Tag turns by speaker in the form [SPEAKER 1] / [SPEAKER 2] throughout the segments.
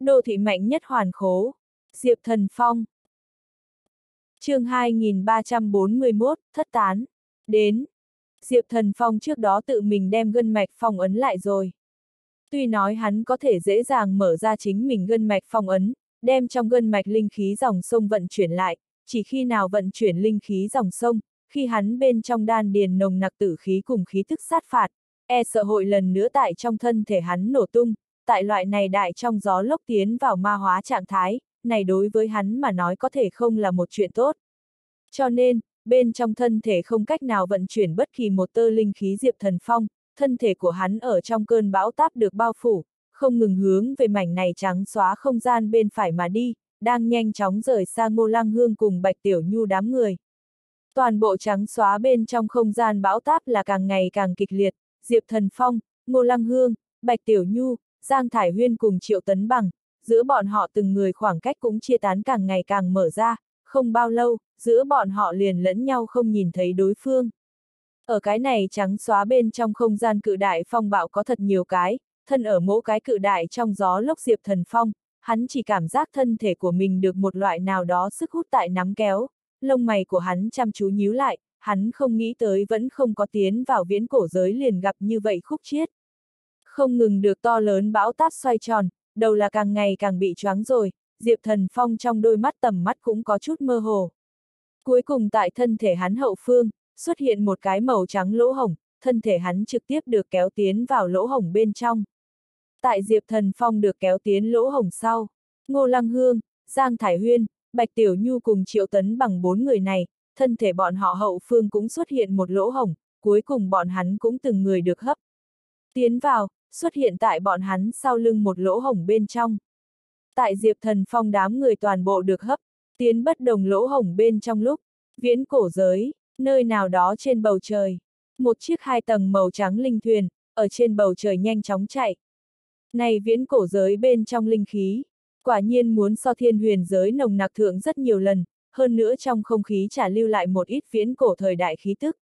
[SPEAKER 1] Đô thị mạnh nhất hoàn khố. Diệp Thần Phong. Chương 2341, thất tán. Đến. Diệp Thần Phong trước đó tự mình đem gân mạch phong ấn lại rồi. Tuy nói hắn có thể dễ dàng mở ra chính mình gân mạch phong ấn, đem trong gân mạch linh khí dòng sông vận chuyển lại, chỉ khi nào vận chuyển linh khí dòng sông, khi hắn bên trong đan điền nồng nặc tử khí cùng khí tức sát phạt, e sợ hội lần nữa tại trong thân thể hắn nổ tung, tại loại này đại trong gió lốc tiến vào ma hóa trạng thái, này đối với hắn mà nói có thể không là một chuyện tốt. Cho nên, bên trong thân thể không cách nào vận chuyển bất kỳ một tơ linh khí Diệp Thần Phong, thân thể của hắn ở trong cơn bão táp được bao phủ, không ngừng hướng về mảnh này trắng xóa không gian bên phải mà đi, đang nhanh chóng rời xa Ngô Lăng Hương cùng Bạch Tiểu Nhu đám người. Toàn bộ trắng xóa bên trong không gian bão táp là càng ngày càng kịch liệt, Diệp Thần Phong, Ngô Lăng Hương, Bạch Tiểu Nhu, Giang Thải Huyên cùng Triệu Tấn Bằng, giữa bọn họ từng người khoảng cách cũng chia tán càng ngày càng mở ra, không bao lâu, giữa bọn họ liền lẫn nhau không nhìn thấy đối phương. Ở cái này trắng xóa bên trong không gian cự đại phong bạo có thật nhiều cái, thân ở mỗi cái cự đại trong gió lốc Diệp Thần Phong, hắn chỉ cảm giác thân thể của mình được một loại nào đó sức hút tại nắm kéo, lông mày của hắn chăm chú nhíu lại, hắn không nghĩ tới vẫn không có tiến vào viễn cổ giới liền gặp như vậy khúc chiết. Không ngừng được to lớn bão táp xoay tròn, đầu là càng ngày càng bị choáng rồi, Diệp Thần Phong trong đôi mắt tầm mắt cũng có chút mơ hồ. Cuối cùng tại thân thể hắn hậu phương, xuất hiện một cái màu trắng lỗ hổng, thân thể hắn trực tiếp được kéo tiến vào lỗ hổng bên trong. Tại Diệp Thần Phong được kéo tiến lỗ hổng sau, Ngô Lăng Hương, Giang Thải Huyên, Bạch Tiểu Nhu cùng Triệu Tấn Bằng 4 người này, thân thể bọn họ hậu phương cũng xuất hiện một lỗ hổng, cuối cùng bọn hắn cũng từng người được hấp tiến vào, xuất hiện tại bọn hắn sau lưng một lỗ hổng bên trong. Tại Diệp Thần Phong đám người toàn bộ được hấp tiến bất đồng lỗ hổng bên trong lúc, viễn cổ giới, nơi nào đó trên bầu trời, một chiếc 2 tầng màu trắng linh thuyền, ở trên bầu trời nhanh chóng chạy. Này viễn cổ giới bên trong linh khí, quả nhiên muốn so thiên huyền giới nồng nặc thượng rất nhiều lần, hơn nữa trong không khí trả lưu lại một ít viễn cổ thời đại khí tức.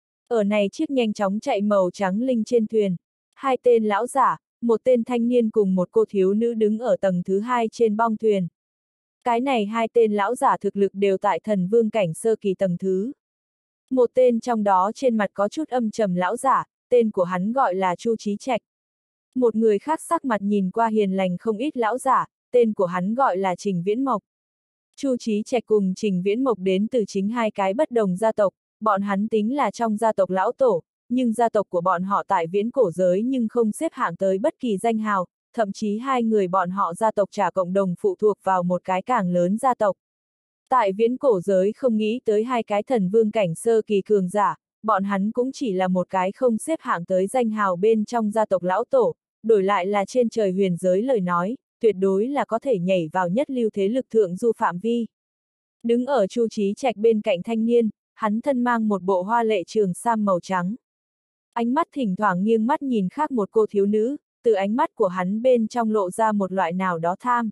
[SPEAKER 1] Ở này chiếc nhanh chóng chạy màu trắng linh trên thuyền, 2 tên lão giả, một tên thanh niên cùng một cô thiếu nữ đứng ở tầng thứ 2 trên bong thuyền. Cái này 2 tên lão giả thực lực đều tại thần vương cảnh sơ kỳ tầng thứ. Một tên trong đó trên mặt có chút âm trầm lão giả, tên của hắn gọi là Chu Chí Trạch. Một người khác sắc mặt nhìn qua hiền lành không ít lão giả, tên của hắn gọi là Trình Viễn Mộc. Chu Chí Trạch cùng Trình Viễn Mộc đến từ chính 2 cái bất đồng gia tộc, bọn hắn tính là trong gia tộc lão tổ, nhưng gia tộc của bọn họ tại viễn cổ giới nhưng không xếp hạng tới bất kỳ danh hào, thậm chí 2 người bọn họ gia tộc trả cộng đồng phụ thuộc vào một cái càng lớn gia tộc. Tại viễn cổ giới không nghĩ tới 2 cái thần vương cảnh sơ kỳ cường giả, bọn hắn cũng chỉ là một cái không xếp hạng tới danh hào bên trong gia tộc lão tổ, đổi lại là trên trời huyền giới lời nói, tuyệt đối là có thể nhảy vào nhất lưu thế lực thượng du phạm vi. Đứng ở Chu Chí Trạch bên cạnh thanh niên, hắn thân mang một bộ hoa lệ trường sam màu trắng. Ánh mắt thỉnh thoảng nghiêng mắt nhìn khác một cô thiếu nữ, từ ánh mắt của hắn bên trong lộ ra một loại nào đó tham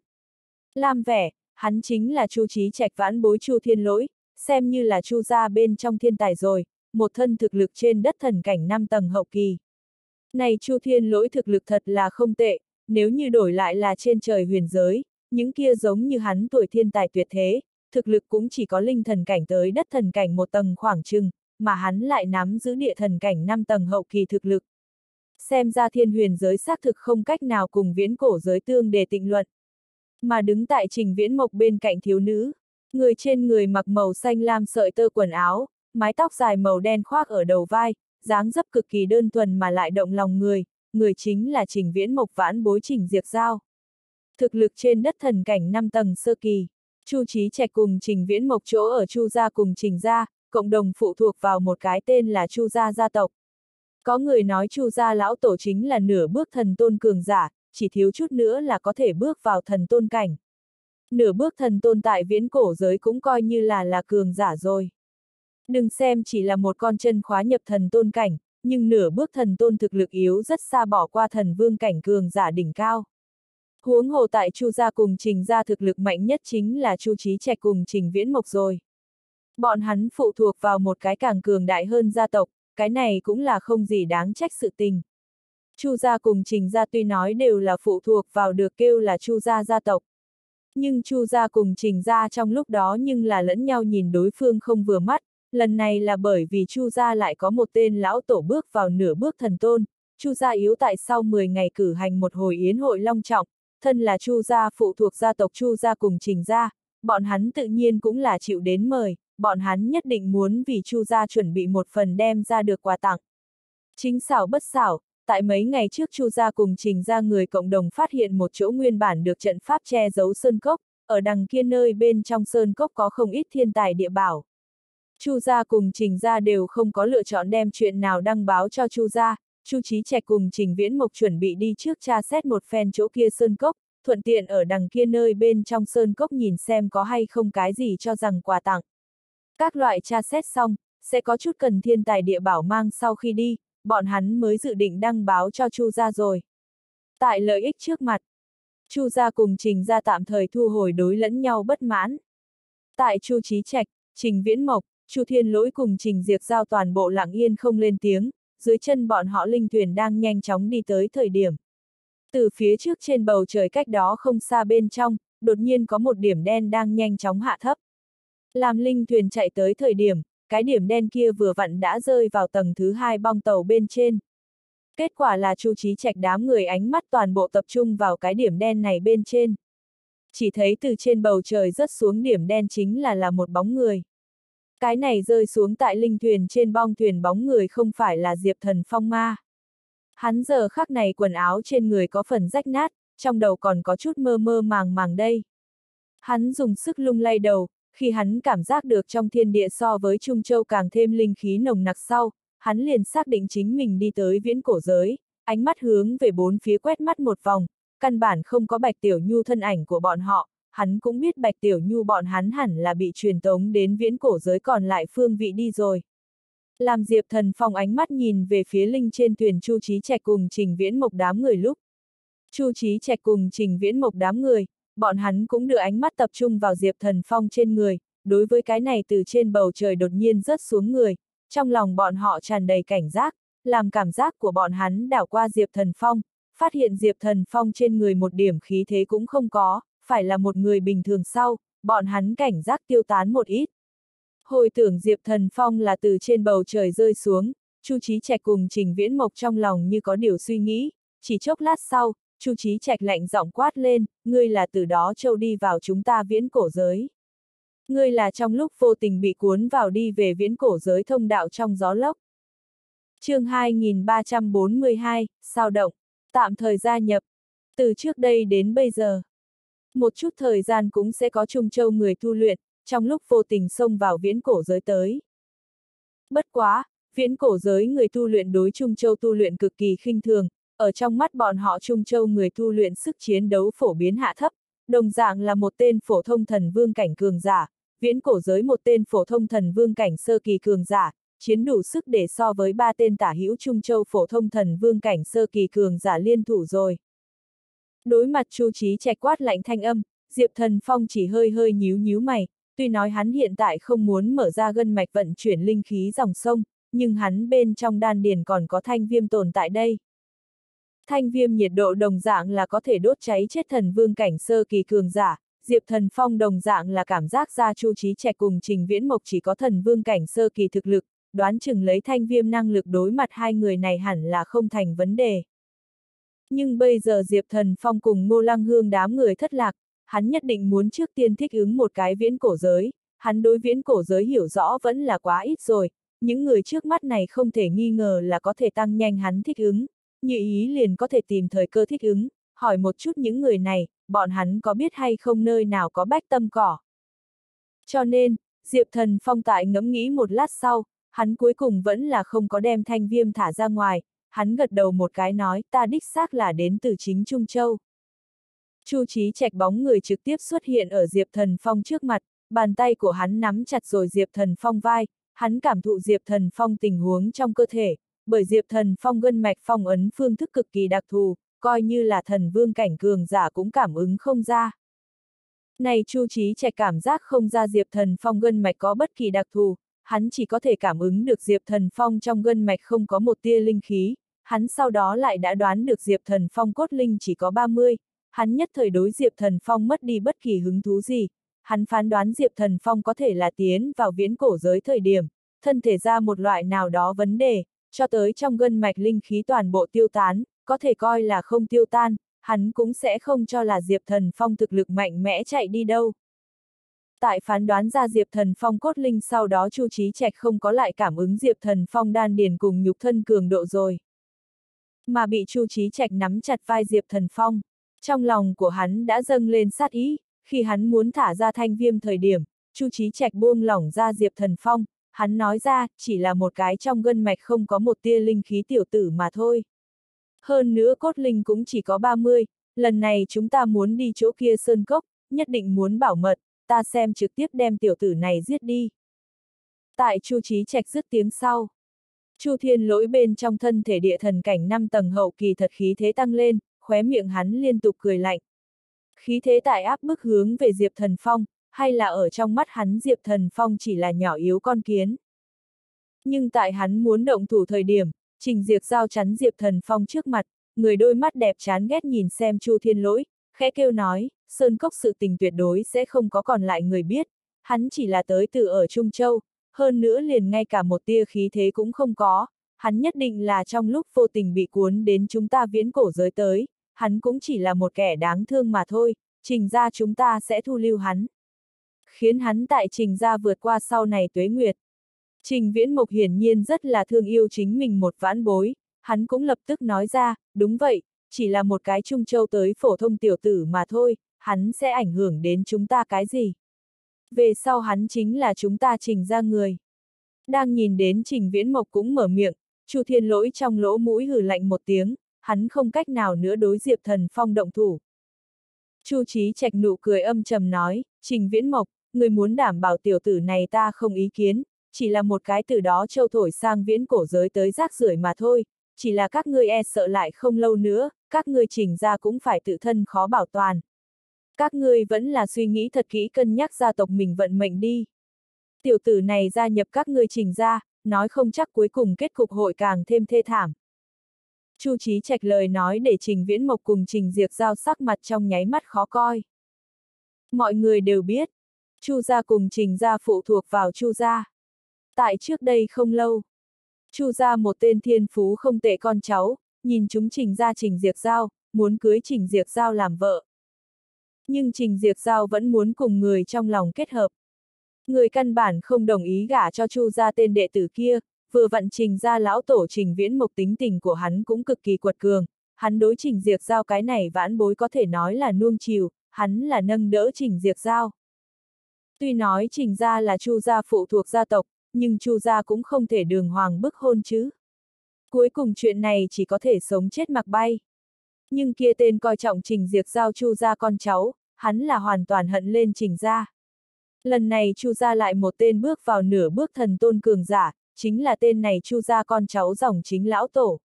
[SPEAKER 1] lam vẻ, hắn chính là Chu Chí Trạch vãn bối Chu Thiên Lỗi, xem như là Chu gia bên trong thiên tài rồi, một thân thực lực trên đất thần cảnh 5 tầng hậu kỳ. Này Chu Thiên Lỗi thực lực thật là không tệ, nếu như đổi lại là trên trời huyền giới, những kia giống như hắn tuổi thiên tài tuyệt thế, thực lực cũng chỉ có linh thần cảnh tới đất thần cảnh 1 tầng khoảng chừng, mà hắn lại nắm giữ địa thần cảnh 5 tầng hậu kỳ thực lực. Xem ra thiên huyền giới xác thực không cách nào cùng viễn cổ giới tương để tịnh luận. Mà đứng tại Trình Viễn Mộc bên cạnh thiếu nữ, người trên người mặc màu xanh lam sợi tơ quần áo, mái tóc dài màu đen khoác ở đầu vai, dáng dấp cực kỳ đơn thuần mà lại động lòng người chính là Trình Viễn Mộc vãn bối Trình Diệp Giao. Thực lực trên đất thần cảnh 5 tầng sơ kỳ, Chu Chí Trạch cùng Trình Viễn Mộc chỗ ở Chu gia cùng Trình gia, cộng đồng phụ thuộc vào một cái tên là Chu gia gia tộc. Có người nói Chu gia lão tổ chính là nửa bước thần tôn cường giả, chỉ thiếu chút nữa là có thể bước vào thần tôn cảnh. Nửa bước thần tôn tại viễn cổ giới cũng coi như là cường giả rồi. Đừng xem chỉ là một con chân khóa nhập thần tôn cảnh, nhưng nửa bước thần tôn thực lực yếu rất xa bỏ qua thần vương cảnh cường giả đỉnh cao. Huống hồ tại Chu gia cùng Trình gia thực lực mạnh nhất chính là Chu Chí Trạch cùng Trình Viễn Mộc rồi. Bọn hắn phụ thuộc vào một cái càng cường đại hơn gia tộc, cái này cũng là không gì đáng trách sự tình. Chu gia cùng Trình gia tuy nói đều là phụ thuộc vào được kêu là Chu gia gia tộc. Nhưng Chu gia cùng Trình gia trong lúc đó nhưng là lẫn nhau nhìn đối phương không vừa mắt, lần này là bởi vì Chu gia lại có một tên lão tổ bước vào nửa bước thần tôn, Chu gia yếu tại sau 10 ngày cử hành một hồi yến hội long trọng, thân là Chu gia phụ thuộc gia tộc Chu gia cùng Trình gia, bọn hắn tự nhiên cũng là chịu đến mời, bọn hắn nhất định muốn vì Chu gia chuẩn bị một phần đem ra được quà tặng. Chính xảo bất xảo, tại mấy ngày trước Chu gia cùng Trình gia người cộng đồng phát hiện một chỗ nguyên bản được trận pháp che giấu sơn cốc, ở đằng kia nơi bên trong sơn cốc có không ít thiên tài địa bảo. Chu gia cùng Trình gia đều không có lựa chọn đem chuyện nào đăng báo cho Chu gia, Chu Chí Trạch cùng Trình Viễn Mộc chuẩn bị đi trước tra xét một phen chỗ kia sơn cốc, thuận tiện ở đằng kia nơi bên trong sơn cốc nhìn xem có hay không cái gì cho rằng quà tặng. Các loại tra xét xong, sẽ có chút cần thiên tài địa bảo mang sau khi đi, bọn hắn mới dự định đăng báo cho Chu gia rồi. Tại lợi ích trước mặt, Chu gia cùng Trình gia tạm thời thu hồi đối lẫn nhau bất mãn. Tại Chu Chí Trạch, Trình Viễn Mộc, Chu Thiên Lỗi cùng Trình Diệp Giao toàn bộ lặng yên không lên tiếng, dưới chân bọn họ linh thuyền đang nhanh chóng đi tới thời điểm. Từ phía trước trên bầu trời cách đó không xa bên trong, đột nhiên có một điểm đen đang nhanh chóng hạ thấp. Làm linh thuyền chạy tới thời điểm, cái điểm đen kia vừa vặn đã rơi vào tầng thứ 2 bong tàu bên trên. Kết quả là Chu Chí Trạch đám người ánh mắt toàn bộ tập trung vào cái điểm đen này bên trên. Chỉ thấy từ trên bầu trời rớt xuống điểm đen chính là một bóng người. Cái này rơi xuống tại linh thuyền trên bong thuyền bóng người không phải là Diệp Thần Phong ma. Hắn giờ khắc này quần áo trên người có phần rách nát, trong đầu còn có chút mơ mơ màng màng đây. Hắn dùng sức lung lay đầu, khi hắn cảm giác được trong thiên địa so với Trung Châu càng thêm linh khí nồng nặc sau, hắn liền xác định chính mình đi tới viễn cổ giới, ánh mắt hướng về bốn phía quét mắt một vòng, căn bản không có Bạch Tiểu Nhu thân ảnh của bọn họ, hắn cũng biết Bạch Tiểu Nhu bọn hắn hẳn là bị truyền tống đến viễn cổ giới còn lại phương vị đi rồi. Làm Diệp Thần Phong ánh mắt nhìn về phía linh trên thuyền Chu Chí Trạch cùng Trình Viễn Mộc đám người lúc. Chu Chí Trạch cùng Trình Viễn Mộc đám người, bọn hắn cũng đưa ánh mắt tập trung vào Diệp Thần Phong trên người, đối với cái này từ trên bầu trời đột nhiên rớt xuống người, trong lòng bọn họ tràn đầy cảnh giác, làm cảm giác của bọn hắn đảo qua Diệp Thần Phong, phát hiện Diệp Thần Phong trên người một điểm khí thế cũng không có, phải là một người bình thường sau, bọn hắn cảnh giác tiêu tán một ít. Hồi tưởng Diệp Thần Phong là từ trên bầu trời rơi xuống, Chu Chí Trạch cùng Trình Viễn Mộc trong lòng như có điều suy nghĩ, chỉ chốc lát sau, Chu Chí Trạch lạnh giọng quát lên, ngươi là từ đó châu đi vào chúng ta viễn cổ giới. Ngươi là trong lúc vô tình bị cuốn vào đi về viễn cổ giới thông đạo trong gió lốc. Chương 2342, sao động, tạm thời gia nhập. Từ trước đây đến bây giờ, một chút thời gian cũng sẽ có Trung Châu người tu luyện, trong lúc vô tình xông vào viễn cổ giới tới. Bất quá, viễn cổ giới người tu luyện đối Trung Châu tu luyện cực kỳ khinh thường, ở trong mắt bọn họ Trung Châu người tu luyện sức chiến đấu phổ biến hạ thấp, đồng dạng là một tên phổ thông thần vương cảnh cường giả, viễn cổ giới một tên phổ thông thần vương cảnh sơ kỳ cường giả, chiến đủ sức để so với 3 tên tả hữu Trung Châu phổ thông thần vương cảnh sơ kỳ cường giả liên thủ rồi. Đối mặt Chu Chí Trạch quát lạnh thanh âm, Diệp Thần Phong chỉ hơi hơi nhíu nhíu mày, tuy nói hắn hiện tại không muốn mở ra gân mạch vận chuyển linh khí dòng sông, nhưng hắn bên trong đan điền còn có thanh viêm tồn tại đây. Thanh viêm nhiệt độ đồng dạng là có thể đốt cháy chết thần vương cảnh sơ kỳ cường giả, Diệp Thần Phong đồng dạng là cảm giác ra Chu Chí Trạch cùng Trình Viễn Mộc chỉ có thần vương cảnh sơ kỳ thực lực, đoán chừng lấy thanh viêm năng lực đối mặt hai người này hẳn là không thành vấn đề. Nhưng bây giờ Diệp Thần Phong cùng Ngô Lăng Hương đám người thất lạc, hắn nhất định muốn trước tiên thích ứng một cái viễn cổ giới, hắn đối viễn cổ giới hiểu rõ vẫn là quá ít rồi, những người trước mắt này không thể nghi ngờ là có thể tăng nhanh hắn thích ứng, như ý liền có thể tìm thời cơ thích ứng, hỏi một chút những người này, bọn hắn có biết hay không nơi nào có bách tâm cỏ. Cho nên, Diệp Thần Phong tại ngẫm nghĩ một lát sau, hắn cuối cùng vẫn là không có đem thanh viêm thả ra ngoài, hắn gật đầu một cái nói ta đích xác là đến từ chính Trung Châu. Chu Chí Trạch bóng người trực tiếp xuất hiện ở Diệp Thần Phong trước mặt, bàn tay của hắn nắm chặt rồi Diệp Thần Phong vai, hắn cảm thụ Diệp Thần Phong tình huống trong cơ thể, bởi Diệp Thần Phong gân mạch phong ấn phương thức cực kỳ đặc thù, coi như là thần vương cảnh cường giả cũng cảm ứng không ra. Này Chu Chí Trạch cảm giác không ra Diệp Thần Phong gân mạch có bất kỳ đặc thù, hắn chỉ có thể cảm ứng được Diệp Thần Phong trong gân mạch không có một tia linh khí, hắn sau đó lại đã đoán được Diệp Thần Phong cốt linh chỉ có 30, hắn nhất thời đối Diệp Thần Phong mất đi bất kỳ hứng thú gì, hắn phán đoán Diệp Thần Phong có thể là tiến vào viễn cổ giới thời điểm, thân thể ra một loại nào đó vấn đề, cho tới trong gân mạch linh khí toàn bộ tiêu tán, có thể coi là không tiêu tan, hắn cũng sẽ không cho là Diệp Thần Phong thực lực mạnh mẽ chạy đi đâu. Tại phán đoán ra Diệp Thần Phong cốt linh sau đó Chu Chí Trạch không có lại cảm ứng Diệp Thần Phong đan điền cùng nhục thân cường độ rồi. Mà bị Chu Chí Trạch nắm chặt vai Diệp Thần Phong. Trong lòng của hắn đã dâng lên sát ý, khi hắn muốn thả ra thanh viêm thời điểm, Chu Chí Trạch buông lỏng ra Diệp Thần Phong, hắn nói ra, chỉ là một cái trong gân mạch không có một tia linh khí tiểu tử mà thôi. Hơn nữa cốt linh cũng chỉ có 30, lần này chúng ta muốn đi chỗ kia sơn cốc, nhất định muốn bảo mật, ta xem trực tiếp đem tiểu tử này giết đi. Tại Chu Chí Trạch dứt tiếng sau, Chu Thiên Lỗi bên trong thân thể địa thần cảnh 5 tầng hậu kỳ thật khí thế tăng lên, khóe miệng hắn liên tục cười lạnh. Khí thế tại áp bức hướng về Diệp Thần Phong, hay là ở trong mắt hắn Diệp Thần Phong chỉ là nhỏ yếu con kiến. Nhưng tại hắn muốn động thủ thời điểm, Trình Diệp Giao chắn Diệp Thần Phong trước mặt, người đôi mắt đẹp chán ghét nhìn xem Chu Thiên Lỗi, khẽ kêu nói, Sơn Cốc sự tình tuyệt đối sẽ không có còn lại người biết, hắn chỉ là tới từ ở Trung Châu, hơn nữa liền ngay cả một tia khí thế cũng không có, hắn nhất định là trong lúc vô tình bị cuốn đến chúng ta viễn cổ giới tới, hắn cũng chỉ là một kẻ đáng thương mà thôi, Trình gia chúng ta sẽ thu lưu hắn. Khiến hắn tại Trình gia vượt qua sau này tuế nguyệt. Trình Viễn Mộc hiển nhiên rất là thương yêu chính mình một vãn bối, hắn cũng lập tức nói ra, đúng vậy, chỉ là một cái Trung Châu tới phổ thông tiểu tử mà thôi, hắn sẽ ảnh hưởng đến chúng ta cái gì? Về sau hắn chính là chúng ta Trình gia người. Đang nhìn đến Trình Viễn Mộc cũng mở miệng, Chu Thiên Lỗi trong lỗ mũi hừ lạnh một tiếng, hắn không cách nào nữa đối Diệp Thần Phong động thủ. Chu Chí Trạch nụ cười âm trầm nói, Trình Viễn Mộc, người muốn đảm bảo tiểu tử này ta không ý kiến, chỉ là một cái từ đó châu thổi sang viễn cổ giới tới rác rưởi mà thôi, chỉ là các ngươi e sợ lại không lâu nữa, các ngươi Trình gia cũng phải tự thân khó bảo toàn. Các ngươi vẫn là suy nghĩ thật kỹ cân nhắc gia tộc mình vận mệnh đi. Tiểu tử này gia nhập các ngươi Trình gia, nói không chắc cuối cùng kết cục hội càng thêm thê thảm. Chu Chí Trạch lời nói để Trình Viễn Mộc cùng Trình Diệp Giao sắc mặt trong nháy mắt khó coi. Mọi người đều biết, Chu gia cùng Trình gia phụ thuộc vào Chu gia. Tại trước đây không lâu, Chu gia một tên thiên phú không tệ con cháu, nhìn chúng Trình gia Trình Diệp Giao, muốn cưới Trình Diệp Giao làm vợ. Nhưng Trình Diệp Giao vẫn muốn cùng người trong lòng kết hợp. Người căn bản không đồng ý gả cho Chu gia tên đệ tử kia, vừa vặn Trình gia lão tổ Trình Viễn Mộc tính tình của hắn cũng cực kỳ quật cường, hắn đối Trình Diệp Giao cái này vãn bối có thể nói là nuông chiều, hắn là nâng đỡ Trình Diệp Giao. Tuy nói Trình gia là Chu gia phụ thuộc gia tộc, nhưng Chu gia cũng không thể đường hoàng bức hôn chứ. Cuối cùng chuyện này chỉ có thể sống chết mặc bay. Nhưng kia tên coi trọng Trình Diệp Giao Chu gia con cháu, hắn là hoàn toàn hận lên Trình gia. Lần này Chu gia lại một tên bước vào nửa bước thần tôn cường giả, chính là tên này Chu gia con cháu dòng chính lão tổ.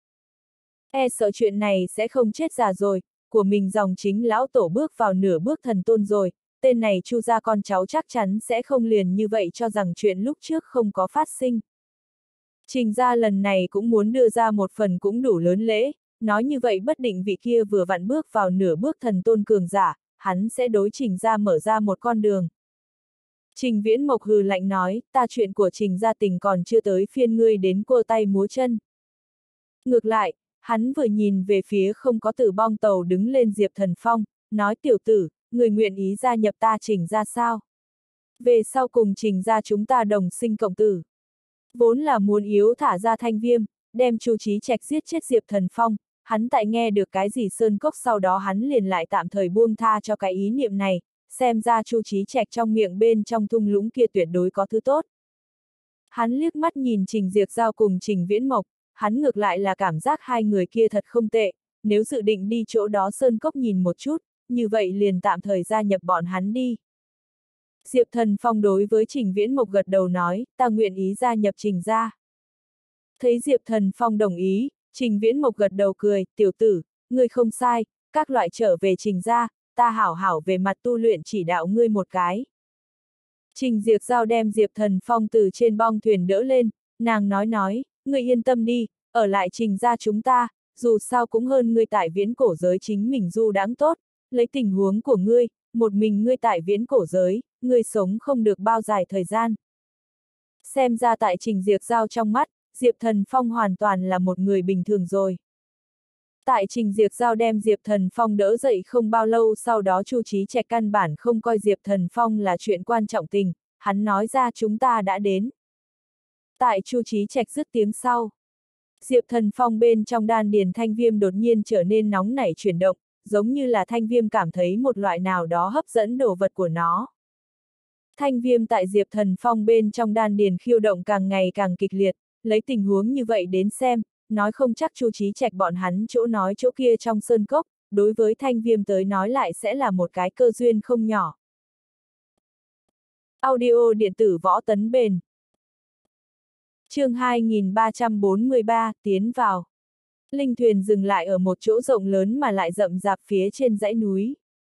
[SPEAKER 1] E sợ chuyện này sẽ không chết già rồi, của mình dòng chính lão tổ bước vào nửa bước thần tôn rồi, tên này Chu gia con cháu chắc chắn sẽ không liền như vậy cho rằng chuyện lúc trước không có phát sinh. Trình gia lần này cũng muốn đưa ra một phần cũng đủ lớn lễ, nói như vậy bất định vị kia vừa vặn bước vào nửa bước thần tôn cường giả, hắn sẽ đối Trình gia mở ra một con đường. Trình Viễn Mộc hừ lạnh nói, ta chuyện của Trình gia tình còn chưa tới phiên ngươi đến cua tay múa chân. Ngược lại, hắn vừa nhìn về phía không có tử bong tàu đứng lên Diệp Thần Phong, nói tiểu tử, người nguyện ý gia nhập ta Trình gia sao? Về sau cùng Trình gia chúng ta đồng sinh cộng tử. Vốn là muốn yếu thả ra thanh viêm, đem Chu Chí Trạch giết chết Diệp Thần Phong, hắn tại nghe được cái gì sơn cốc sau đó hắn liền lại tạm thời buông tha cho cái ý niệm này, xem ra Chu Chí Trạch trong miệng bên trong thung lũng kia tuyệt đối có thứ tốt. Hắn liếc mắt nhìn Trình Diệp Giao cùng Trình Viễn Mộc, hắn ngược lại là cảm giác hai người kia thật không tệ, nếu dự định đi chỗ đó sơn cốc nhìn một chút, như vậy liền tạm thời gia nhập bọn hắn đi. Diệp Thần Phong đối với Trình Viễn Mộc gật đầu nói, ta nguyện ý gia nhập Trình gia. Thấy Diệp Thần Phong đồng ý, Trình Viễn Mộc gật đầu cười, tiểu tử, ngươi không sai, các loại trở về Trình gia, ta hảo hảo về mặt tu luyện chỉ đạo ngươi một cái. Trình Diệp Giao đem Diệp Thần Phong từ trên bong thuyền đỡ lên, nàng nói, ngươi yên tâm đi, ở lại Trình gia chúng ta, dù sao cũng hơn ngươi tại viễn cổ giới chính mình du đãng tốt, lấy tình huống của ngươi, một mình ngươi tại viễn cổ giới, ngươi sống không được bao dài thời gian. Xem ra tại Trình Diệp Giao trong mắt, Diệp Thần Phong hoàn toàn là một người bình thường rồi. Tại Trình Diệp Giao đem Diệp Thần Phong đỡ dậy không bao lâu sau đó Chu Chí Trạch căn bản không coi Diệp Thần Phong là chuyện quan trọng tình, hắn nói ra chúng ta đã đến. Tại Chu Chí Trạch dứt tiếng sau, Diệp Thần Phong bên trong đan điền thanh viêm đột nhiên trở nên nóng nảy chuyển động, giống như là thanh viêm cảm thấy một loại nào đó hấp dẫn đồ vật của nó. Thanh viêm tại Diệp Thần Phong bên trong đan điền khiêu động càng ngày càng kịch liệt, lấy tình huống như vậy đến xem, nói không chắc Chu Chí Trạch bọn hắn chỗ nói chỗ kia trong sơn cốc, đối với thanh viêm tới nói lại sẽ là một cái cơ duyên không nhỏ. Audio điện tử võ tấn bền. Chương 2343, tiến vào. Linh thuyền dừng lại ở một chỗ rộng lớn mà lại rậm rạp phía trên dãy núi.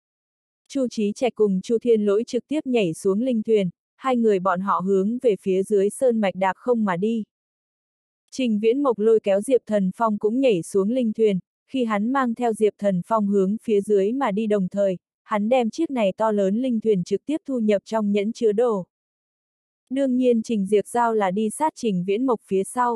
[SPEAKER 1] Chu Chí Trạch cùng Chu Thiên Lỗi trực tiếp nhảy xuống linh thuyền, hai người bọn họ hướng về phía dưới sơn mạch đạp không mà đi. Trình Viễn Mộc lôi kéo Diệp Thần Phong cũng nhảy xuống linh thuyền, khi hắn mang theo Diệp Thần Phong hướng phía dưới mà đi đồng thời, hắn đem chiếc này to lớn linh thuyền trực tiếp thu nhập trong nhẫn chứa đồ. Đương nhiên Trình Diệp Giao là đi sát Trình Viễn Mộc phía sau.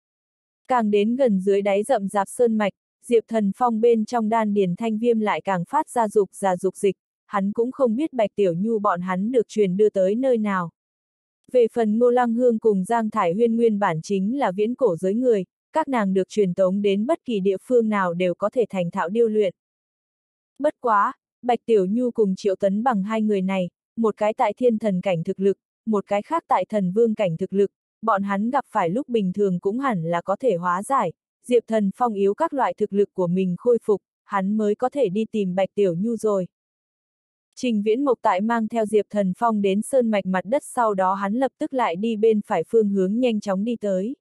[SPEAKER 1] Càng đến gần dưới đáy rậm rạp sơn mạch, Diệp Thần Phong bên trong đan điền thanh viêm lại càng phát ra dục dịch, hắn cũng không biết Bạch Tiểu Nhu bọn hắn được truyền đưa tới nơi nào. Về phần Ngô Lăng Hương cùng Giang Thải Huyên nguyên bản chính là viễn cổ giới người, các nàng được truyền tống đến bất kỳ địa phương nào đều có thể thành thạo điêu luyện. Bất quá, Bạch Tiểu Nhu cùng Triệu Tấn Bằng hai người này, một cái tại thiên thần cảnh thực lực, một cái khác tại thần vương cảnh thực lực, bọn hắn gặp phải lúc bình thường cũng hẳn là có thể hóa giải, Diệp Thần Phong yếu các loại thực lực của mình khôi phục, hắn mới có thể đi tìm Bạch Tiểu Nhu rồi. Trình Viễn Mộc tại mang theo Diệp Thần Phong đến sơn mạch mặt đất sau đó hắn lập tức lại đi bên phải phương hướng nhanh chóng đi tới.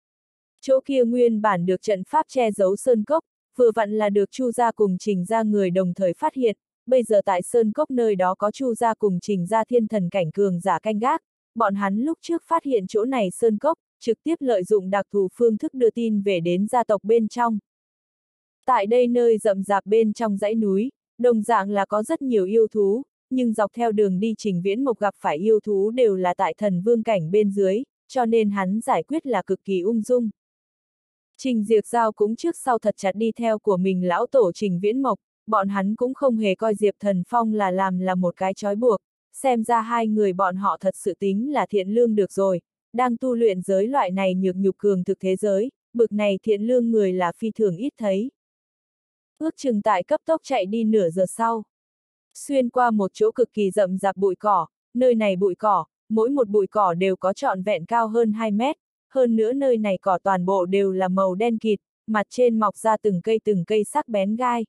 [SPEAKER 1] Chỗ kia nguyên bản được trận pháp che giấu sơn cốc, vừa vặn là được Chu gia cùng Trình gia người đồng thời phát hiện, bây giờ tại sơn cốc nơi đó có Chu gia cùng Trình gia thiên thần cảnh cường giả canh gác, bọn hắn lúc trước phát hiện chỗ này sơn cốc, trực tiếp lợi dụng đặc thù phương thức đưa tin về đến gia tộc bên trong. Tại đây nơi rậm rạp bên trong dãy núi, đồng dạng là có rất nhiều yêu thú, nhưng dọc theo đường đi Trình Viễn Mộc gặp phải yêu thú đều là tại thần vương cảnh bên dưới, cho nên hắn giải quyết là cực kỳ ung dung. Trình Diệp Giao cũng trước sau thật chặt đi theo của mình lão tổ Trình Viễn Mộc, bọn hắn cũng không hề coi Diệp Thần Phong là làm là một cái trói buộc, xem ra hai người bọn họ thật sự tính là thiện lương được rồi, đang tu luyện giới loại này nhược nhục cường thực thế giới, bực này thiện lương người là phi thường ít thấy. Ước chừng tại cấp tốc chạy đi nửa giờ sau. Xuyên qua một chỗ cực kỳ rậm rạp bụi cỏ, nơi này bụi cỏ, mỗi một bụi cỏ đều có trọn vẹn cao hơn 2 mét, hơn nữa nơi này cỏ toàn bộ đều là màu đen kịt, mặt trên mọc ra từng cây sắc bén gai.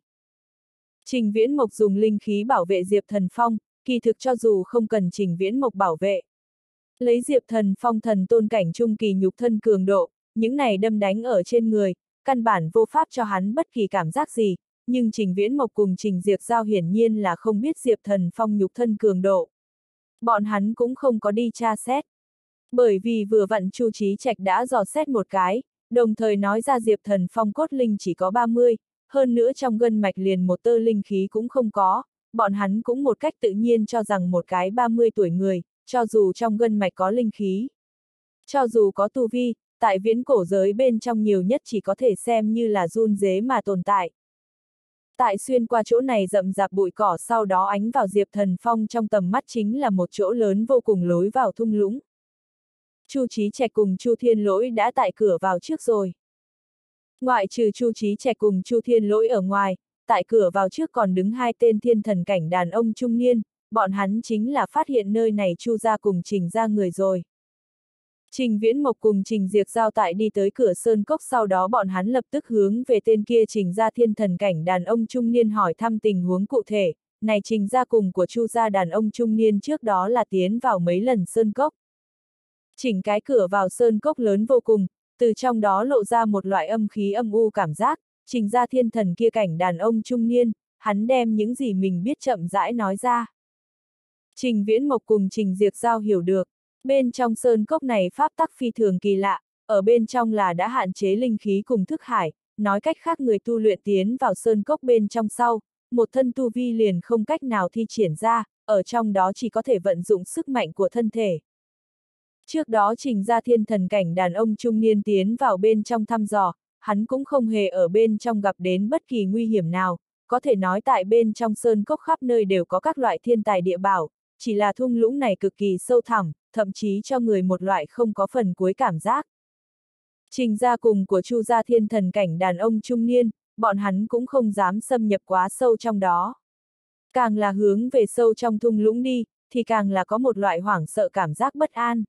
[SPEAKER 1] Trình Viễn Mộc dùng linh khí bảo vệ Diệp Thần Phong, kỳ thực cho dù không cần Trình Viễn Mộc bảo vệ. Lấy Diệp Thần Phong thần tôn cảnh trung kỳ nhục thân cường độ, những này đâm đánh ở trên người, căn bản vô pháp cho hắn bất kỳ cảm giác gì, nhưng Trình Viễn Mộc cùng Trình Diệp Giao hiển nhiên là không biết Diệp Thần Phong nhục thân cường độ. Bọn hắn cũng không có đi tra xét. Bởi vì vừa vặn Chu Chí Trạch đã dò xét một cái, đồng thời nói ra Diệp Thần Phong cốt linh chỉ có 30, hơn nữa trong gân mạch liền một tơ linh khí cũng không có, bọn hắn cũng một cách tự nhiên cho rằng một cái 30 tuổi người, cho dù trong gân mạch có linh khí, cho dù có tu vi, tại viễn cổ giới bên trong nhiều nhất chỉ có thể xem như là run rế mà tồn tại. Tại xuyên qua chỗ này rậm rạp bụi cỏ sau đó ánh vào Diệp Thần Phong trong tầm mắt chính là một chỗ lớn vô cùng lối vào thung lũng. Chu Chí Trạch cùng Chu Thiên Lỗi đã tại cửa vào trước rồi. Ngoại trừ Chu Chí Trạch cùng Chu Thiên Lỗi ở ngoài, tại cửa vào trước còn đứng hai tên thiên thần cảnh đàn ông trung niên, bọn hắn chính là phát hiện nơi này Chu gia cùng Trình gia người rồi. Trình Viễn Mộc cùng Trình Diệp Giao tại đi tới cửa sơn cốc sau đó bọn hắn lập tức hướng về tên kia Trình gia thiên thần cảnh đàn ông trung niên hỏi thăm tình huống cụ thể, này Trình gia cùng của Chu gia đàn ông trung niên trước đó là tiến vào mấy lần sơn cốc. Chỉnh cái cửa vào sơn cốc lớn vô cùng, từ trong đó lộ ra một loại âm khí âm u cảm giác, Trình gia thiên thần kia cảnh đàn ông trung niên, hắn đem những gì mình biết chậm rãi nói ra. Trình Viễn Mộc cùng Trình Diệp Giao hiểu được, bên trong sơn cốc này pháp tắc phi thường kỳ lạ, ở bên trong là đã hạn chế linh khí cùng thức hải, nói cách khác người tu luyện tiến vào sơn cốc bên trong sau, một thân tu vi liền không cách nào thi triển ra, ở trong đó chỉ có thể vận dụng sức mạnh của thân thể. Trước đó Trình ra thiên thần cảnh đàn ông trung niên tiến vào bên trong thăm dò, hắn cũng không hề ở bên trong gặp đến bất kỳ nguy hiểm nào, có thể nói tại bên trong sơn cốc khắp nơi đều có các loại thiên tài địa bảo, chỉ là thung lũng này cực kỳ sâu thẳm, thậm chí cho người một loại không có phần cuối cảm giác. Trình ra cùng của Chu gia thiên thần cảnh đàn ông trung niên, bọn hắn cũng không dám xâm nhập quá sâu trong đó. Càng là hướng về sâu trong thung lũng đi, thì càng là có một loại hoảng sợ cảm giác bất an.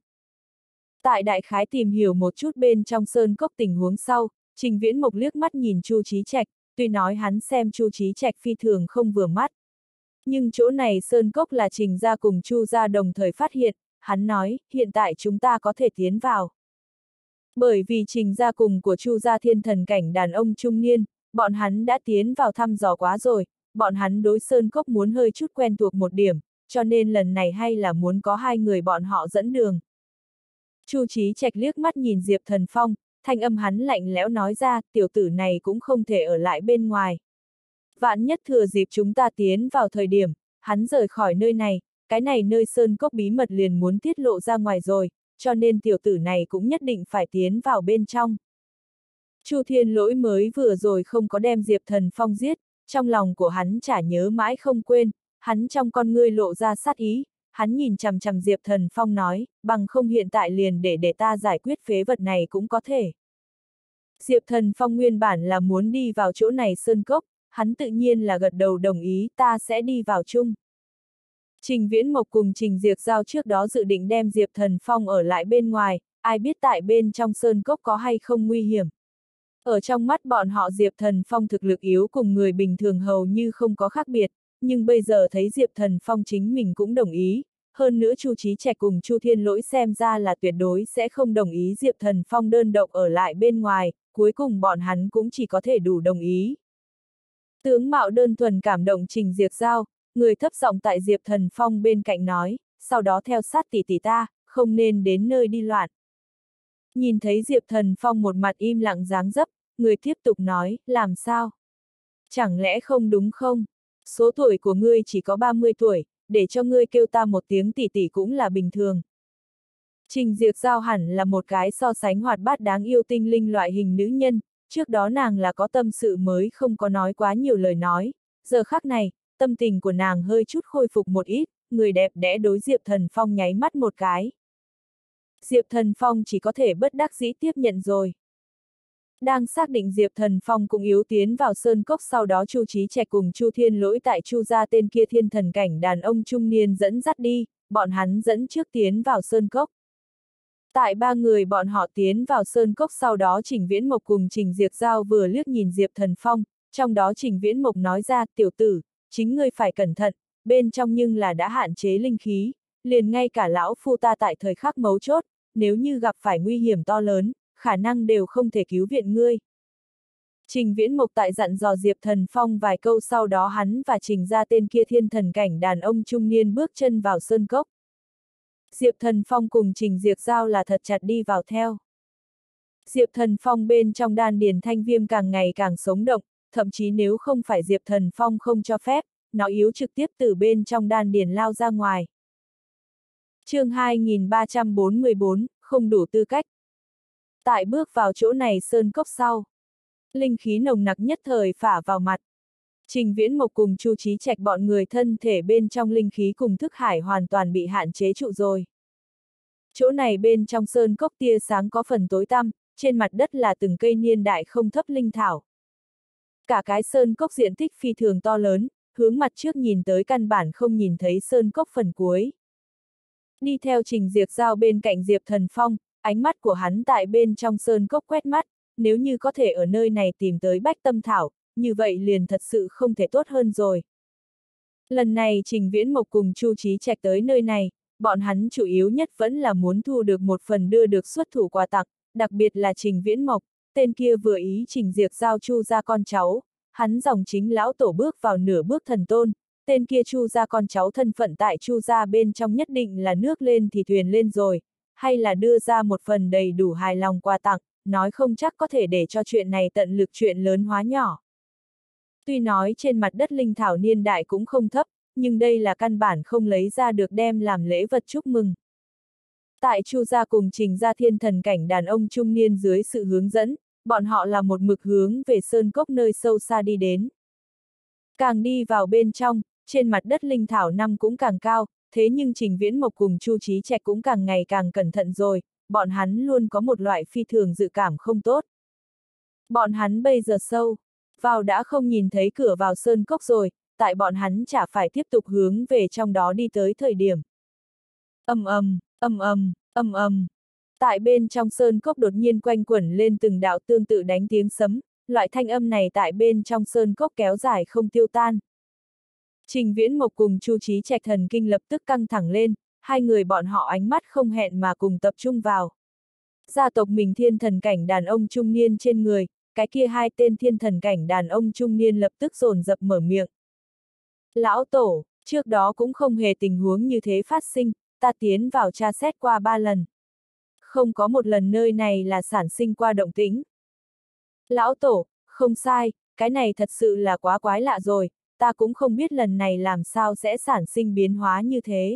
[SPEAKER 1] Tại đại khái tìm hiểu một chút bên trong sơn cốc tình huống sau, Trình Viễn Mộc liếc mắt nhìn Chu Chí Trạch, tuy nói hắn xem Chu Chí Trạch phi thường không vừa mắt. Nhưng chỗ này sơn cốc là Trình gia cùng Chu gia đồng thời phát hiện, hắn nói, hiện tại chúng ta có thể tiến vào. Bởi vì Trình gia cùng của Chu gia thiên thần cảnh đàn ông trung niên, bọn hắn đã tiến vào thăm dò quá rồi, bọn hắn đối sơn cốc muốn hơi chút quen thuộc một điểm, cho nên lần này hay là muốn có hai người bọn họ dẫn đường. Chu Chí Trạch liếc mắt nhìn Diệp Thần Phong, thanh âm hắn lạnh lẽo nói ra, tiểu tử này cũng không thể ở lại bên ngoài. Vạn nhất thừa dịp chúng ta tiến vào thời điểm, hắn rời khỏi nơi này, cái này nơi sơn cốc bí mật liền muốn tiết lộ ra ngoài rồi, cho nên tiểu tử này cũng nhất định phải tiến vào bên trong. Chu Thiên Lỗi mới vừa rồi không có đem Diệp Thần Phong giết, trong lòng của hắn chả nhớ mãi không quên, hắn trong con ngươi lộ ra sát ý, hắn nhìn chằm chằm Diệp Thần Phong nói, bằng không hiện tại liền để ta giải quyết phế vật này cũng có thể. Diệp Thần Phong nguyên bản là muốn đi vào chỗ này sơn cốc, hắn tự nhiên là gật đầu đồng ý, ta sẽ đi vào chung. Trình Viễn Mộc cùng Trình Diệc Giao trước đó dự định đem Diệp Thần Phong ở lại bên ngoài, ai biết tại bên trong sơn cốc có hay không nguy hiểm. Ở trong mắt bọn họ Diệp Thần Phong thực lực yếu cùng người bình thường hầu như không có khác biệt, nhưng bây giờ thấy Diệp Thần Phong chính mình cũng đồng ý, hơn nữa Chu Chí Trạch cùng Chu Thiên Lỗi xem ra là tuyệt đối sẽ không đồng ý Diệp Thần Phong đơn độc ở lại bên ngoài, cuối cùng bọn hắn cũng chỉ có thể đủ đồng ý. Tướng mạo đơn thuần cảm động Trình Diệc Giao, người thấp giọng tại Diệp Thần Phong bên cạnh nói, sau đó theo sát tỷ tỷ ta, không nên đến nơi đi loạn. Nhìn thấy Diệp Thần Phong một mặt im lặng dáng dấp, người tiếp tục nói, làm sao? Chẳng lẽ không đúng không? Số tuổi của ngươi chỉ có 30 tuổi, để cho ngươi kêu ta một tiếng tỷ tỷ cũng là bình thường. Trình Diệc Giao hẳn là một cái so sánh hoạt bát đáng yêu tinh linh loại hình nữ nhân, trước đó nàng là có tâm sự mới không có nói quá nhiều lời nói, giờ khắc này, tâm tình của nàng hơi chút khôi phục một ít, người đẹp đẽ đối Diệp Thần Phong nháy mắt một cái. Diệp Thần Phong chỉ có thể bất đắc dĩ tiếp nhận rồi. Đang xác định Diệp Thần Phong cũng yếu tiến vào sơn cốc sau đó Chu Chí Trạch cùng Chu Thiên Lỗi tại Chu gia tên kia thiên thần cảnh đàn ông trung niên dẫn dắt đi, bọn hắn dẫn trước tiến vào sơn cốc. Tại ba người bọn họ tiến vào sơn cốc sau đó Trình Viễn Mộc cùng Trình Diệc Giao vừa liếc nhìn Diệp Thần Phong, trong đó Trình Viễn Mộc nói ra, tiểu tử, chính ngươi phải cẩn thận, bên trong nhưng là đã hạn chế linh khí, liền ngay cả lão phu ta tại thời khắc mấu chốt, nếu như gặp phải nguy hiểm to lớn, khả năng đều không thể cứu viện ngươi. Trình Viễn Mộc tại dặn dò Diệp Thần Phong vài câu sau đó hắn và Trình ra tên kia thiên thần cảnh đàn ông trung niên bước chân vào sơn cốc. Diệp Thần Phong cùng Trình Diệc Giao là thật chặt đi vào theo. Diệp Thần Phong bên trong đan điền thanh viêm càng ngày càng sống động, thậm chí nếu không phải Diệp Thần Phong không cho phép, nó yếu trực tiếp từ bên trong đan điền lao ra ngoài. Chương 2344, không đủ tư cách. Tại bước vào chỗ này sơn cốc sau, linh khí nồng nặc nhất thời phả vào mặt. Trình Viễn Mộc cùng Chu Chí Trạch bọn người thân thể bên trong linh khí cùng thức hải hoàn toàn bị hạn chế trụ rồi. Chỗ này bên trong sơn cốc tia sáng có phần tối tăm, trên mặt đất là từng cây niên đại không thấp linh thảo. Cả cái sơn cốc diện tích phi thường to lớn, hướng mặt trước nhìn tới căn bản không nhìn thấy sơn cốc phần cuối. Đi theo Trình Diệc Giao bên cạnh Diệp Thần Phong, ánh mắt của hắn tại bên trong sơn cốc quét mắt, nếu như có thể ở nơi này tìm tới Bách Tâm Thảo, như vậy liền thật sự không thể tốt hơn rồi. Lần này Trình Viễn Mộc cùng Chu Chí Trạch tới nơi này, bọn hắn chủ yếu nhất vẫn là muốn thu được một phần đưa được xuất thủ quà tặng, đặc biệt là Trình Viễn Mộc, tên kia vừa ý Trình Diệc Giao Chu ra con cháu, hắn dòng chính lão tổ bước vào nửa bước thần tôn, tên kia Chu ra con cháu thân phận tại Chu ra bên trong nhất định là nước lên thì thuyền lên rồi, hay là đưa ra một phần đầy đủ hài lòng quà tặng, nói không chắc có thể để cho chuyện này tận lực chuyện lớn hóa nhỏ. Tuy nói trên mặt đất linh thảo niên đại cũng không thấp, nhưng đây là căn bản không lấy ra được đem làm lễ vật chúc mừng. Tại Chu gia cùng Trình gia thiên thần cảnh đàn ông trung niên dưới sự hướng dẫn, bọn họ là một mực hướng về sơn cốc nơi sâu xa đi đến. Càng đi vào bên trong, trên mặt đất linh thảo năm cũng càng cao, thế nhưng Trình Viễn Mộc cùng Chu Chí Trạch cũng càng ngày càng cẩn thận rồi, bọn hắn luôn có một loại phi thường dự cảm không tốt. Bọn hắn bây giờ sâu vào đã không nhìn thấy cửa vào sơn cốc rồi, tại bọn hắn chả phải tiếp tục hướng về trong đó đi tới thời điểm. Ầm ầm, ầm ầm, ầm ầm. Tại bên trong sơn cốc đột nhiên quanh quẩn lên từng đạo tương tự đánh tiếng sấm, loại thanh âm này tại bên trong sơn cốc kéo dài không tiêu tan. Trình Viễn Mộc cùng Chu Chí Trạch thần kinh lập tức căng thẳng lên, hai người bọn họ ánh mắt không hẹn mà cùng tập trung vào. Gia tộc mình thiên thần cảnh đàn ông trung niên trên người, cái kia hai tên thiên thần cảnh đàn ông trung niên lập tức dồn dập mở miệng. Lão Tổ, trước đó cũng không hề tình huống như thế phát sinh, ta tiến vào tra xét qua 3 lần. Không có một lần nơi này là sản sinh qua động tĩnh. Lão Tổ, không sai, cái này thật sự là quá quái lạ rồi, ta cũng không biết lần này làm sao sẽ sản sinh biến hóa như thế.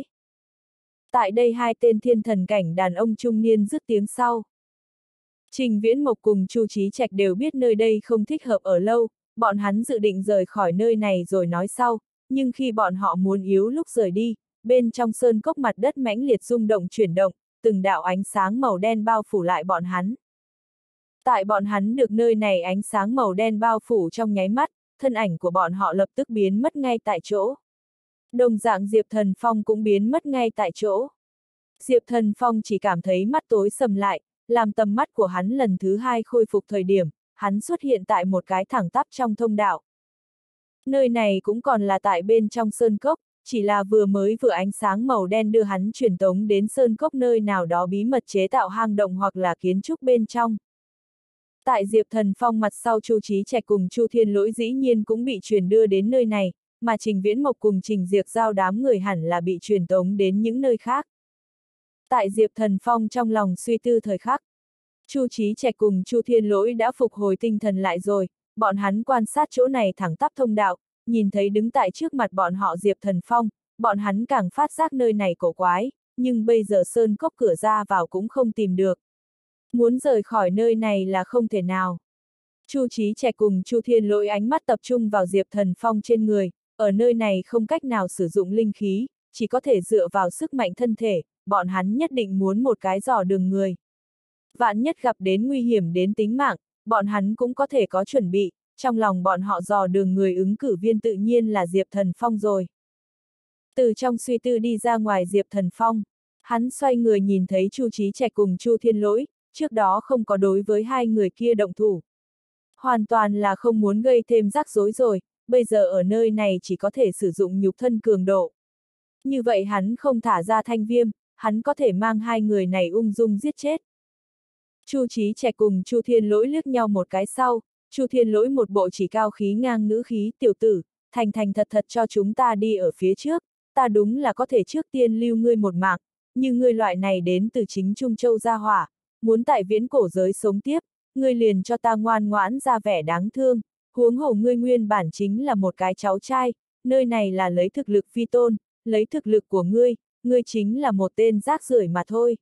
[SPEAKER 1] Tại đây hai tên thiên thần cảnh đàn ông trung niên dứt tiếng sau. Trình Viễn Mộc cùng Chu Chí Trạch đều biết nơi đây không thích hợp ở lâu, bọn hắn dự định rời khỏi nơi này rồi nói sau, nhưng khi bọn họ muốn yếu lúc rời đi, bên trong sơn cốc mặt đất mãnh liệt rung động chuyển động, từng đạo ánh sáng màu đen bao phủ lại bọn hắn. Tại bọn hắn được nơi này ánh sáng màu đen bao phủ trong nháy mắt, thân ảnh của bọn họ lập tức biến mất ngay tại chỗ. Đồng dạng Diệp Thần Phong cũng biến mất ngay tại chỗ. Diệp Thần Phong chỉ cảm thấy mắt tối sầm lại, làm tầm mắt của hắn lần thứ hai khôi phục thời điểm, hắn xuất hiện tại một cái thẳng tắp trong thông đạo. Nơi này cũng còn là tại bên trong sơn cốc, chỉ là vừa ánh sáng màu đen đưa hắn truyền tống đến sơn cốc nơi nào đó bí mật chế tạo hang động hoặc là kiến trúc bên trong. Tại Diệp Thần Phong mặt sau Chu Chí Trạch cùng Chu Thiên Lỗi dĩ nhiên cũng bị truyền đưa đến nơi này, mà Trình Viễn Mộc cùng Trình Diệp Giao đám người hẳn là bị truyền tống đến những nơi khác. Tại Diệp Thần Phong trong lòng suy tư thời khắc, Chu Chí Trạch cùng Chu Thiên Lỗi đã phục hồi tinh thần lại rồi, bọn hắn quan sát chỗ này thẳng tắp thông đạo, nhìn thấy đứng tại trước mặt bọn họ Diệp Thần Phong, bọn hắn càng phát giác nơi này cổ quái, nhưng bây giờ sơn cốc cửa ra vào cũng không tìm được. Muốn rời khỏi nơi này là không thể nào. Chu Chí Trạch cùng Chu Thiên Lỗi ánh mắt tập trung vào Diệp Thần Phong trên người, ở nơi này không cách nào sử dụng linh khí, chỉ có thể dựa vào sức mạnh thân thể, bọn hắn nhất định muốn một cái dò đường người. Vạn nhất gặp đến nguy hiểm đến tính mạng, bọn hắn cũng có thể có chuẩn bị, trong lòng bọn họ dò đường người ứng cử viên tự nhiên là Diệp Thần Phong rồi. Từ trong suy tư đi ra ngoài Diệp Thần Phong, hắn xoay người nhìn thấy Chu Chí Trạch cùng Chu Thiên Lỗi, trước đó không có đối với hai người kia động thủ. Hoàn toàn là không muốn gây thêm rắc rối rồi, bây giờ ở nơi này chỉ có thể sử dụng nhục thân cường độ. Như vậy hắn không thả ra thanh viêm, hắn có thể mang hai người này ung dung giết chết. Chu Chí Trạch cùng Chu Thiên Lỗi liếc nhau một cái sau, Chu Thiên Lỗi một bộ chỉ cao khí ngang ngữ khí, tiểu tử, thành thành thật thật cho chúng ta đi ở phía trước, ta đúng là có thể trước tiên lưu ngươi một mạng, nhưng ngươi loại này đến từ chính Trung Châu gia hỏa, muốn tại viễn cổ giới sống tiếp, ngươi liền cho ta ngoan ngoãn ra vẻ đáng thương, huống hồ ngươi nguyên bản chính là một cái cháu trai, nơi này là lấy thực lực vi tôn, lấy thực lực của ngươi chính là một tên rác rưởi mà thôi.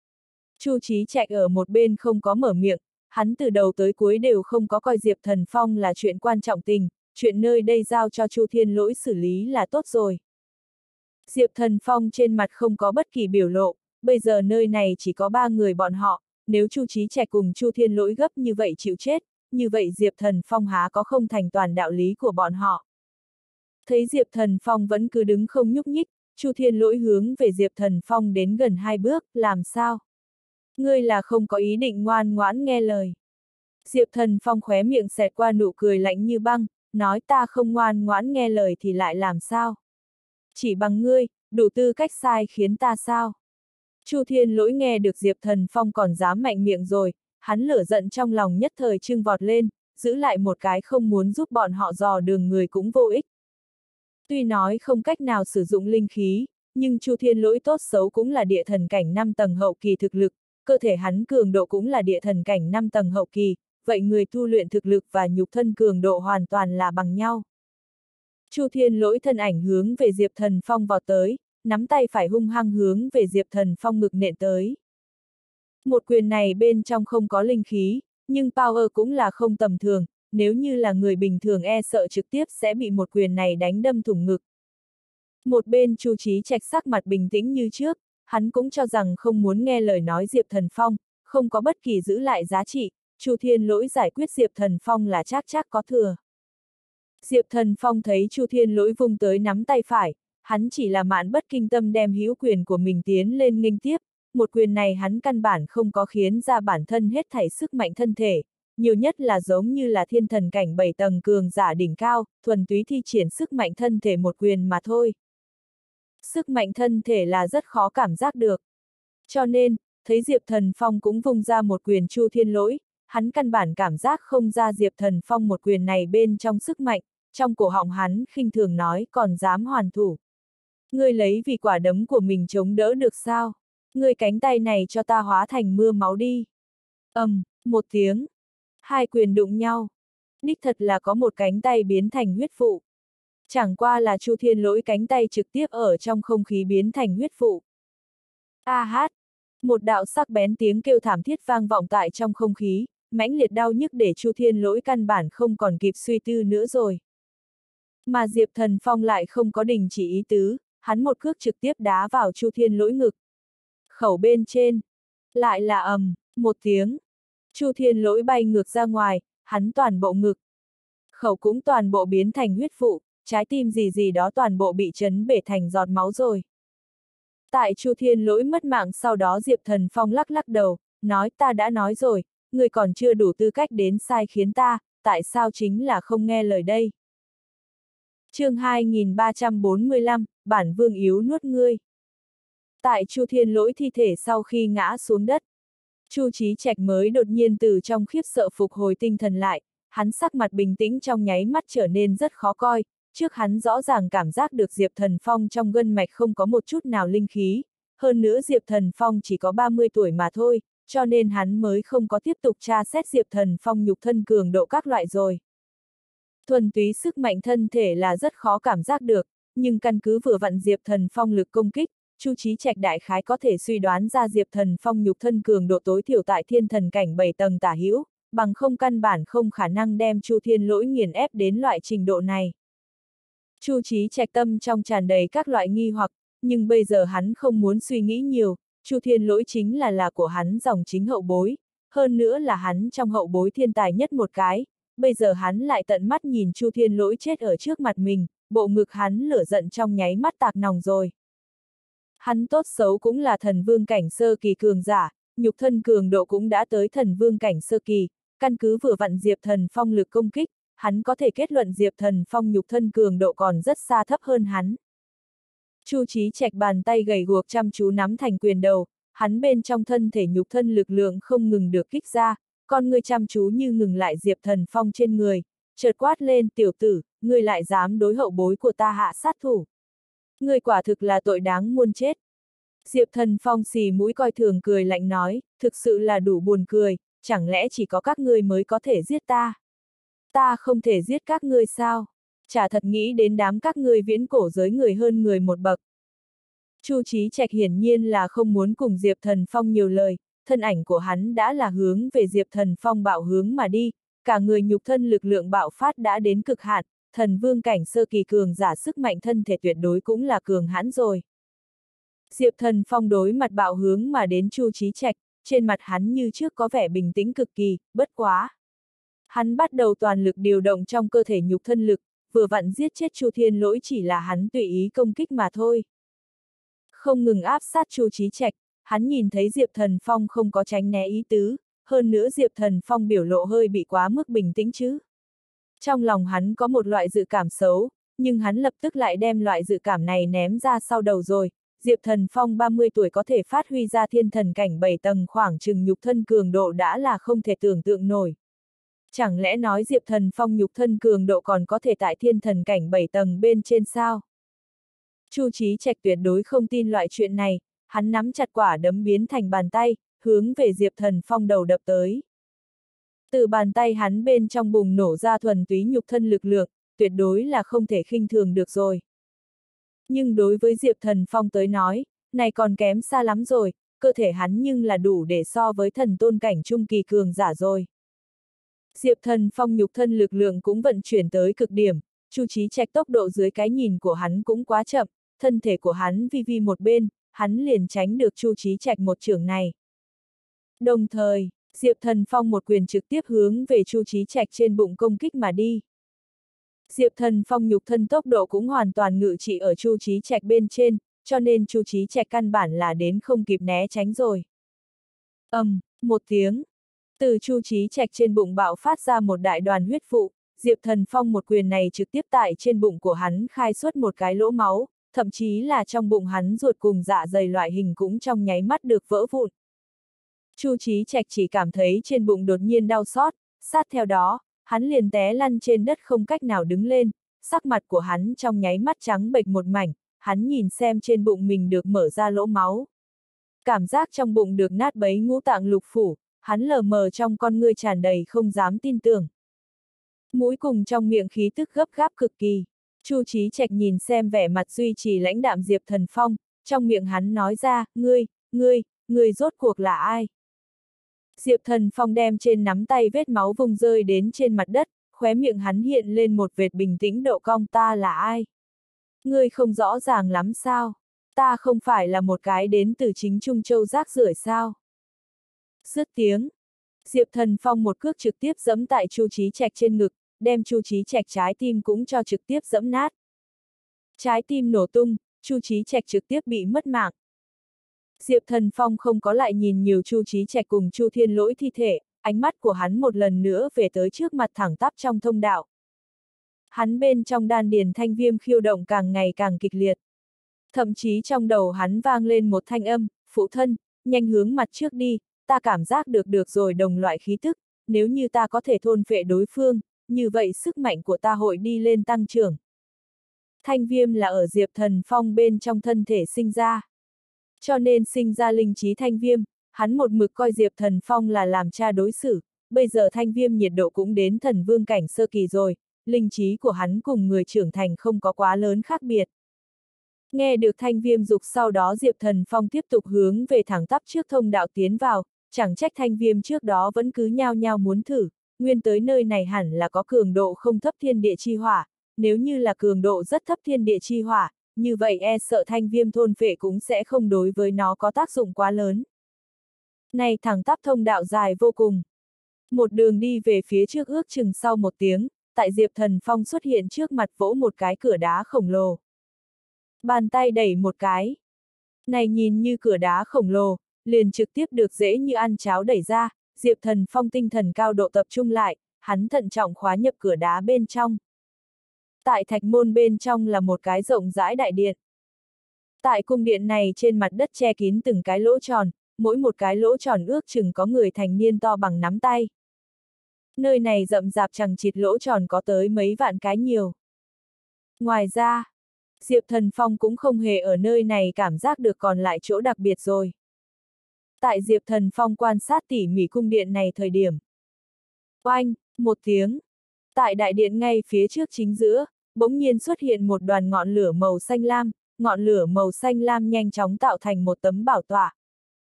[SPEAKER 1] Chu Chí Trạch ở một bên không có mở miệng, hắn từ đầu tới cuối đều không có coi Diệp Thần Phong là chuyện quan trọng tình, chuyện nơi đây giao cho Chu Thiên Lỗi xử lý là tốt rồi. Diệp Thần Phong trên mặt không có bất kỳ biểu lộ, bây giờ nơi này chỉ có 3 người bọn họ, nếu Chu Chí Trạch cùng Chu Thiên Lỗi gấp như vậy chịu chết, như vậy Diệp Thần Phong há có không thành toàn đạo lý của bọn họ. Thấy Diệp Thần Phong vẫn cứ đứng không nhúc nhích, Chu Thiên Lỗi hướng về Diệp Thần Phong đến gần 2 bước, làm sao? Ngươi là không có ý định ngoan ngoãn nghe lời. Diệp Thần Phong khóe miệng xẹt qua nụ cười lạnh như băng, nói ta không ngoan ngoãn nghe lời thì lại làm sao? Chỉ bằng ngươi, đủ tư cách sai khiến ta sao? Chu Thiên Lỗi nghe được Diệp Thần Phong còn dám mạnh miệng rồi, hắn lửa giận trong lòng nhất thời trưng vọt lên, giữ lại một cái không muốn giúp bọn họ dò đường người cũng vô ích. Tuy nói không cách nào sử dụng linh khí, nhưng Chu Thiên Lỗi tốt xấu cũng là địa thần cảnh 5 tầng hậu kỳ thực lực, cơ thể hắn cường độ cũng là địa thần cảnh 5 tầng hậu kỳ, vậy người tu luyện thực lực và nhục thân cường độ hoàn toàn là bằng nhau. Chu Thiên Lỗi thân ảnh hướng về Diệp Thần Phong vào tới, nắm tay phải hung hăng hướng về Diệp Thần Phong ngực nện tới. Một quyền này bên trong không có linh khí, nhưng power cũng là không tầm thường, nếu như là người bình thường e sợ trực tiếp sẽ bị một quyền này đánh đâm thủng ngực. Một bên Chu Chí Trạch sắc mặt bình tĩnh như trước, hắn cũng cho rằng không muốn nghe lời nói Diệp Thần Phong, không có bất kỳ giữ lại giá trị, Chu Thiên Lỗi giải quyết Diệp Thần Phong là chắc có thừa. Diệp Thần Phong thấy Chu Thiên Lỗi vung tới nắm tay phải, hắn chỉ là mạn bất kinh tâm đem hữu quyền của mình tiến lên nghênh tiếp, một quyền này hắn căn bản không có khiến ra bản thân hết thảy sức mạnh thân thể, nhiều nhất là giống như là thiên thần cảnh 7 tầng cường giả đỉnh cao, thuần túy thi triển sức mạnh thân thể một quyền mà thôi. Sức mạnh thân thể là rất khó cảm giác được. Cho nên, thấy Diệp Thần Phong cũng vung ra một quyền Chu Thiên Lỗi, hắn căn bản cảm giác không ra Diệp Thần Phong một quyền này bên trong sức mạnh, trong cổ họng hắn khinh thường nói còn dám hoàn thủ. Ngươi lấy vì quả đấm của mình chống đỡ được sao? Ngươi cánh tay này cho ta hóa thành mưa máu đi. Một tiếng. Hai quyền đụng nhau. Đích thật là có một cánh tay biến thành huyết vụ. Chẳng qua là Chu Thiên Lỗi cánh tay trực tiếp ở trong không khí biến thành huyết vụ. A hát. Một đạo sắc bén tiếng kêu thảm thiết vang vọng tại trong không khí, mãnh liệt đau nhức để Chu Thiên Lỗi căn bản không còn kịp suy tư nữa rồi. Mà Diệp Thần Phong lại không có đình chỉ ý tứ, hắn một cước trực tiếp đá vào Chu Thiên Lỗi ngực. Khẩu bên trên. Lại là một tiếng. Chu Thiên Lỗi bay ngược ra ngoài, hắn toàn bộ ngực. Khẩu cũng toàn bộ biến thành huyết vụ, trái tim gì đó toàn bộ bị chấn bể thành giọt máu rồi. Tại Chu Thiên Lỗi mất mạng sau đó Diệp Thần Phong lắc lắc đầu, nói ta đã nói rồi, người còn chưa đủ tư cách đến sai khiến ta, tại sao chính là không nghe lời đây. Chương 2345, bản vương yếu nuốt ngươi. Tại Chu Thiên Lỗi thi thể sau khi ngã xuống đất, Chu Chí Trạch mới đột nhiên từ trong khiếp sợ phục hồi tinh thần lại, hắn sắc mặt bình tĩnh trong nháy mắt trở nên rất khó coi, trước hắn rõ ràng cảm giác được Diệp Thần Phong trong gân mạch không có một chút nào linh khí, hơn nữa Diệp Thần Phong chỉ có 30 tuổi mà thôi, cho nên hắn mới không có tiếp tục tra xét Diệp Thần Phong nhục thân cường độ các loại rồi. Thuần túy sức mạnh thân thể là rất khó cảm giác được, nhưng căn cứ vừa vặn Diệp Thần Phong lực công kích, Chu Chí Trạch đại khái có thể suy đoán ra Diệp Thần Phong nhục thân cường độ tối thiểu tại thiên thần cảnh 7 tầng tả hữu, bằng không căn bản không khả năng đem Chu Thiên Lỗi nghiền ép đến loại trình độ này. Chu Chí Trạch tâm trong tràn đầy các loại nghi hoặc, nhưng bây giờ hắn không muốn suy nghĩ nhiều, Chu Thiên Lỗi chính là của hắn dòng chính hậu bối, hơn nữa là hắn trong hậu bối thiên tài nhất một cái, bây giờ hắn lại tận mắt nhìn Chu Thiên Lỗi chết ở trước mặt mình, bộ ngực hắn lửa giận trong nháy mắt tạc nòng rồi. Hắn tốt xấu cũng là thần vương cảnh sơ kỳ cường giả, nhục thân cường độ cũng đã tới thần vương cảnh sơ kỳ, căn cứ vừa vặn Diệp Thần Phong lực công kích, hắn có thể kết luận Diệp Thần Phong nhục thân cường độ còn rất xa thấp hơn hắn. Chu Chí Trạch bàn tay gầy guộc chăm chú nắm thành quyền đầu, hắn bên trong thân thể nhục thân lực lượng không ngừng được kích ra, con ngươi chăm chú như ngừng lại Diệp Thần Phong trên người, chợt quát lên tiểu tử, ngươi lại dám đối hậu bối của ta hạ sát thủ. Ngươi quả thực là tội đáng muôn chết. Diệp Thần Phong xì mũi coi thường cười lạnh nói, thực sự là đủ buồn cười, chẳng lẽ chỉ có các ngươi mới có thể giết ta? Ta không thể giết các ngươi sao? Chả thật nghĩ đến đám các ngươi viễn cổ giới người hơn người một bậc. Chu Chí Trạch hiển nhiên là không muốn cùng Diệp Thần Phong nhiều lời, thân ảnh của hắn đã là hướng về Diệp Thần Phong bạo hướng mà đi, cả người nhục thân lực lượng bạo phát đã đến cực hạn, thần vương cảnh sơ kỳ cường giả sức mạnh thân thể tuyệt đối cũng là cường hãn rồi. Diệp Thần Phong đối mặt bạo hướng mà đến Chu Chí Trạch, trên mặt hắn như trước có vẻ bình tĩnh cực kỳ, bất quá. Hắn bắt đầu toàn lực điều động trong cơ thể nhục thân lực, vừa vặn giết chết Chu Thiên Lỗi chỉ là hắn tùy ý công kích mà thôi. Không ngừng áp sát Chu Chí Trạch, hắn nhìn thấy Diệp Thần Phong không có tránh né ý tứ, hơn nữa Diệp Thần Phong biểu lộ hơi bị quá mức bình tĩnh chứ. Trong lòng hắn có một loại dự cảm xấu, nhưng hắn lập tức lại đem loại dự cảm này ném ra sau đầu rồi. Diệp Thần Phong 30 tuổi có thể phát huy ra thiên thần cảnh 7 tầng khoảng chừng nhục thân cường độ đã là không thể tưởng tượng nổi. Chẳng lẽ nói Diệp Thần Phong nhục thân cường độ còn có thể tại thiên thần cảnh 7 tầng bên trên sao? Chu Chí Trạch tuyệt đối không tin loại chuyện này, hắn nắm chặt quả đấm biến thành bàn tay, hướng về Diệp Thần Phong đầu đập tới. Từ bàn tay hắn bên trong bùng nổ ra thuần túy nhục thân lực lượng, tuyệt đối là không thể khinh thường được rồi. Nhưng đối với Diệp Thần Phong tới nói, này còn kém xa lắm rồi, cơ thể hắn nhưng là đủ để so với thần tôn cảnh trung kỳ cường giả rồi. Diệp Thần Phong nhục thân lực lượng cũng vận chuyển tới cực điểm, Chu Chí Trạch tốc độ dưới cái nhìn của hắn cũng quá chậm, thân thể của hắn vi vi một bên, hắn liền tránh được Chu Chí Trạch một chưởng này. Đồng thời, Diệp Thần Phong một quyền trực tiếp hướng về Chu Chí Trạch trên bụng công kích mà đi. Diệp Thần Phong nhục thân tốc độ cũng hoàn toàn ngự trị ở Chu Chí Trạch bên trên, cho nên Chu Chí Trạch căn bản là đến không kịp né tránh rồi. Một tiếng. Từ Chu Chí Trạch trên bụng bạo phát ra một đại đoàn huyết vụ, Diệp Thần Phong một quyền này trực tiếp tại trên bụng của hắn khai xuất một cái lỗ máu, thậm chí là trong bụng hắn ruột cùng dạ dày loại hình cũng trong nháy mắt được vỡ vụn. Chu Chí Trạch chỉ cảm thấy trên bụng đột nhiên đau xót, sát theo đó, hắn liền té lăn trên đất không cách nào đứng lên, sắc mặt của hắn trong nháy mắt trắng bệch một mảnh, hắn nhìn xem trên bụng mình được mở ra lỗ máu. Cảm giác trong bụng được nát bấy ngũ tạng lục phủ, hắn lờ mờ trong con ngươi tràn đầy không dám tin tưởng. Mũi cùng trong miệng khí tức gấp gáp cực kỳ. Chu Chí Trạch nhìn xem vẻ mặt duy trì lãnh đạm Diệp Thần Phong, trong miệng hắn nói ra, ngươi rốt cuộc là ai? Diệp Thần Phong đem trên nắm tay vết máu vùng rơi đến trên mặt đất, khóe miệng hắn hiện lên một vệt bình tĩnh độ cong, ta là ai? Ngươi không rõ ràng lắm sao? Ta không phải là một cái đến từ chính Trung Châu rác rưởi sao? Dứt tiếng. Diệp Thần Phong một cước trực tiếp giẫm tại Chu Chí Trạch trên ngực, đem Chu Chí Trạch trái tim cũng cho trực tiếp giẫm nát. Trái tim nổ tung, Chu Chí Trạch trực tiếp bị mất mạng. Diệp Thần Phong không có lại nhìn nhiều Chu Chí Trạch cùng Chu Thiên Lỗi thi thể, ánh mắt của hắn một lần nữa về tới trước mặt thẳng tắp trong thông đạo. Hắn bên trong đan điền thanh viêm khiêu động càng ngày càng kịch liệt. Thậm chí trong đầu hắn vang lên một thanh âm, phụ thân, nhanh hướng mặt trước đi, ta cảm giác được rồi đồng loại khí tức, nếu như ta có thể thôn phệ đối phương, như vậy sức mạnh của ta hội đi lên tăng trưởng. Thanh viêm là ở Diệp Thần Phong bên trong thân thể sinh ra. Cho nên sinh ra linh trí thanh viêm, hắn một mực coi Diệp Thần Phong là làm cha đối xử, bây giờ thanh viêm nhiệt độ cũng đến thần vương cảnh sơ kỳ rồi, linh trí của hắn cùng người trưởng thành không có quá lớn khác biệt. Nghe được thanh viêm dục sau đó Diệp Thần Phong tiếp tục hướng về thẳng tắp trước thông đạo tiến vào, chẳng trách thanh viêm trước đó vẫn cứ nhao nhao muốn thử, nguyên tới nơi này hẳn là có cường độ không thấp thiên địa chi hỏa, nếu như là cường độ rất thấp thiên địa chi hỏa, như vậy e sợ thanh viêm thôn phệ cũng sẽ không đối với nó có tác dụng quá lớn. Này thẳng tắp thông đạo dài vô cùng. Một đường đi về phía trước ước chừng sau một tiếng, tại Diệp Thần Phong xuất hiện trước mặt vỗ một cái cửa đá khổng lồ. Bàn tay đẩy một cái. Này nhìn như cửa đá khổng lồ, liền trực tiếp được dễ như ăn cháo đẩy ra, Diệp Thần Phong tinh thần cao độ tập trung lại, hắn thận trọng khóa nhập cửa đá bên trong. Tại thạch môn bên trong là một cái rộng rãi đại điện. Tại cung điện này trên mặt đất che kín từng cái lỗ tròn, mỗi một cái lỗ tròn ước chừng có người thành niên to bằng nắm tay. Nơi này rậm rạp chằng chịt lỗ tròn có tới mấy vạn cái nhiều. Ngoài ra, Diệp Thần Phong cũng không hề ở nơi này cảm giác được còn lại chỗ đặc biệt rồi. Tại Diệp Thần Phong quan sát tỉ mỉ cung điện này thời điểm. Oanh, một tiếng. Tại đại điện ngay phía trước chính giữa, bỗng nhiên xuất hiện một đoàn ngọn lửa màu xanh lam, ngọn lửa màu xanh lam nhanh chóng tạo thành một tấm bảo tọa.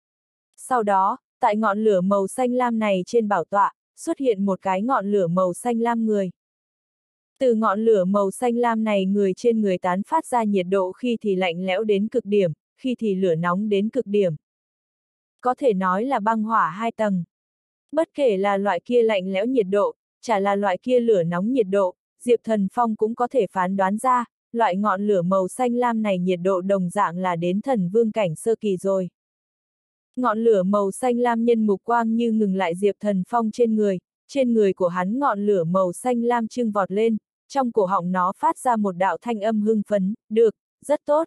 [SPEAKER 1] Sau đó, tại ngọn lửa màu xanh lam này trên bảo tọa, xuất hiện một cái ngọn lửa màu xanh lam người. Từ ngọn lửa màu xanh lam này người trên người tán phát ra nhiệt độ khi thì lạnh lẽo đến cực điểm, khi thì lửa nóng đến cực điểm. Có thể nói là băng hỏa hai tầng. Bất kể là loại kia lạnh lẽo nhiệt độ, chả là loại kia lửa nóng nhiệt độ, Diệp Thần Phong cũng có thể phán đoán ra, loại ngọn lửa màu xanh lam này nhiệt độ đồng dạng là đến thần vương cảnh sơ kỳ rồi. Ngọn lửa màu xanh lam nhân mục quang như ngừng lại Diệp Thần Phong trên người của hắn ngọn lửa màu xanh lam trưng vọt lên, trong cổ họng nó phát ra một đạo thanh âm hưng phấn, được, rất tốt.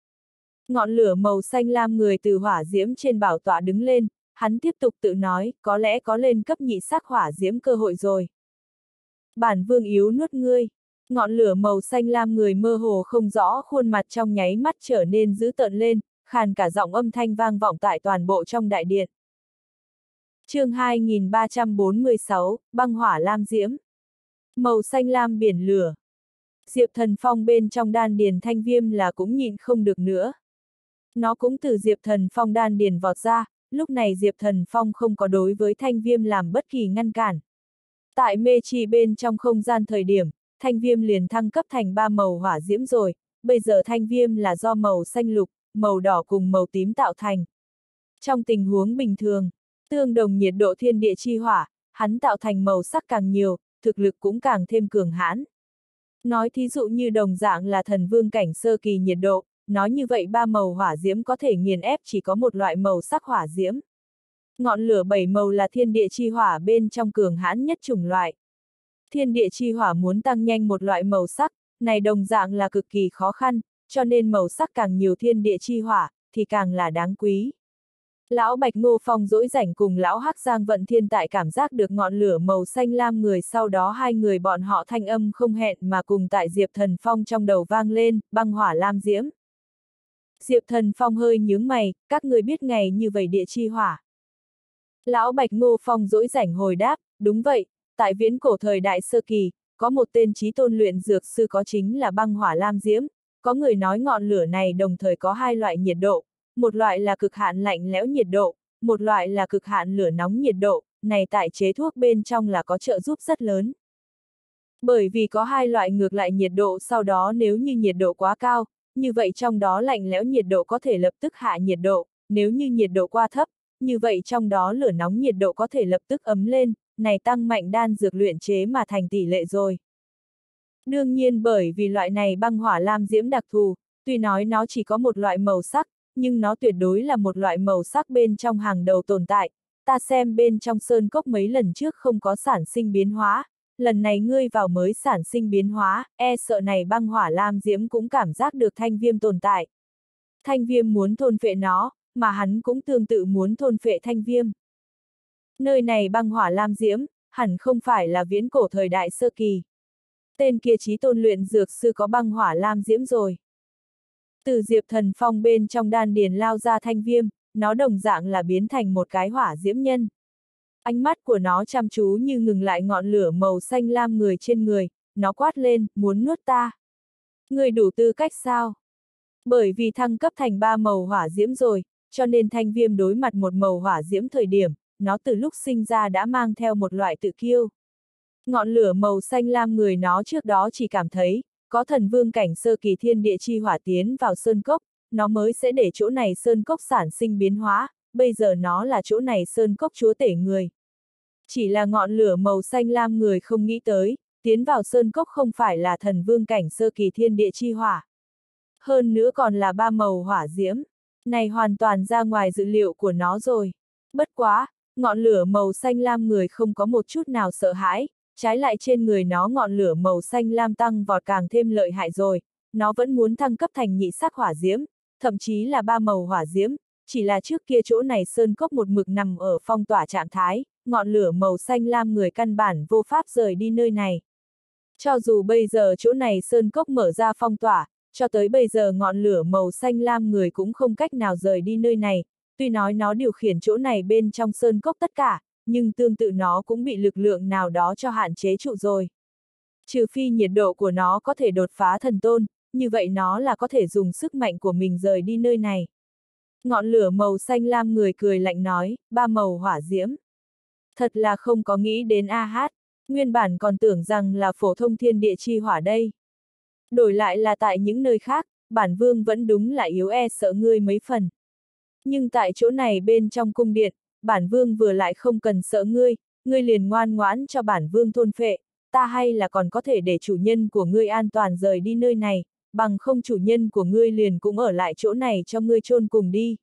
[SPEAKER 1] Ngọn lửa màu xanh lam người từ hỏa diễm trên bảo tọa đứng lên, hắn tiếp tục tự nói, có lẽ có lên cấp nhị sắc hỏa diễm cơ hội rồi. Bản vương yếu nuốt ngươi. Ngọn lửa màu xanh lam người mơ hồ không rõ khuôn mặt trong nháy mắt trở nên dữ tợn lên, khàn cả giọng âm thanh vang vọng tại toàn bộ trong đại điện. Chương 2346, băng hỏa lam diễm. Màu xanh lam biển lửa. Diệp Thần Phong bên trong đan điền Thanh Viêm là cũng nhịn không được nữa. Nó cũng từ Diệp Thần Phong đan điền vọt ra, lúc này Diệp Thần Phong không có đối với Thanh Viêm làm bất kỳ ngăn cản. Tại mê chi bên trong không gian thời điểm, Thanh Viêm liền thăng cấp thành 3 màu hỏa diễm rồi, bây giờ Thanh Viêm là do màu xanh lục, màu đỏ cùng màu tím tạo thành. Trong tình huống bình thường, tương đồng nhiệt độ thiên địa chi hỏa, hắn tạo thành màu sắc càng nhiều, thực lực cũng càng thêm cường hãn. Nói thí dụ như đồng dạng là thần vương cảnh sơ kỳ nhiệt độ, nói như vậy 3 màu hỏa diễm có thể nghiền ép chỉ có một loại màu sắc hỏa diễm. Ngọn lửa 7 màu là thiên địa chi hỏa bên trong cường hãn nhất chủng loại. Thiên địa chi hỏa muốn tăng nhanh một loại màu sắc, này đồng dạng là cực kỳ khó khăn, cho nên màu sắc càng nhiều thiên địa chi hỏa, thì càng là đáng quý. Lão Bạch Ngô Phong dỗi rảnh cùng lão Hắc Giang Vận Thiên tại cảm giác được ngọn lửa màu xanh lam người, sau đó hai người bọn họ thanh âm không hẹn mà cùng tại Diệp Thần Phong trong đầu vang lên, băng hỏa lam diễm. Diệp Thần Phong hơi nhướng mày, các người biết ngày như vậy địa chi hỏa. Lão Bạch Ngô Phong dỗi rảnh hồi đáp, đúng vậy, tại viễn cổ thời đại sơ kỳ, có một tên chí tôn luyện dược sư có chính là băng hỏa lam diễm, có người nói ngọn lửa này đồng thời có hai loại nhiệt độ, một loại là cực hạn lạnh lẽo nhiệt độ, một loại là cực hạn lửa nóng nhiệt độ, này tại chế thuốc bên trong là có trợ giúp rất lớn. Bởi vì có hai loại ngược lại nhiệt độ, sau đó nếu như nhiệt độ quá cao, như vậy trong đó lạnh lẽo nhiệt độ có thể lập tức hạ nhiệt độ, nếu như nhiệt độ quá thấp, như vậy trong đó lửa nóng nhiệt độ có thể lập tức ấm lên, này tăng mạnh đan dược luyện chế mà thành tỷ lệ rồi. Đương nhiên bởi vì loại này băng hỏa lam diễm đặc thù, tuy nói nó chỉ có một loại màu sắc, nhưng nó tuyệt đối là một loại màu sắc bên trong hàng đầu tồn tại, ta xem bên trong sơn cốc mấy lần trước không có sản sinh biến hóa, lần này ngươi vào mới sản sinh biến hóa, e sợ này băng hỏa lam diễm cũng cảm giác được Thanh Viêm tồn tại. Thanh Viêm muốn thôn phệ nó, mà hắn cũng tương tự muốn thôn phệ Thanh Viêm. Nơi này băng hỏa lam diễm, hẳn không phải là viễn cổ thời đại sơ kỳ. Tên kia chí tôn luyện dược sư có băng hỏa lam diễm rồi. Từ Diệp Thần Phong bên trong đan điền lao ra Thanh Viêm, nó đồng dạng là biến thành một cái hỏa diễm nhân. Ánh mắt của nó chăm chú như ngừng lại ngọn lửa màu xanh lam người trên người, nó quát lên, muốn nuốt ta. Người đủ tư cách sao? Bởi vì thăng cấp thành 3 màu hỏa diễm rồi, cho nên Thanh Viêm đối mặt một màu hỏa diễm thời điểm, nó từ lúc sinh ra đã mang theo một loại tự kiêu. Ngọn lửa màu xanh lam người nó trước đó chỉ cảm thấy, có thần vương cảnh sơ kỳ thiên địa chi hỏa tiến vào sơn cốc, nó mới sẽ để chỗ này sơn cốc sản sinh biến hóa, bây giờ nó là chỗ này sơn cốc chúa tể người. Chỉ là ngọn lửa màu xanh lam người không nghĩ tới, tiến vào sơn cốc không phải là thần vương cảnh sơ kỳ thiên địa chi hỏa. Hơn nữa còn là 3 màu hỏa diễm, này hoàn toàn ra ngoài dự liệu của nó rồi. Bất quá, ngọn lửa màu xanh lam người không có một chút nào sợ hãi, trái lại trên người nó ngọn lửa màu xanh lam tăng vọt càng thêm lợi hại rồi, nó vẫn muốn thăng cấp thành nhị sắc hỏa diễm, thậm chí là 3 màu hỏa diễm, chỉ là trước kia chỗ này sơn cốc một mực nằm ở phong tỏa trạng thái, ngọn lửa màu xanh lam người căn bản vô pháp rời đi nơi này. Cho dù bây giờ chỗ này sơn cốc mở ra phong tỏa, cho tới bây giờ ngọn lửa màu xanh lam người cũng không cách nào rời đi nơi này, tuy nói nó điều khiển chỗ này bên trong sơn cốc tất cả, nhưng tương tự nó cũng bị lực lượng nào đó cho hạn chế trụ rồi. Trừ phi nhiệt độ của nó có thể đột phá thần tôn, như vậy nó là có thể dùng sức mạnh của mình rời đi nơi này. Ngọn lửa màu xanh lam người cười lạnh nói, 3 màu hỏa diễm. Thật là không có nghĩ đến a hát, nguyên bản còn tưởng rằng là phổ thông thiên địa chi hỏa đây. Đổi lại là tại những nơi khác, bản vương vẫn đúng là yếu e sợ ngươi mấy phần. Nhưng tại chỗ này bên trong cung điện, bản vương vừa lại không cần sợ ngươi, ngươi liền ngoan ngoãn cho bản vương thôn phệ, ta hay là còn có thể để chủ nhân của ngươi an toàn rời đi nơi này, bằng không chủ nhân của ngươi liền cũng ở lại chỗ này cho ngươi chôn cùng đi.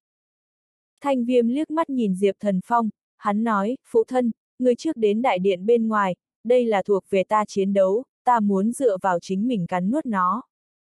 [SPEAKER 1] Thanh Viêm liếc mắt nhìn Diệp Thần Phong, hắn nói, phụ thân, ngươi trước đến đại điện bên ngoài, đây là thuộc về ta chiến đấu, ta muốn dựa vào chính mình cắn nuốt nó.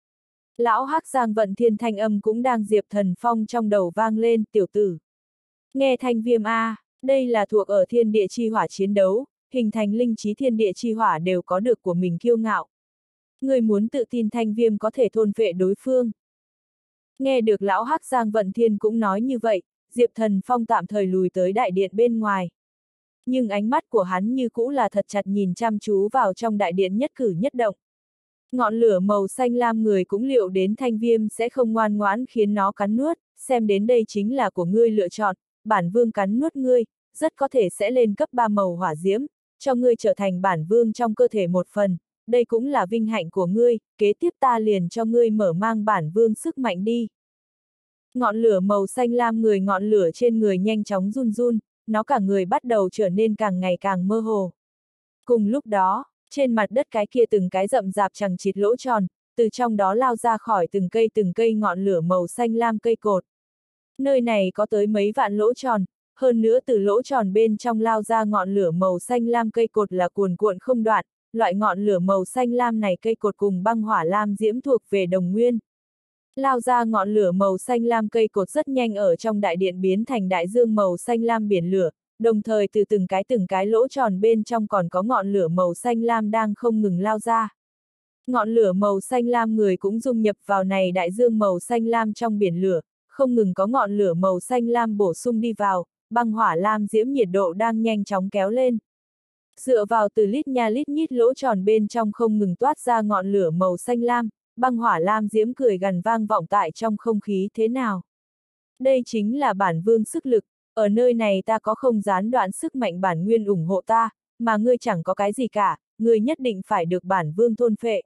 [SPEAKER 1] Lão Hắc Giang Vận Thiên thanh âm cũng đang Diệp Thần Phong trong đầu vang lên, tiểu tử. Nghe Thanh Viêm a, đây là thuộc ở thiên địa chi hỏa chiến đấu, hình thành linh trí thiên địa chi hỏa đều có được của mình kiêu ngạo. Ngươi muốn tự tin thanh viêm có thể thôn phệ đối phương. Nghe được lão hắc Giang Vận Thiên cũng nói như vậy, Diệp Thần Phong tạm thời lùi tới đại điện bên ngoài. Nhưng ánh mắt của hắn như cũ là thật chặt nhìn chăm chú vào trong đại điện nhất cử nhất động. Ngọn lửa màu xanh lam người cũng liệu đến thanh viêm sẽ không ngoan ngoãn khiến nó cắn nuốt, xem đến đây chính là của ngươi lựa chọn, bản vương cắn nuốt ngươi, rất có thể sẽ lên cấp 3 màu hỏa diễm, cho ngươi trở thành bản vương trong cơ thể một phần, đây cũng là vinh hạnh của ngươi, kế tiếp ta liền cho ngươi mở mang bản vương sức mạnh đi. Ngọn lửa màu xanh lam người ngọn lửa trên người nhanh chóng run run, nó cả người bắt đầu trở nên càng ngày càng mơ hồ. Cùng lúc đó, trên mặt đất cái kia từng cái rậm rạp chằng chịt lỗ tròn, từ trong đó lao ra khỏi từng cây ngọn lửa màu xanh lam cây cột. Nơi này có tới mấy vạn lỗ tròn, hơn nữa từ lỗ tròn bên trong lao ra ngọn lửa màu xanh lam cây cột là cuồn cuộn không đoạn, loại ngọn lửa màu xanh lam này cây cột cùng băng hỏa lam diễm thuộc về đồng nguyên. Lao ra ngọn lửa màu xanh lam cây cột rất nhanh ở trong đại điện biến thành đại dương màu xanh lam biển lửa, đồng thời từ từng cái lỗ tròn bên trong còn có ngọn lửa màu xanh lam đang không ngừng lao ra. Ngọn lửa màu xanh lam người cũng dung nhập vào này đại dương màu xanh lam trong biển lửa, không ngừng có ngọn lửa màu xanh lam bổ sung đi vào, băng hỏa lam diễm nhiệt độ đang nhanh chóng kéo lên. Dựa vào từ lít nha lít nhít lỗ tròn bên trong không ngừng toát ra ngọn lửa màu xanh lam, băng hỏa lam diễm cười gằn vang vọng tại trong không khí thế nào. Đây chính là bản vương sức lực, ở nơi này ta có không gián đoạn sức mạnh bản nguyên ủng hộ ta, mà ngươi chẳng có cái gì cả, ngươi nhất định phải được bản vương thôn phệ.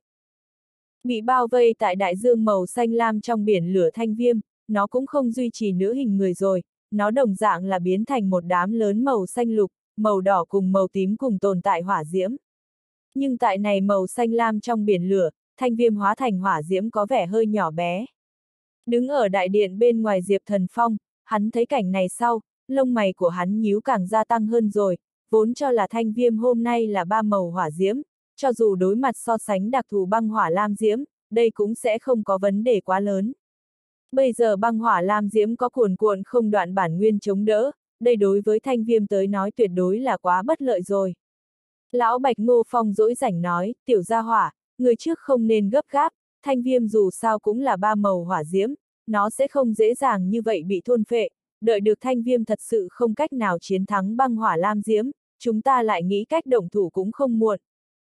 [SPEAKER 1] Bị bao vây tại đại dương màu xanh lam trong biển lửa thanh viêm, nó cũng không duy trì nữ hình người rồi, nó đồng dạng là biến thành một đám lớn màu xanh lục, màu đỏ cùng màu tím cùng tồn tại hỏa diễm. Nhưng tại này màu xanh lam trong biển lửa, thanh viêm hóa thành hỏa diễm có vẻ hơi nhỏ bé. Đứng ở đại điện bên ngoài Diệp Thần Phong, hắn thấy cảnh này sau, lông mày của hắn nhíu càng gia tăng hơn rồi, vốn cho là thanh viêm hôm nay là 3 màu hỏa diễm, cho dù đối mặt so sánh đặc thù băng hỏa lam diễm, đây cũng sẽ không có vấn đề quá lớn. Bây giờ băng hỏa lam diễm có cuồn cuộn không đoạn bản nguyên chống đỡ, đây đối với thanh viêm tới nói tuyệt đối là quá bất lợi rồi. Lão Bạch Ngô Phong dỗi rảnh nói, tiểu gia hỏa, người trước không nên gấp gáp, thanh viêm dù sao cũng là 3 màu hỏa diễm, nó sẽ không dễ dàng như vậy bị thôn phệ, đợi được thanh viêm thật sự không cách nào chiến thắng băng hỏa lam diễm, chúng ta lại nghĩ cách động thủ cũng không muộn.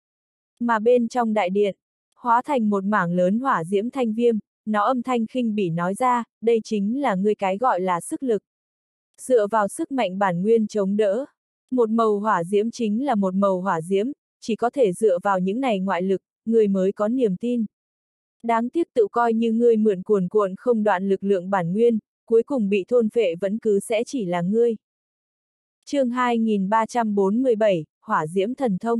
[SPEAKER 1] Mà bên trong đại điện, hóa thành một mảng lớn hỏa diễm thanh viêm, nó âm thanh khinh bỉ nói ra, đây chính là ngươi cái gọi là sức lực. Dựa vào sức mạnh bản nguyên chống đỡ, một màu hỏa diễm chính là một màu hỏa diễm, chỉ có thể dựa vào những này ngoại lực, ngươi mới có niềm tin. Đáng tiếc tự coi như ngươi mượn cuồn cuộn không đoạn lực lượng bản nguyên, cuối cùng bị thôn phệ vẫn cứ sẽ chỉ là ngươi. Chương 2347, Hỏa Diễm Thần Thông.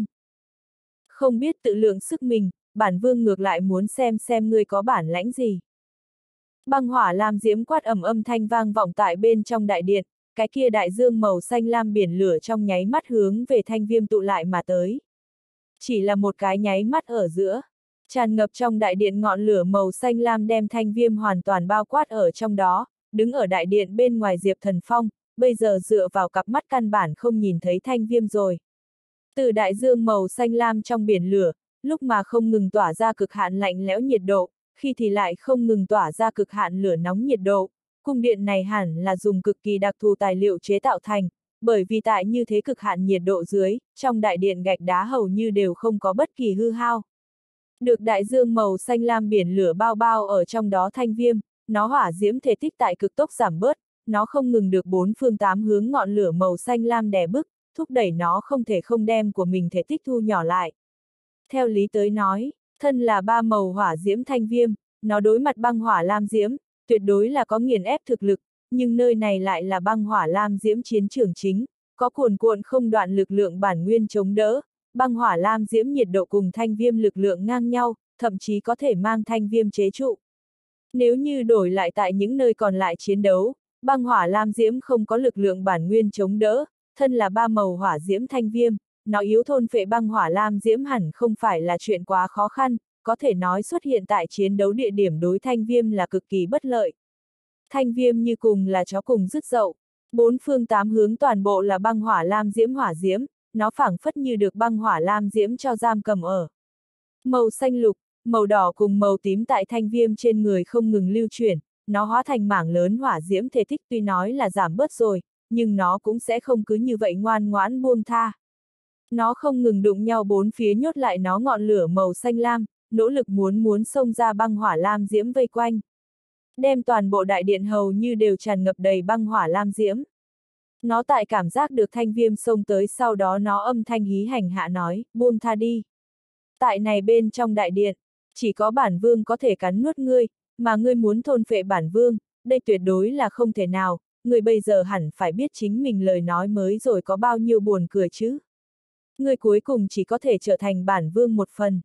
[SPEAKER 1] Không biết tự lượng sức mình, bản vương ngược lại muốn xem ngươi có bản lãnh gì. Băng hỏa lam diễm quát ầm âm thanh vang vọng tại bên trong đại điện, cái kia đại dương màu xanh lam biển lửa trong nháy mắt hướng về thanh viêm tụ lại mà tới. Chỉ là một cái nháy mắt ở giữa, tràn ngập trong đại điện ngọn lửa màu xanh lam đem thanh viêm hoàn toàn bao quát ở trong đó, đứng ở đại điện bên ngoài Diệp Thần Phong, bây giờ dựa vào cặp mắt căn bản không nhìn thấy thanh viêm rồi. Từ đại dương màu xanh lam trong biển lửa, lúc mà không ngừng tỏa ra cực hạn lạnh lẽo nhiệt độ, khi thì lại không ngừng tỏa ra cực hạn lửa nóng nhiệt độ. Cung điện này hẳn là dùng cực kỳ đặc thù tài liệu chế tạo thành, bởi vì tại như thế cực hạn nhiệt độ dưới, trong đại điện gạch đá hầu như đều không có bất kỳ hư hao. Được đại dương màu xanh lam biển lửa bao bao ở trong đó thanh viêm, nó hỏa diễm thể tích tại cực tốc giảm bớt, nó không ngừng được 4 phương 8 hướng ngọn lửa màu xanh lam đè bức, thúc đẩy nó không thể không đem của mình thể tích thu nhỏ lại. Theo lý tới nói, thân là 3 màu hỏa diễm thanh viêm, nó đối mặt băng hỏa lam diễm, tuyệt đối là có nghiền ép thực lực, nhưng nơi này lại là băng hỏa lam diễm chiến trường chính, có cuồn cuộn không đoạn lực lượng bản nguyên chống đỡ, băng hỏa lam diễm nhiệt độ cùng thanh viêm lực lượng ngang nhau, thậm chí có thể mang thanh viêm chế trụ. Nếu như đổi lại tại những nơi còn lại chiến đấu, băng hỏa lam diễm không có lực lượng bản nguyên chống đỡ, thân là 3 màu hỏa diễm thanh viêm, nó yếu thôn phệ băng hỏa lam diễm hẳn không phải là chuyện quá khó khăn, có thể nói xuất hiện tại chiến đấu địa điểm đối thanh viêm là cực kỳ bất lợi. Thanh viêm như cùng là chó cùng rứt dậu, 4 phương 8 hướng toàn bộ là băng hỏa diễm, nó phảng phất như được băng hỏa lam diễm cho giam cầm ở. Màu xanh lục, màu đỏ cùng màu tím tại thanh viêm trên người không ngừng lưu chuyển, nó hóa thành mảng lớn hỏa diễm thể tích, tuy nói là giảm bớt rồi, nhưng nó cũng sẽ không cứ như vậy ngoan ngoãn buông tha. Nó không ngừng đụng nhau bốn phía, nhốt lại nó ngọn lửa màu xanh lam, nỗ lực muốn xông ra băng hỏa lam diễm vây quanh. Đem toàn bộ đại điện hầu như đều tràn ngập đầy băng hỏa lam diễm. Nó tại cảm giác được thanh viêm xông tới, sau đó nó âm thanh hí hành hạ nói, buông tha đi. Tại này bên trong đại điện, chỉ có bản vương có thể cắn nuốt ngươi, mà ngươi muốn thôn phệ bản vương, đây tuyệt đối là không thể nào, ngươi bây giờ hẳn phải biết chính mình lời nói mới rồi có bao nhiêu buồn cười chứ. Ngươi cuối cùng chỉ có thể trở thành bản vương một phần.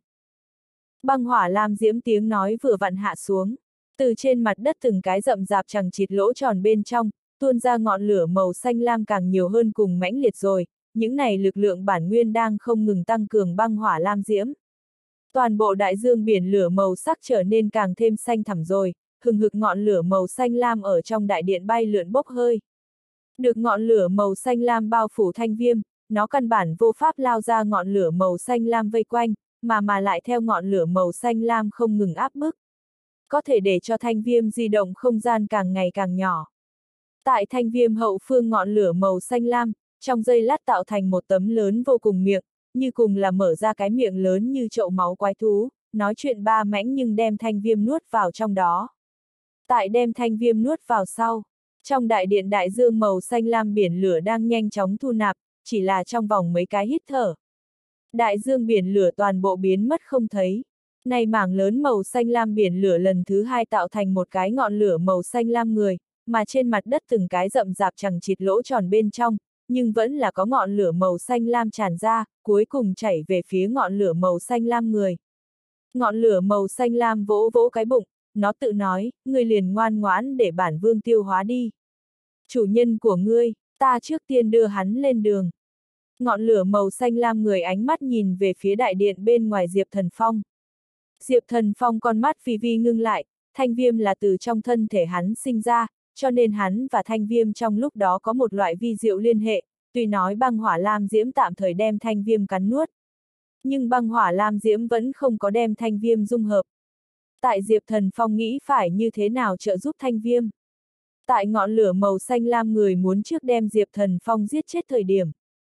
[SPEAKER 1] Băng hỏa lam diễm tiếng nói vừa vặn hạ xuống, từ trên mặt đất từng cái rậm rạp chằng chịt lỗ tròn bên trong, tuôn ra ngọn lửa màu xanh lam càng nhiều hơn cùng mãnh liệt rồi, những này lực lượng bản nguyên đang không ngừng tăng cường băng hỏa lam diễm. Toàn bộ đại dương biển lửa màu sắc trở nên càng thêm xanh thẳm rồi, hừng hực ngọn lửa màu xanh lam ở trong đại điện bay lượn bốc hơi. Được ngọn lửa màu xanh lam bao phủ thanh viêm, nó căn bản vô pháp lao ra ngọn lửa màu xanh lam vây quanh, mà lại theo ngọn lửa màu xanh lam không ngừng áp bức. Có thể để cho thanh viêm di động không gian càng ngày càng nhỏ. Tại thanh viêm hậu phương ngọn lửa màu xanh lam, trong giây lát tạo thành một tấm lớn vô cùng miệng, như cùng là mở ra cái miệng lớn như chậu máu quái thú, nói chuyện ba mãnh nhưng đem thanh viêm nuốt vào trong đó. Tại đem thanh viêm nuốt vào sau, trong đại điện đại dương màu xanh lam biển lửa đang nhanh chóng thu nạp, chỉ là trong vòng mấy cái hít thở. Đại dương biển lửa toàn bộ biến mất không thấy. Này mảng lớn màu xanh lam biển lửa lần thứ hai tạo thành một cái ngọn lửa màu xanh lam người, mà trên mặt đất từng cái rậm rạp chằng chịt lỗ tròn bên trong, nhưng vẫn là có ngọn lửa màu xanh lam tràn ra, cuối cùng chảy về phía ngọn lửa màu xanh lam người. Ngọn lửa màu xanh lam vỗ vỗ cái bụng, nó tự nói, ngươi liền ngoan ngoãn để bản vương tiêu hóa đi. Chủ nhân của ngươi, ta trước tiên đưa hắn lên đường. Ngọn lửa màu xanh lam người ánh mắt nhìn về phía đại điện bên ngoài Diệp Thần Phong. Diệp Thần Phong con mắt vi ngưng lại, thanh viêm là từ trong thân thể hắn sinh ra, cho nên hắn và thanh viêm trong lúc đó có một loại vi diệu liên hệ, tuy nói băng hỏa lam diễm tạm thời đem thanh viêm cắn nuốt. Nhưng băng hỏa lam diễm vẫn không có đem thanh viêm dung hợp. Tại Diệp Thần Phong nghĩ phải như thế nào trợ giúp thanh viêm. Tại ngọn lửa màu xanh lam người muốn trước đem Diệp Thần Phong giết chết thời điểm.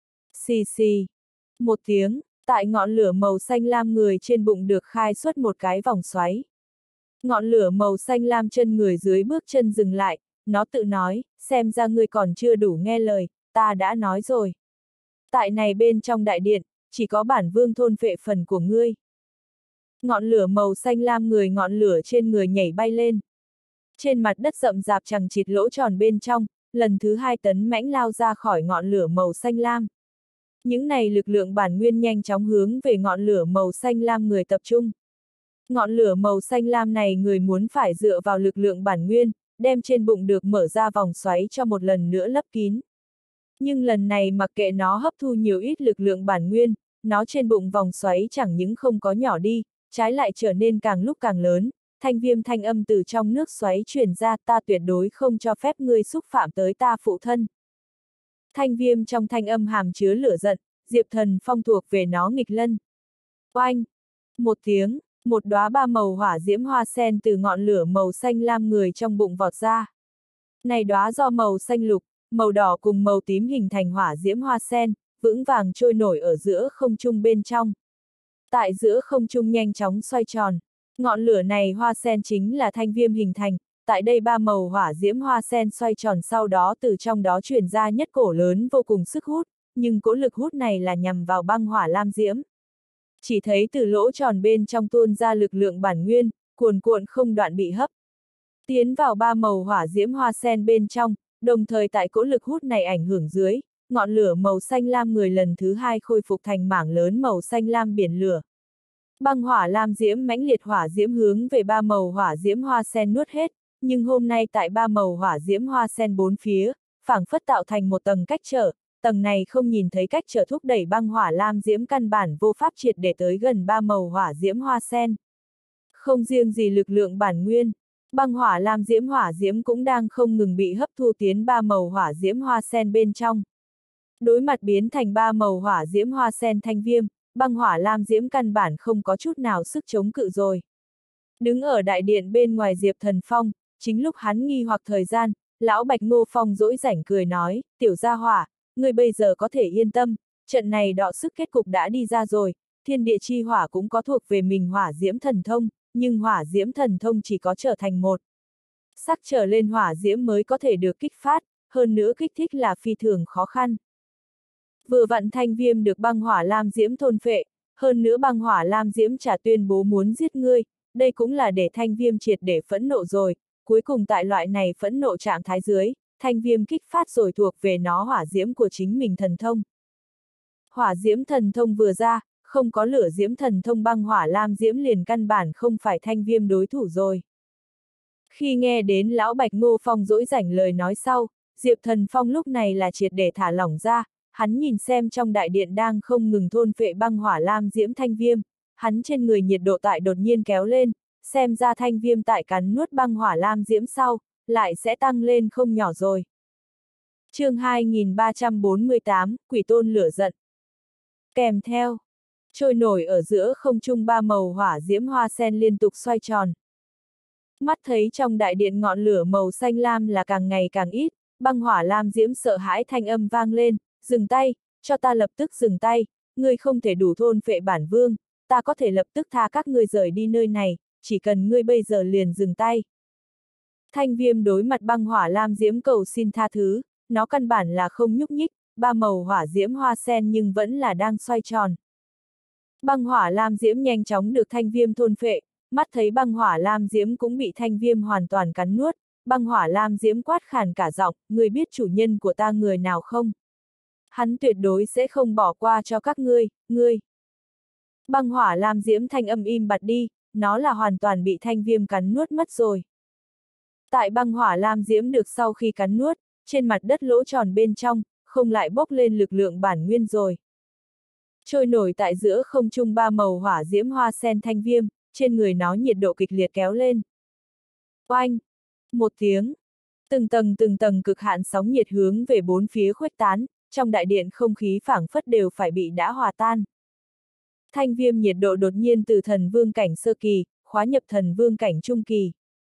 [SPEAKER 1] Xì xì. Một tiếng, tại ngọn lửa màu xanh lam người trên bụng được khai xuất một cái vòng xoáy. Ngọn lửa màu xanh lam chân người dưới bước chân dừng lại, nó tự nói, xem ra ngươi còn chưa đủ nghe lời, ta đã nói rồi. Tại này bên trong đại điện, chỉ có bản vương thôn phệ phần của ngươi. Ngọn lửa màu xanh lam người ngọn lửa trên người nhảy bay lên. Trên mặt đất rậm rạp chằng chịt lỗ tròn bên trong, lần thứ hai tấn mãnh lao ra khỏi ngọn lửa màu xanh lam. Những này lực lượng bản nguyên nhanh chóng hướng về ngọn lửa màu xanh lam người tập trung. Ngọn lửa màu xanh lam này người muốn phải dựa vào lực lượng bản nguyên, đem trên bụng được mở ra vòng xoáy cho một lần nữa lấp kín. Nhưng lần này mặc kệ nó hấp thu nhiều ít lực lượng bản nguyên, nó trên bụng vòng xoáy chẳng những không có nhỏ đi, trái lại trở nên càng lúc càng lớn, thanh viêm thanh âm từ trong nước xoáy truyền ra, ta tuyệt đối không cho phép ngươi xúc phạm tới ta phụ thân. Thanh viêm trong thanh âm hàm chứa lửa giận, Diệp Thần Phong thuộc về nó nghịch lân. Oanh! Một tiếng, một đóa ba màu hỏa diễm hoa sen từ ngọn lửa màu xanh lam người trong bụng vọt ra. Này đóa do màu xanh lục, màu đỏ cùng màu tím hình thành hỏa diễm hoa sen, vững vàng trôi nổi ở giữa không trung bên trong. Tại giữa không trung nhanh chóng xoay tròn, ngọn lửa này hoa sen chính là thanh viêm hình thành, tại đây ba màu hỏa diễm hoa sen xoay tròn sau đó từ trong đó truyền ra nhất cổ lớn vô cùng sức hút, nhưng cỗ lực hút này là nhằm vào băng hỏa lam diễm. Chỉ thấy từ lỗ tròn bên trong tuôn ra lực lượng bản nguyên, cuồn cuộn không đoạn bị hấp. Tiến vào ba màu hỏa diễm hoa sen bên trong, đồng thời tại cỗ lực hút này ảnh hưởng dưới, ngọn lửa màu xanh lam người lần thứ hai khôi phục thành mảng lớn màu xanh lam biển lửa. Băng hỏa lam diễm mãnh liệt hỏa diễm hướng về ba màu hỏa diễm hoa sen nuốt hết, nhưng hôm nay tại ba màu hỏa diễm hoa sen bốn phía, phảng phất tạo thành một tầng cách trở, tầng này không nhìn thấy cách trở thúc đẩy băng hỏa lam diễm căn bản vô pháp triệt để tới gần ba màu hỏa diễm hoa sen. Không riêng gì lực lượng bản nguyên, băng hỏa lam diễm hỏa diễm cũng đang không ngừng bị hấp thu tiến ba màu hỏa diễm hoa sen bên trong. Đối mặt biến thành ba màu hỏa diễm hoa sen thanh viêm, băng hỏa lam diễm căn bản không có chút nào sức chống cự rồi. Đứng ở đại điện bên ngoài Diệp Thần Phong, chính lúc hắn nghi hoặc thời gian, lão Bạch Ngô Phong dỗi rảnh cười nói, tiểu gia hỏa, ngươi bây giờ có thể yên tâm, trận này đọ sức kết cục đã đi ra rồi, thiên địa chi hỏa cũng có thuộc về mình hỏa diễm thần thông, nhưng hỏa diễm thần thông chỉ có trở thành một sắc trở lên hỏa diễm mới có thể được kích phát, hơn nữa kích thích là phi thường khó khăn. Vừa vặn Thanh Viêm được băng hỏa lam diễm thôn phệ, hơn nữa băng hỏa lam diễm trả tuyên bố muốn giết ngươi, đây cũng là để Thanh Viêm triệt để phẫn nộ rồi, cuối cùng tại loại này phẫn nộ trạng thái dưới, Thanh Viêm kích phát rồi thuộc về nó hỏa diễm của chính mình thần thông. Hỏa diễm thần thông vừa ra, không có lửa diễm thần thông băng hỏa lam diễm liền căn bản không phải Thanh Viêm đối thủ rồi. Khi nghe đến lão Bạch Ngô Phong dỗi rảnh lời nói sau, Diệp Thần Phong lúc này là triệt để thả lỏng ra, hắn nhìn xem trong đại điện đang không ngừng thôn phệ băng hỏa lam diễm Thanh Viêm, hắn trên người nhiệt độ tại đột nhiên kéo lên, xem ra Thanh Viêm tại cắn nuốt băng hỏa lam diễm sau, lại sẽ tăng lên không nhỏ rồi. Chương 2348, Quỷ Tôn lửa giận. Kèm theo, trôi nổi ở giữa không trung ba màu hỏa diễm hoa sen liên tục xoay tròn. Mắt thấy trong đại điện ngọn lửa màu xanh lam là càng ngày càng ít, băng hỏa lam diễm sợ hãi thanh âm vang lên, dừng tay, cho ta lập tức dừng tay, ngươi không thể đủ thôn phệ bản vương, ta có thể lập tức tha các ngươi rời đi nơi này, chỉ cần ngươi bây giờ liền dừng tay. Thanh Viêm đối mặt băng hỏa lam diễm cầu xin tha thứ, nó căn bản là không nhúc nhích, ba màu hỏa diễm hoa sen nhưng vẫn là đang xoay tròn. Băng hỏa lam diễm nhanh chóng được Thanh Viêm thôn phệ, mắt thấy băng hỏa lam diễm cũng bị Thanh Viêm hoàn toàn cắn nuốt, băng hỏa lam diễm quát khàn cả giọng, ngươi biết chủ nhân của ta người nào không? Hắn tuyệt đối sẽ không bỏ qua cho các ngươi, ngươi. Băng hỏa lam diễm thanh âm im bặt đi, nó là hoàn toàn bị Thanh Viêm cắn nuốt mất rồi. Tại băng hỏa lam diễm được sau khi cắn nuốt, trên mặt đất lỗ tròn bên trong, không lại bốc lên lực lượng bản nguyên rồi. Trôi nổi tại giữa không trung ba màu hỏa diễm hoa sen Thanh Viêm, trên người nó nhiệt độ kịch liệt kéo lên. Oanh! Một tiếng. Từng tầng cực hạn sóng nhiệt hướng về bốn phía khuếch tán, trong đại điện không khí phảng phất đều phải bị đã hòa tan. Thanh Viêm nhiệt độ đột nhiên từ thần vương cảnh sơ kỳ, khóa nhập thần vương cảnh trung kỳ.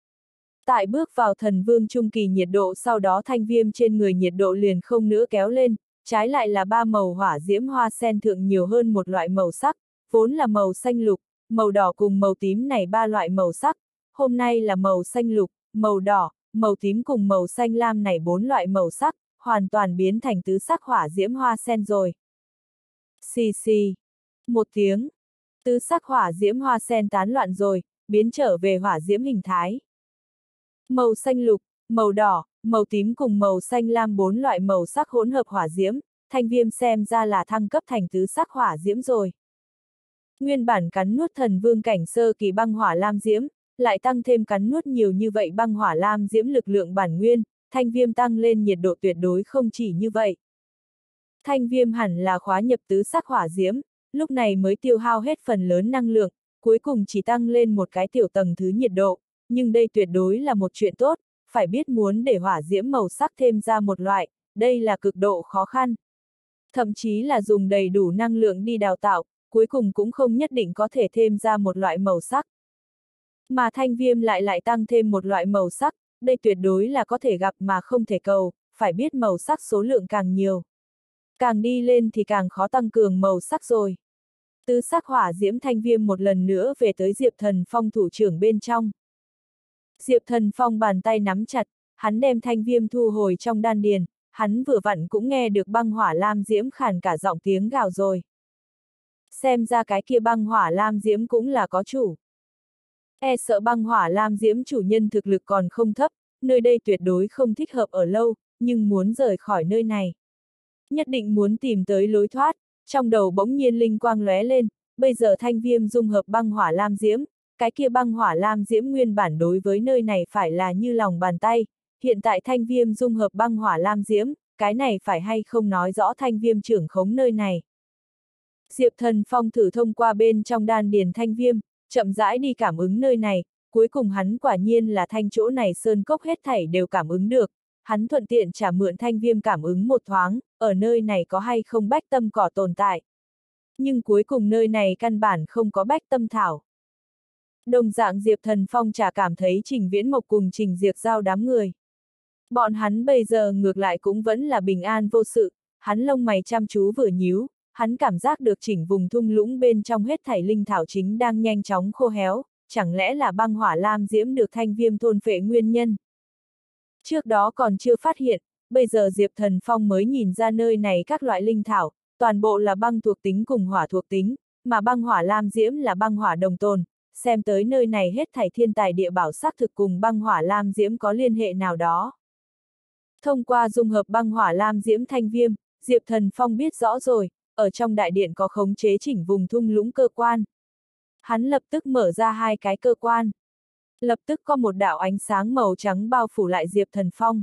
[SPEAKER 1] Tại bước vào thần vương trung kỳ nhiệt độ sau đó Thanh Viêm trên người nhiệt độ liền không nữa kéo lên, trái lại là ba màu hỏa diễm hoa sen thượng nhiều hơn một loại màu sắc, vốn là màu xanh lục, màu đỏ cùng màu tím này ba loại màu sắc, hôm nay là màu xanh lục, màu đỏ, màu tím cùng màu xanh lam này bốn loại màu sắc, hoàn toàn biến thành tứ sắc hỏa diễm hoa sen rồi. Xì xì. Một tiếng. Tứ sắc hỏa diễm hoa sen tán loạn rồi, biến trở về hỏa diễm hình thái. Màu xanh lục, màu đỏ, màu tím cùng màu xanh lam bốn loại màu sắc hỗn hợp hỏa diễm, Thanh Viêm xem ra là thăng cấp thành tứ sắc hỏa diễm rồi. Nguyên bản cắn nuốt thần vương cảnh sơ kỳ băng hỏa lam diễm, lại tăng thêm cắn nuốt nhiều như vậy băng hỏa lam diễm lực lượng bản nguyên, Thanh Viêm tăng lên nhiệt độ tuyệt đối không chỉ như vậy. Thanh Viêm hẳn là khóa nhập tứ sắc hỏa diễm, lúc này mới tiêu hao hết phần lớn năng lượng, cuối cùng chỉ tăng lên một cái tiểu tầng thứ nhiệt độ, nhưng đây tuyệt đối là một chuyện tốt, phải biết muốn để hỏa diễm màu sắc thêm ra một loại, đây là cực độ khó khăn. Thậm chí là dùng đầy đủ năng lượng đi đào tạo, cuối cùng cũng không nhất định có thể thêm ra một loại màu sắc. Mà Thanh Viêm lại tăng thêm một loại màu sắc, đây tuyệt đối là có thể gặp mà không thể cầu, phải biết màu sắc số lượng càng nhiều. Càng đi lên thì càng khó tăng cường màu sắc rồi. Tứ sắc hỏa diễm Thanh Viêm một lần nữa về tới Diệp Thần Phong thủ trưởng bên trong. Diệp Thần Phong bàn tay nắm chặt, hắn đem Thanh Viêm thu hồi trong đan điền, hắn vừa vặn cũng nghe được băng hỏa lam diễm khàn cả giọng tiếng gào rồi. Xem ra cái kia băng hỏa lam diễm cũng là có chủ. E sợ băng hỏa lam diễm chủ nhân thực lực còn không thấp, nơi đây tuyệt đối không thích hợp ở lâu, nhưng muốn rời khỏi nơi này. Nhất định muốn tìm tới lối thoát, trong đầu bỗng nhiên linh quang lóe lên, bây giờ Thanh Viêm dung hợp băng hỏa lam diễm, cái kia băng hỏa lam diễm nguyên bản đối với nơi này phải là như lòng bàn tay, hiện tại Thanh Viêm dung hợp băng hỏa lam diễm, cái này phải hay không nói rõ Thanh Viêm trưởng khống nơi này. Diệp Thần Phong thử thông qua bên trong đan điền Thanh Viêm, chậm rãi đi cảm ứng nơi này, cuối cùng hắn quả nhiên là thanh chỗ này sơn cốc hết thảy đều cảm ứng được, hắn thuận tiện trả mượn Thanh Viêm cảm ứng một thoáng, ở nơi này có hay không bách tâm cỏ tồn tại. Nhưng cuối cùng nơi này căn bản không có bách tâm thảo. Đồng dạng Diệp Thần Phong chả cảm thấy Trình Viễn Mộc cùng Trình Diệp Giao đám người. Bọn hắn bây giờ ngược lại cũng vẫn là bình an vô sự, hắn lông mày chăm chú vừa nhíu, hắn cảm giác được chỉnh vùng thung lũng bên trong hết thảy linh thảo chính đang nhanh chóng khô héo, chẳng lẽ là băng hỏa lam diễm được thanh viêm thôn phệ nguyên nhân. Trước đó còn chưa phát hiện, bây giờ Diệp Thần Phong mới nhìn ra nơi này các loại linh thảo, toàn bộ là băng thuộc tính cùng hỏa thuộc tính, mà băng hỏa lam diễm là băng hỏa đồng tồn, xem tới nơi này hết thảy thiên tài địa bảo xác thực cùng băng hỏa lam diễm có liên hệ nào đó. Thông qua dung hợp băng hỏa lam diễm thanh viêm, Diệp Thần Phong biết rõ rồi, ở trong đại điện có khống chế chỉnh vùng thung lũng cơ quan. Hắn lập tức mở ra hai cái cơ quan. Lập tức có một đạo ánh sáng màu trắng bao phủ lại Diệp Thần Phong.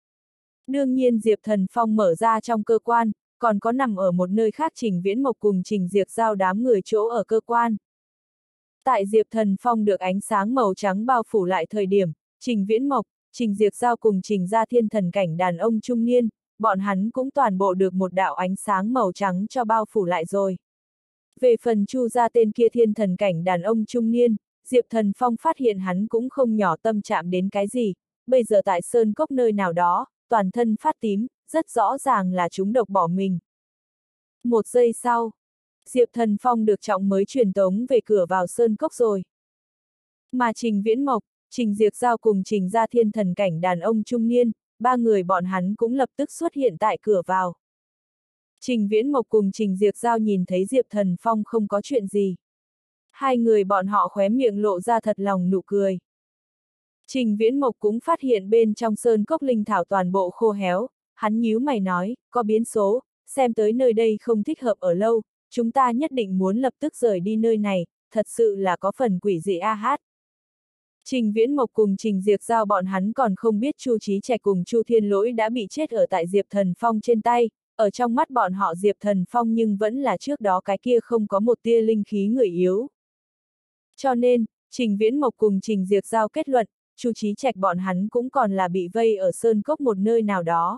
[SPEAKER 1] Đương nhiên Diệp Thần Phong mở ra trong cơ quan, còn có nằm ở một nơi khác Trình Viễn Mộc cùng Trình Diệp Giao đám người chỗ ở cơ quan. Tại Diệp Thần Phong được ánh sáng màu trắng bao phủ lại thời điểm, Trình Viễn Mộc, Trình Diệp Giao cùng Trình Gia Thiên Thần cảnh đàn ông trung niên, bọn hắn cũng toàn bộ được một đạo ánh sáng màu trắng cho bao phủ lại rồi. Về phần Chu Gia tên kia thiên thần cảnh đàn ông trung niên, Diệp Thần Phong phát hiện hắn cũng không nhỏ tâm chạm đến cái gì, bây giờ tại sơn cốc nơi nào đó, toàn thân phát tím, rất rõ ràng là chúng độc bỏ mình. Một giây sau, Diệp Thần Phong được trọng mới truyền tống về cửa vào sơn cốc rồi. Mà Trình Viễn Mộc, Trình Diệp Giao cùng Trình Gia thiên thần cảnh đàn ông trung niên, ba người bọn hắn cũng lập tức xuất hiện tại cửa vào. Trình Viễn Mộc cùng Trình Diệp Giao nhìn thấy Diệp Thần Phong không có chuyện gì. Hai người bọn họ khóe miệng lộ ra thật lòng nụ cười. Trình Viễn Mộc cũng phát hiện bên trong sơn cốc linh thảo toàn bộ khô héo, hắn nhíu mày nói, có biến số, xem tới nơi đây không thích hợp ở lâu, chúng ta nhất định muốn lập tức rời đi nơi này, thật sự là có phần quỷ dị a hát. Trình Viễn Mộc cùng Trình Diệp Giao bọn hắn còn không biết Chu Chí Trạch cùng Chu Thiên Lỗi đã bị chết ở tại Diệp Thần Phong trên tay, ở trong mắt bọn họ Diệp Thần Phong nhưng vẫn là trước đó cái kia không có một tia linh khí người yếu. Cho nên, Trình Viễn Mộc cùng Trình Diệp Giao kết luận, Chu Chí Trạch bọn hắn cũng còn là bị vây ở sơn cốc một nơi nào đó.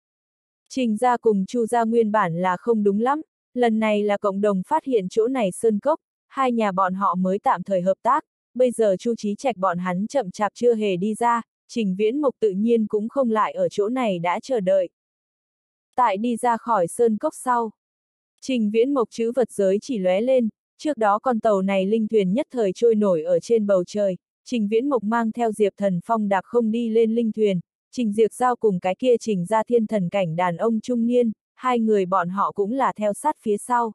[SPEAKER 1] Trình Gia cùng Chu Gia nguyên bản là không đúng lắm, lần này là cộng đồng phát hiện chỗ này sơn cốc, hai nhà bọn họ mới tạm thời hợp tác, bây giờ Chu Chí Trạch bọn hắn chậm chạp chưa hề đi ra, Trình Viễn Mộc tự nhiên cũng không lại ở chỗ này đã chờ đợi. Tại đi ra khỏi sơn cốc sau, Trình Viễn Mộc chữ vật giới chỉ lóe lên, trước đó con tàu này linh thuyền nhất thời trôi nổi ở trên bầu trời, Trình Viễn Mộc mang theo Diệp Thần Phong đạp không đi lên linh thuyền, Trình Diệp Giao cùng cái kia Trình Gia thiên thần cảnh đàn ông trung niên, hai người bọn họ cũng là theo sát phía sau.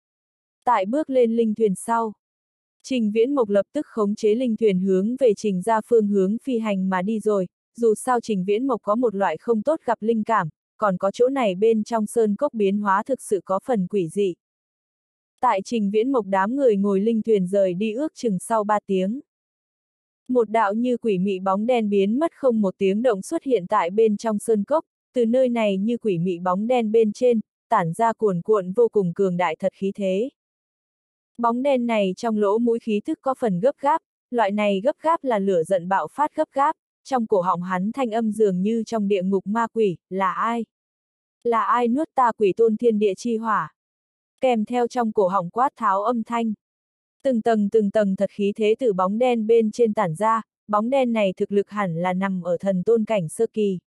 [SPEAKER 1] Tại bước lên linh thuyền sau, Trình Viễn Mộc lập tức khống chế linh thuyền hướng về Trình Gia phương hướng phi hành mà đi rồi, dù sao Trình Viễn Mộc có một loại không tốt gặp linh cảm, còn có chỗ này bên trong sơn cốc biến hóa thực sự có phần quỷ dị. Tại Trình Viễn Mộc đám người ngồi linh thuyền rời đi ước chừng sau 3 tiếng. Một đạo như quỷ mị bóng đen biến mất không một tiếng động xuất hiện tại bên trong sơn cốc, từ nơi này như quỷ mị bóng đen bên trên, tản ra cuồn cuộn vô cùng cường đại thật khí thế. Bóng đen này trong lỗ mũi khí thức có phần gấp gáp, loại này gấp gáp là lửa giận bạo phát gấp gáp, trong cổ họng hắn thanh âm dường như trong địa ngục ma quỷ, là ai? Là ai nuốt ta quỷ tôn thiên địa chi hỏa? Kèm theo trong cổ họng quát tháo âm thanh. Từng tầng thật khí thế từ bóng đen bên trên tản ra, bóng đen này thực lực hẳn là nằm ở thần tôn cảnh sơ kỳ.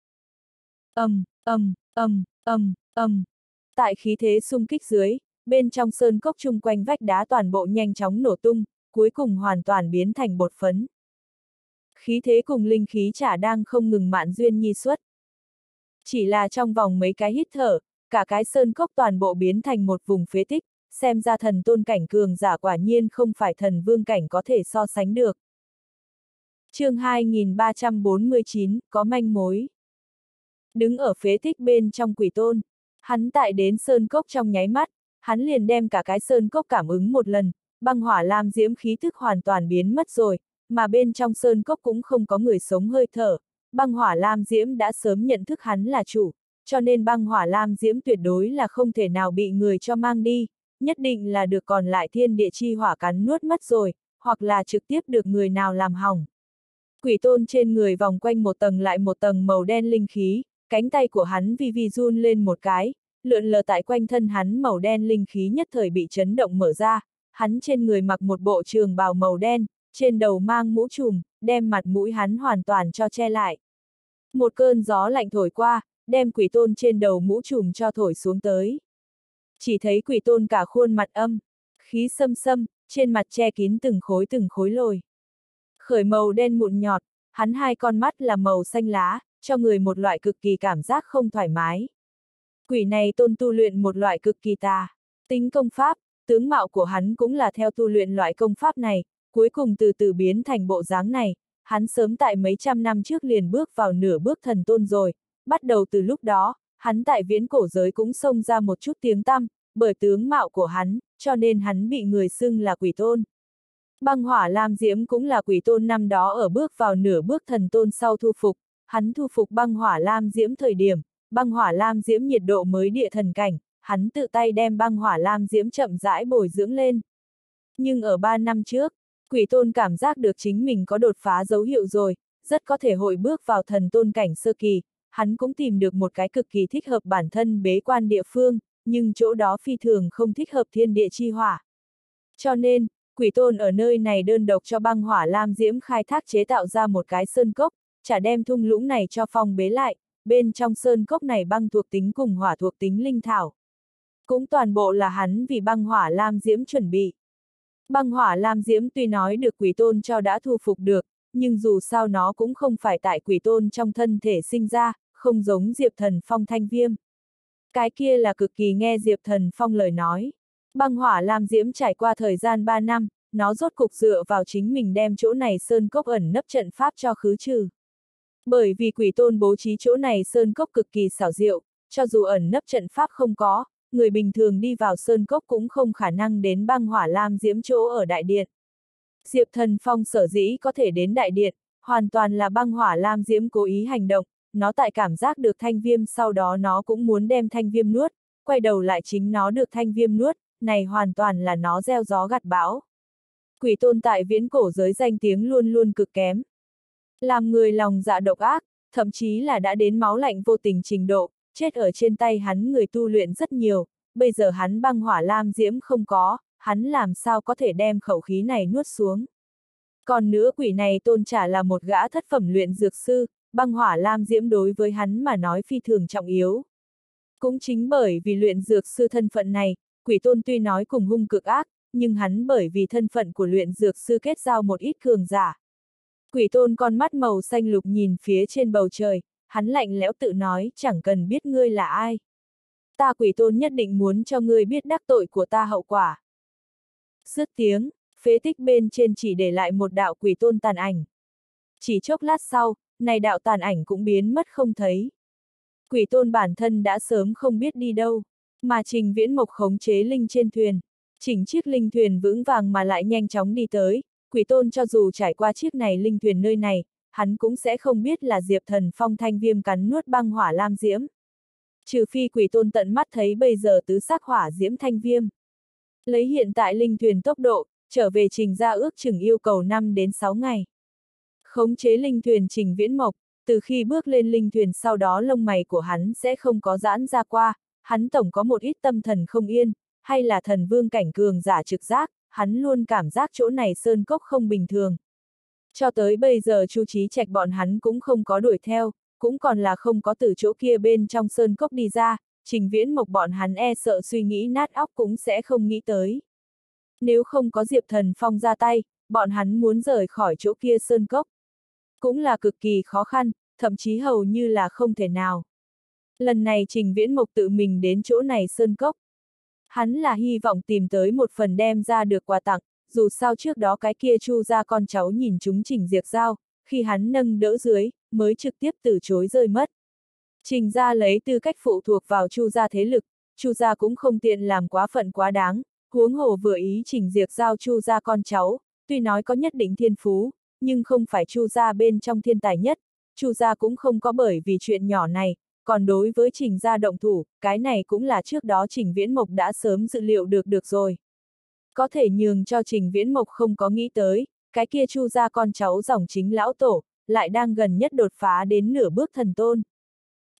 [SPEAKER 1] Tại khí thế xung kích dưới, bên trong sơn cốc chung quanh vách đá toàn bộ nhanh chóng nổ tung, cuối cùng hoàn toàn biến thành bột phấn. Khí thế cùng linh khí chả đang không ngừng mạn duyên nhi xuất. Chỉ là trong vòng mấy cái hít thở, cả cái sơn cốc toàn bộ biến thành một vùng phế tích, xem ra thần tôn cảnh cường giả quả nhiên không phải thần vương cảnh có thể so sánh được. Chương 2349, có manh mối. Đứng ở phế tích bên trong quỷ tôn, hắn tại đến sơn cốc trong nháy mắt, hắn liền đem cả cái sơn cốc cảm ứng một lần, băng hỏa lam diễm khí thức hoàn toàn biến mất rồi, mà bên trong sơn cốc cũng không có người sống hơi thở, băng hỏa lam diễm đã sớm nhận thức hắn là chủ, cho nên băng hỏa lam diễm tuyệt đối là không thể nào bị người cho mang đi, nhất định là được còn lại thiên địa chi hỏa cắn nuốt mất rồi, hoặc là trực tiếp được người nào làm hỏng. Quỷ tôn trên người vòng quanh một tầng lại một tầng màu đen linh khí, cánh tay của hắn vi vi run lên một cái, lượn lờ tại quanh thân hắn màu đen linh khí nhất thời bị chấn động mở ra, hắn trên người mặc một bộ trường bào màu đen, trên đầu mang mũ trùm, đem mặt mũi hắn hoàn toàn cho che lại. Một cơn gió lạnh thổi qua, đem quỷ tôn trên đầu mũ trùm cho thổi xuống tới. Chỉ thấy quỷ tôn cả khuôn mặt âm, khí xâm xâm, trên mặt che kín từng khối lồi. Khởi màu đen mụn nhọt, hắn hai con mắt là màu xanh lá, cho người một loại cực kỳ cảm giác không thoải mái. Quỷ này tôn tu luyện một loại cực kỳ tà tính công pháp, tướng mạo của hắn cũng là theo tu luyện loại công pháp này, cuối cùng từ từ biến thành bộ dáng này. Hắn sớm tại mấy trăm năm trước liền bước vào nửa bước thần tôn rồi, bắt đầu từ lúc đó, hắn tại viễn cổ giới cũng xông ra một chút tiếng tăm, bởi tướng mạo của hắn, cho nên hắn bị người xưng là quỷ tôn. Băng hỏa lam diễm cũng là quỷ tôn năm đó ở bước vào nửa bước thần tôn sau thu phục, hắn thu phục băng hỏa lam diễm thời điểm, băng hỏa lam diễm nhiệt độ mới địa thần cảnh, hắn tự tay đem băng hỏa lam diễm chậm rãi bồi dưỡng lên. Nhưng ở 3 năm trước, quỷ tôn cảm giác được chính mình có đột phá dấu hiệu rồi, rất có thể hội bước vào thần tôn cảnh sơ kỳ, hắn cũng tìm được một cái cực kỳ thích hợp bản thân bế quan địa phương, nhưng chỗ đó phi thường không thích hợp thiên địa chi hỏa. Cho nên, quỷ tôn ở nơi này đơn độc cho băng hỏa lam diễm khai thác chế tạo ra một cái sơn cốc, chả đem thung lũng này cho phong bế lại, bên trong sơn cốc này băng thuộc tính cùng hỏa thuộc tính linh thảo. Cũng toàn bộ là hắn vì băng hỏa lam diễm chuẩn bị. Băng hỏa lam diễm tuy nói được quỷ tôn cho đã thu phục được, nhưng dù sao nó cũng không phải tại quỷ tôn trong thân thể sinh ra, không giống Diệp Thần Phong thanh viêm. Cái kia là cực kỳ nghe Diệp Thần Phong lời nói. Băng hỏa lam diễm trải qua thời gian 3 năm, nó rốt cục dựa vào chính mình đem chỗ này sơn cốc ẩn nấp trận pháp cho khứ trừ. Bởi vì quỷ tôn bố trí chỗ này sơn cốc cực kỳ xảo diệu, cho dù ẩn nấp trận pháp không có, người bình thường đi vào sơn cốc cũng không khả năng đến băng hỏa lam diễm chỗ ở đại điện. Diệp Thần Phong sở dĩ có thể đến đại điện, hoàn toàn là băng hỏa lam diễm cố ý hành động, nó tại cảm giác được thanh viêm sau đó nó cũng muốn đem thanh viêm nuốt, quay đầu lại chính nó được thanh viêm nuốt, này hoàn toàn là nó gieo gió gặt bão. Quỷ tôn tại viễn cổ giới danh tiếng luôn luôn cực kém. Làm người lòng dạ độc ác, thậm chí là đã đến máu lạnh vô tình trình độ, chết ở trên tay hắn người tu luyện rất nhiều, bây giờ hắn băng hỏa lam diễm không có, hắn làm sao có thể đem khẩu khí này nuốt xuống. Còn nữa quỷ này tôn trả là một gã thất phẩm luyện dược sư, băng hỏa lam diễm đối với hắn mà nói phi thường trọng yếu. Cũng chính bởi vì luyện dược sư thân phận này, quỷ tôn tuy nói cùng hung cực ác, nhưng hắn bởi vì thân phận của luyện dược sư kết giao một ít cường giả. Quỷ tôn con mắt màu xanh lục nhìn phía trên bầu trời, hắn lạnh lẽo tự nói chẳng cần biết ngươi là ai. Ta quỷ tôn nhất định muốn cho ngươi biết đắc tội của ta hậu quả. Dứt tiếng, phế tích bên trên chỉ để lại một đạo quỷ tôn tàn ảnh. Chỉ chốc lát sau, này đạo tàn ảnh cũng biến mất không thấy. Quỷ tôn bản thân đã sớm không biết đi đâu, mà Trình Viễn Mộc khống chế linh trên thuyền. Chỉnh chiếc linh thuyền vững vàng mà lại nhanh chóng đi tới, quỷ tôn cho dù trải qua chiếc này linh thuyền nơi này, hắn cũng sẽ không biết là Diệp Thần Phong thanh viêm cắn nuốt băng hỏa lam diễm. Trừ phi quỷ tôn tận mắt thấy bây giờ tứ sắc hỏa diễm thanh viêm. Lấy hiện tại linh thuyền tốc độ, trở về Trình gia ước chừng yêu cầu 5 đến 6 ngày. Khống chế linh thuyền Trình Viễn Mộc, từ khi bước lên linh thuyền sau đó lông mày của hắn sẽ không có giãn ra qua, hắn tổng có một ít tâm thần không yên, hay là thần vương cảnh cường giả trực giác, hắn luôn cảm giác chỗ này sơn cốc không bình thường. Cho tới bây giờ Chu Chí Trạch bọn hắn cũng không có đuổi theo, cũng còn là không có từ chỗ kia bên trong sơn cốc đi ra, Trình Viễn Mộc bọn hắn e sợ suy nghĩ nát óc cũng sẽ không nghĩ tới. Nếu không có Diệp Thần Phong ra tay, bọn hắn muốn rời khỏi chỗ kia sơn cốc cũng là cực kỳ khó khăn, thậm chí hầu như là không thể nào. Lần này Trình Viễn Mộc tự mình đến chỗ này sơn cốc. Hắn là hy vọng tìm tới một phần đem ra được quà tặng, dù sao trước đó cái kia Chu gia con cháu nhìn chúng Trình Diệp Giao, khi hắn nâng đỡ dưới, mới trực tiếp từ chối rơi mất. Trình gia lấy tư cách phụ thuộc vào Chu gia thế lực, Chu gia cũng không tiện làm quá phận quá đáng, huống hồ vừa ý Trình Diệp Giao Chu gia con cháu, tuy nói có nhất định thiên phú, nhưng không phải Chu gia bên trong thiên tài nhất, Chu gia cũng không có bởi vì chuyện nhỏ này, còn đối với Trình gia động thủ, cái này cũng là trước đó Trình Viễn Mộc đã sớm dự liệu được rồi. Có thể nhường cho Trình Viễn Mộc không có nghĩ tới, cái kia Chu gia con cháu dòng chính lão tổ, lại đang gần nhất đột phá đến nửa bước thần tôn.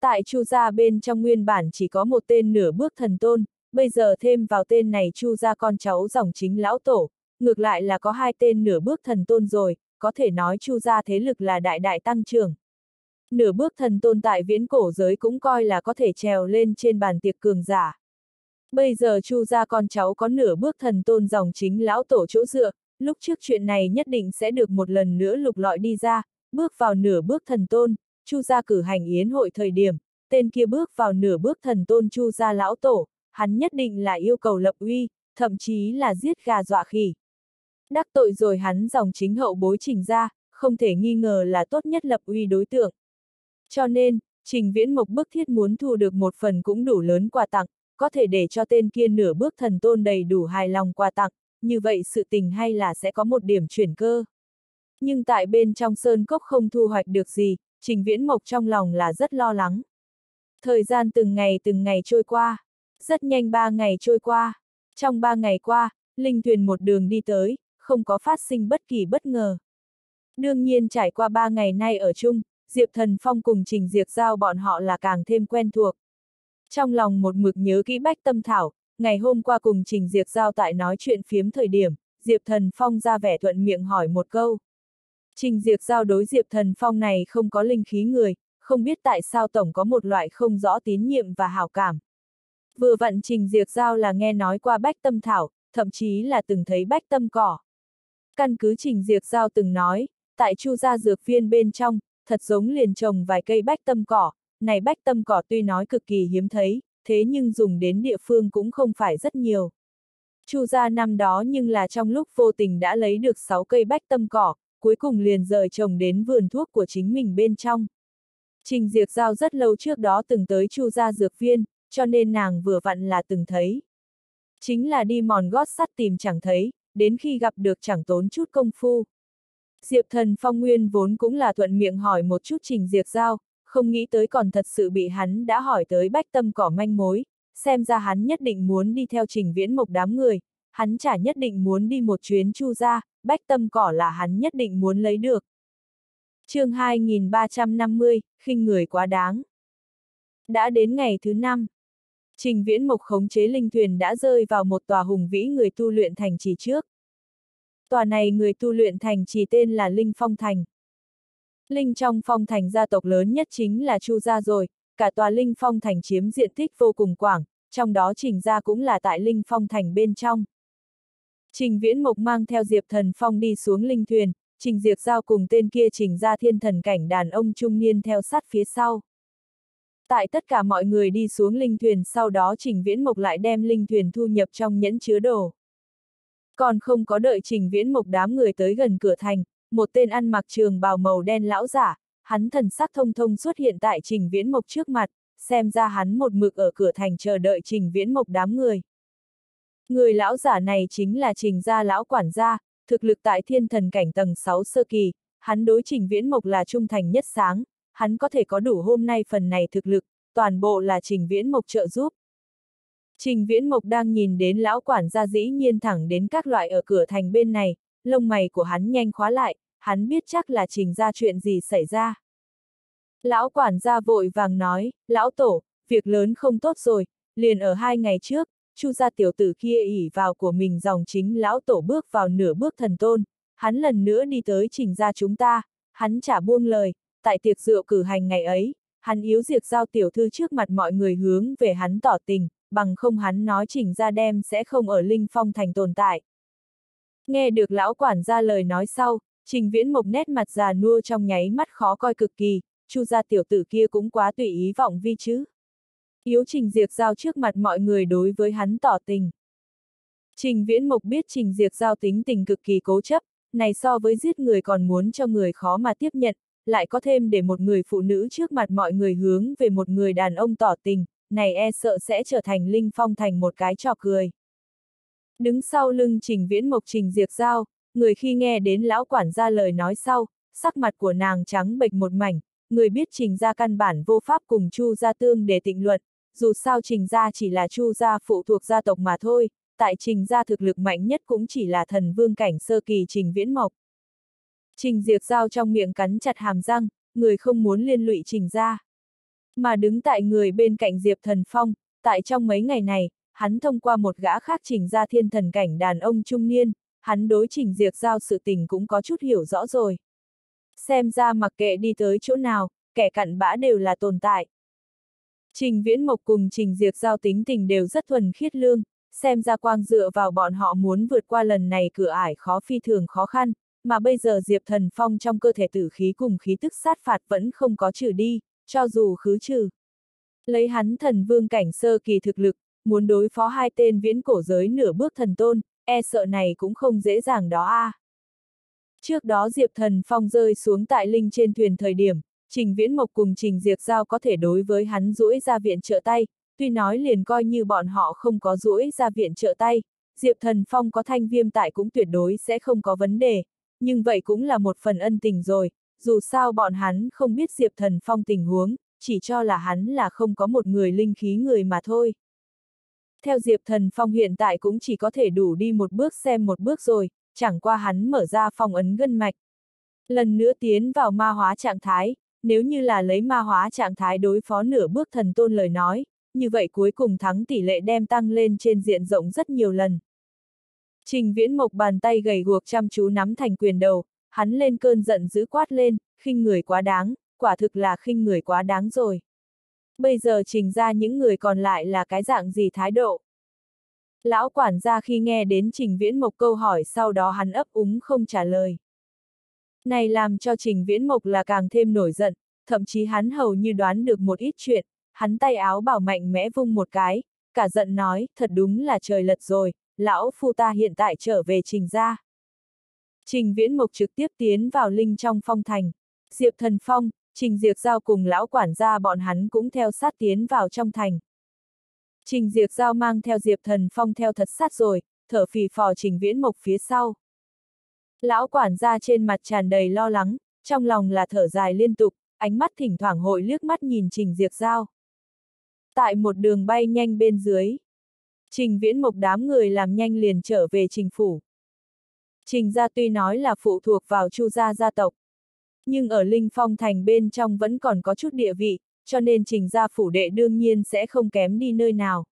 [SPEAKER 1] Tại Chu gia bên trong nguyên bản chỉ có một tên nửa bước thần tôn, bây giờ thêm vào tên này Chu gia con cháu dòng chính lão tổ, ngược lại là có hai tên nửa bước thần tôn rồi, có thể nói Chu gia thế lực là đại đại tăng trưởng. Nửa bước thần tôn tại viễn cổ giới cũng coi là có thể trèo lên trên bàn tiệc cường giả. Bây giờ Chu gia con cháu có nửa bước thần tôn dòng chính lão tổ chỗ dựa, lúc trước chuyện này nhất định sẽ được một lần nữa lục lọi đi ra, bước vào nửa bước thần tôn, Chu gia cử hành yến hội thời điểm, tên kia bước vào nửa bước thần tôn Chu gia lão tổ, hắn nhất định là yêu cầu lập uy, thậm chí là giết gà dọa khỉ. Đắc tội rồi hắn dòng chính hậu bối Trình gia, không thể nghi ngờ là tốt nhất lập uy đối tượng. Cho nên, Trình Viễn Mộc bức thiết muốn thu được một phần cũng đủ lớn quà tặng, có thể để cho tên kia nửa bước thần tôn đầy đủ hài lòng quà tặng, như vậy sự tình hay là sẽ có một điểm chuyển cơ. Nhưng tại bên trong sơn cốc không thu hoạch được gì, Trình Viễn Mộc trong lòng là rất lo lắng. Thời gian từng ngày trôi qua, rất nhanh 3 ngày trôi qua. Trong 3 ngày qua, linh thuyền một đường đi tới, không có phát sinh bất kỳ bất ngờ. Đương nhiên trải qua 3 ngày nay ở chung, Diệp Thần Phong cùng Trình Diệp Giao bọn họ là càng thêm quen thuộc. Trong lòng một mực nhớ kỹ Bách Tâm Thảo, ngày hôm qua cùng Trình Diệp Giao tại nói chuyện phiếm thời điểm, Diệp Thần Phong ra vẻ thuận miệng hỏi một câu. Trình Diệp Giao đối Diệp Thần Phong này không có linh khí người, không biết tại sao tổng có một loại không rõ tín nhiệm và hảo cảm. Vừa vặn Trình Diệp Giao là nghe nói qua Bách Tâm Thảo, thậm chí là từng thấy Bách Tâm Cỏ. Căn cứ Trình Diệp Giao từng nói, tại Chu gia dược viên bên trong, thật giống liền trồng vài cây Bách Tâm Cỏ, này Bách Tâm Cỏ tuy nói cực kỳ hiếm thấy, thế nhưng dùng đến địa phương cũng không phải rất nhiều. Chu gia năm đó nhưng là trong lúc vô tình đã lấy được 6 cây Bách Tâm Cỏ, cuối cùng liền rời trồng đến vườn thuốc của chính mình bên trong. Trình Diệp Giao rất lâu trước đó từng tới Chu gia dược viên, cho nên nàng vừa vặn là từng thấy. Chính là đi mòn gót sắt tìm chẳng thấy, đến khi gặp được chẳng tốn chút công phu. Diệp Thần Phong nguyên vốn cũng là thuận miệng hỏi một chút Trình Diệp Giao, không nghĩ tới còn thật sự bị hắn đã hỏi tới Bách Tâm Cỏ manh mối, xem ra hắn nhất định muốn đi theo Trình Viễn Mộc đám người, hắn chả nhất định muốn đi một chuyến Chu gia, Bách Tâm Cỏ là hắn nhất định muốn lấy được. Chương 2350, khinh người quá đáng. Đã đến ngày thứ 5. Trình Viễn Mộc khống chế linh thuyền đã rơi vào một tòa hùng vĩ người tu luyện thành trì trước. Tòa này người tu luyện thành trì tên là Linh Phong Thành. Linh trong Phong Thành gia tộc lớn nhất chính là Chu gia rồi, cả tòa Linh Phong Thành chiếm diện tích vô cùng quảng, trong đó Trình gia cũng là tại Linh Phong Thành bên trong. Trình Viễn Mộc mang theo Diệp Thần Phong đi xuống linh thuyền, Trình Diệp Giao cùng tên kia Trình gia thiên thần cảnh đàn ông trung niên theo sát phía sau. Tại tất cả mọi người đi xuống linh thuyền sau đó Trình Viễn Mộc lại đem linh thuyền thu nhập trong nhẫn chứa đồ. Còn không có đợi Trình Viễn Mộc đám người tới gần cửa thành, một tên ăn mặc trường bào màu đen lão giả, hắn thần sắc thông thông xuất hiện tại Trình Viễn Mộc trước mặt, xem ra hắn một mực ở cửa thành chờ đợi Trình Viễn Mộc đám người. Người lão giả này chính là Trình gia lão quản gia, thực lực tại thiên thần cảnh tầng 6 sơ kỳ, hắn đối Trình Viễn Mộc là trung thành nhất sáng, hắn có thể có đủ hôm nay phần này thực lực, toàn bộ là Trình Viễn Mộc trợ giúp. Trình Viễn Mộc đang nhìn đến lão quản gia dĩ nhiên thẳng đến các loại ở cửa thành bên này, lông mày của hắn nhanh khóa lại, hắn biết chắc là Trình ra chuyện gì xảy ra. Lão quản gia vội vàng nói, lão tổ, việc lớn không tốt rồi, liền ở 2 ngày trước, Chu gia tiểu tử kia ỷ vào của mình dòng chính lão tổ bước vào nửa bước thần tôn, hắn lần nữa đi tới Trình gia chúng ta, hắn chả buông lời, tại tiệc rượu cử hành ngày ấy, hắn yếu Diệp Giao tiểu thư trước mặt mọi người hướng về hắn tỏ tình, bằng không hắn nói Trình gia đem sẽ không ở Linh Phong Thành tồn tại. Nghe được lão quản gia lời nói sau, Trình Viễn Mộc nét mặt già nua trong nháy mắt khó coi cực kỳ, Chu gia tiểu tử kia cũng quá tùy ý vọng vi chứ. Yếu Trình Diệp Giao trước mặt mọi người đối với hắn tỏ tình. Trình Viễn Mộc biết Trình Diệp Giao tính tình cực kỳ cố chấp, này so với giết người còn muốn cho người khó mà tiếp nhận, lại có thêm để một người phụ nữ trước mặt mọi người hướng về một người đàn ông tỏ tình, này e sợ sẽ trở thành Linh Phong Thành một cái trò cười. Đứng sau lưng Trình Viễn Mộc Trình Diệp Giao, người khi nghe đến lão quản gia lời nói sau, sắc mặt của nàng trắng bệch một mảnh, người biết Trình gia căn bản vô pháp cùng Chu gia tương để tịnh luận, dù sao Trình gia chỉ là Chu gia phụ thuộc gia tộc mà thôi, tại Trình gia thực lực mạnh nhất cũng chỉ là thần vương cảnh sơ kỳ Trình Viễn Mộc. Trình Diệp Giao trong miệng cắn chặt hàm răng, người không muốn liên lụy Trình gia. Mà đứng tại người bên cạnh Diệp Thần Phong, tại trong mấy ngày này, hắn thông qua một gã khác Trình ra thiên thần cảnh đàn ông trung niên, hắn đối Trình Diệp Giao sự tình cũng có chút hiểu rõ rồi. Xem ra mặc kệ đi tới chỗ nào, kẻ cặn bã đều là tồn tại. Trình Viễn Mộc cùng Trình Diệp Giao tính tình đều rất thuần khiết lương, xem ra quang dựa vào bọn họ muốn vượt qua lần này cửa ải phi thường khó khăn, mà bây giờ Diệp Thần Phong trong cơ thể tử khí cùng khí tức sát phạt vẫn không có trừ đi, cho dù khứ trừ. Lấy hắn thần vương cảnh sơ kỳ thực lực, muốn đối phó hai tên viễn cổ giới nửa bước thần tôn, e sợ này cũng không dễ dàng đó a. Trước đó Diệp Thần Phong rơi xuống tại linh trên thuyền thời điểm, Trình Viễn Mộc cùng Trình Diệp Giao có thể đối với hắn duỗi ra viện trợ tay, tuy nói liền coi như bọn họ không có duỗi ra viện trợ tay, Diệp Thần Phong có thanh viêm tại cũng tuyệt đối sẽ không có vấn đề, nhưng vậy cũng là một phần ân tình rồi, dù sao bọn hắn không biết Diệp Thần Phong tình huống, chỉ cho là hắn là không có một người linh khí người mà thôi. Theo Diệp Thần Phong hiện tại cũng chỉ có thể đủ đi một bước xem một bước rồi, chẳng qua hắn mở ra phong ấn gân mạch. Lần nữa tiến vào ma hóa trạng thái, nếu như là lấy ma hóa trạng thái đối phó nửa bước thần tôn lời nói, như vậy cuối cùng thắng tỷ lệ đem tăng lên trên diện rộng rất nhiều lần. Trình Viễn Mộc bàn tay gầy guộc chăm chú nắm thành quyền đầu, hắn lên cơn giận dữ quát lên, khinh người quá đáng, quả thực là khinh người quá đáng rồi. Bây giờ Trình ra những người còn lại là cái dạng gì thái độ? Lão quản gia khi nghe đến Trình Viễn Mộc câu hỏi sau đó hắn ấp úng không trả lời. Này làm cho Trình Viễn Mộc là càng thêm nổi giận, thậm chí hắn hầu như đoán được một ít chuyện, hắn tay áo bảo mạnh mẽ vung một cái, cả giận nói, thật đúng là trời lật rồi, lão phu ta hiện tại trở về Trình ra. Trình Viễn Mộc trực tiếp tiến vào linh trong phong thành, Diệp Thần Phong, Trình Diệp Giao cùng lão quản gia bọn hắn cũng theo sát tiến vào trong thành. Trình Diệp Giao mang theo Diệp Thần Phong theo thật sát rồi, thở phì phò Trình Viễn Mộc phía sau. Lão quản gia trên mặt tràn đầy lo lắng, trong lòng là thở dài liên tục, ánh mắt thỉnh thoảng hội liếc mắt nhìn Trình Diệp Giao. Tại một đường bay nhanh bên dưới, Trình Viễn Mộc đám người làm nhanh liền trở về Trình phủ. Trình gia tuy nói là phụ thuộc vào Chu gia gia tộc, nhưng ở Linh Phong thành bên trong vẫn còn có chút địa vị, cho nên Trình gia phủ đệ đương nhiên sẽ không kém đi nơi nào.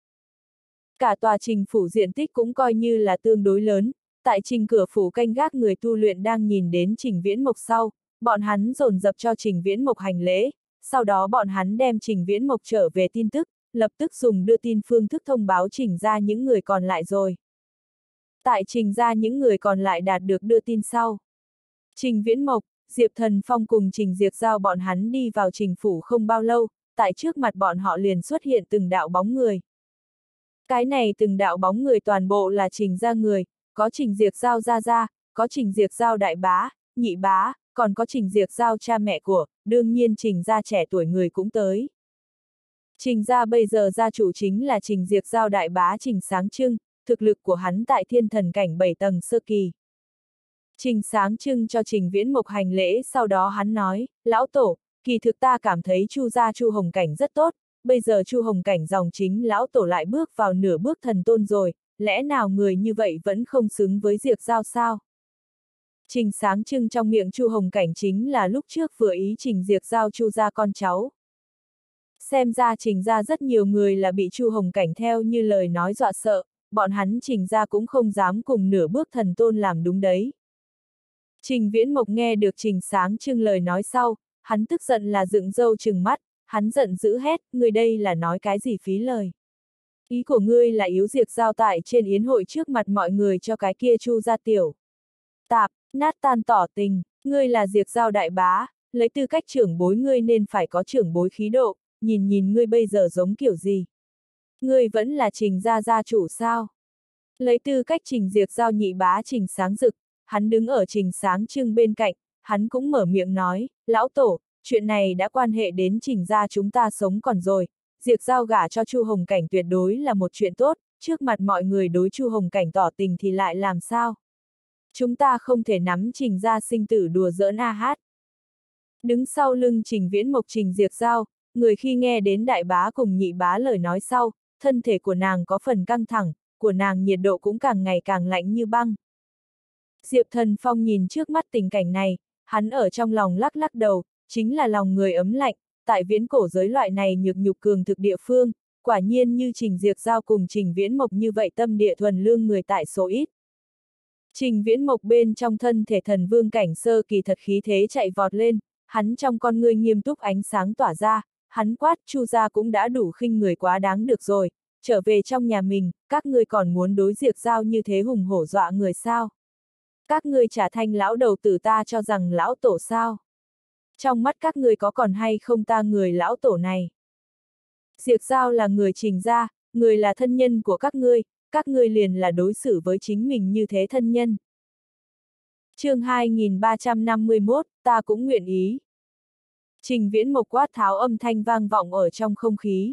[SPEAKER 1] Cả tòa Trình phủ diện tích cũng coi như là tương đối lớn, tại Trình cửa phủ canh gác người tu luyện đang nhìn đến Trình Viễn Mộc sau, bọn hắn dồn dập cho Trình Viễn Mộc hành lễ, sau đó bọn hắn đem Trình Viễn Mộc trở về tin tức, lập tức dùng đưa tin phương thức thông báo Trình ra những người còn lại rồi. Tại Trình ra những người còn lại đạt được đưa tin sau. Trình Viễn Mộc, Diệp Thần Phong cùng Trình Diệp Giao bọn hắn đi vào Trình phủ không bao lâu, tại trước mặt bọn họ liền xuất hiện từng đạo bóng người. Cái này từng đạo bóng người toàn bộ là Trình ra người, có Trình Diệp Giao gia, có Trình Diệp Giao đại bá, nhị bá, còn có Trình Diệp Giao cha mẹ của, đương nhiên Trình gia trẻ tuổi người cũng tới. Trình gia bây giờ gia chủ chính là Trình Diệp Giao đại bá Trình Sáng Trưng, thực lực của hắn tại thiên thần cảnh 7 tầng sơ kỳ. Trình Sáng Trưng cho Trình Viễn Mộc hành lễ sau đó hắn nói, lão tổ, kỳ thực ta cảm thấy Chu gia Chu Hồng Cảnh rất tốt, bây giờ Chu Hồng Cảnh dòng chính lão tổ lại bước vào nửa bước thần tôn rồi, lẽ nào người như vậy vẫn không xứng với Diệp Giao sao? Trình Sáng Trưng trong miệng Chu Hồng Cảnh chính là lúc trước vừa ý Trình Diệp Giao Chu gia con cháu. Xem ra Trình gia rất nhiều người là bị Chu Hồng Cảnh theo như lời nói dọa sợ, bọn hắn Trình gia cũng không dám cùng nửa bước thần tôn làm đúng đấy. Trình Viễn Mộc nghe được Trình Sáng Trưng lời nói sau, hắn tức giận là dựng râu trừng mắt, hắn giận dữ hét, ngươi đây là nói cái gì phí lời. Ý của ngươi là yếu Diệp Giao tại trên yến hội trước mặt mọi người cho cái kia Chu gia tiểu tạp, nát tan tỏ tình, ngươi là Diệp Giao đại bá, lấy tư cách trưởng bối ngươi nên phải có trưởng bối khí độ, nhìn ngươi bây giờ giống kiểu gì. Ngươi vẫn là Trình gia gia chủ sao? Lấy tư cách Trình Diệp Giao nhị bá Trình Sáng Dực, hắn đứng ở Trình Sáng Trưng bên cạnh, hắn cũng mở miệng nói, lão tổ, chuyện này đã quan hệ đến Trình gia chúng ta sống còn rồi, Diệp Giao gả cho Chu Hồng Cảnh tuyệt đối là một chuyện tốt, trước mặt mọi người đối Chu Hồng Cảnh tỏ tình thì lại làm sao? Chúng ta không thể nắm Trình gia sinh tử đùa giỡn a hát. Đứng sau lưng Trình Viễn Mộc Trình Diệp Giao, người khi nghe đến đại bá cùng nhị bá lời nói sau, thân thể của nàng có phần căng thẳng, của nàng nhiệt độ cũng càng ngày càng lạnh như băng. Diệp Thần Phong nhìn trước mắt tình cảnh này, hắn ở trong lòng lắc lắc đầu, chính là lòng người ấm lạnh, tại viễn cổ giới loại này nhược nhục cường thực địa phương, quả nhiên như Trình Diệc Giao cùng Trình Viễn Mộc như vậy tâm địa thuần lương người tại số ít. Trình Viễn Mộc bên trong thân thể thần vương cảnh sơ kỳ thật khí thế chạy vọt lên, hắn trong con ngươi nghiêm túc ánh sáng tỏa ra, hắn quát Chu gia cũng đã đủ khinh người quá đáng được rồi, trở về trong nhà mình, các ngươi còn muốn đối Diệc Giao như thế hùng hổ dọa người sao? Các ngươi trả thanh lão đầu tử ta cho rằng lão tổ sao? Trong mắt các ngươi có còn hay không ta người lão tổ này? Diệc Giao là người Trình gia, người là thân nhân của các ngươi liền là đối xử với chính mình như thế thân nhân. Chương 2351, ta cũng nguyện ý. Trình Viễn Mộc quát tháo âm thanh vang vọng ở trong không khí.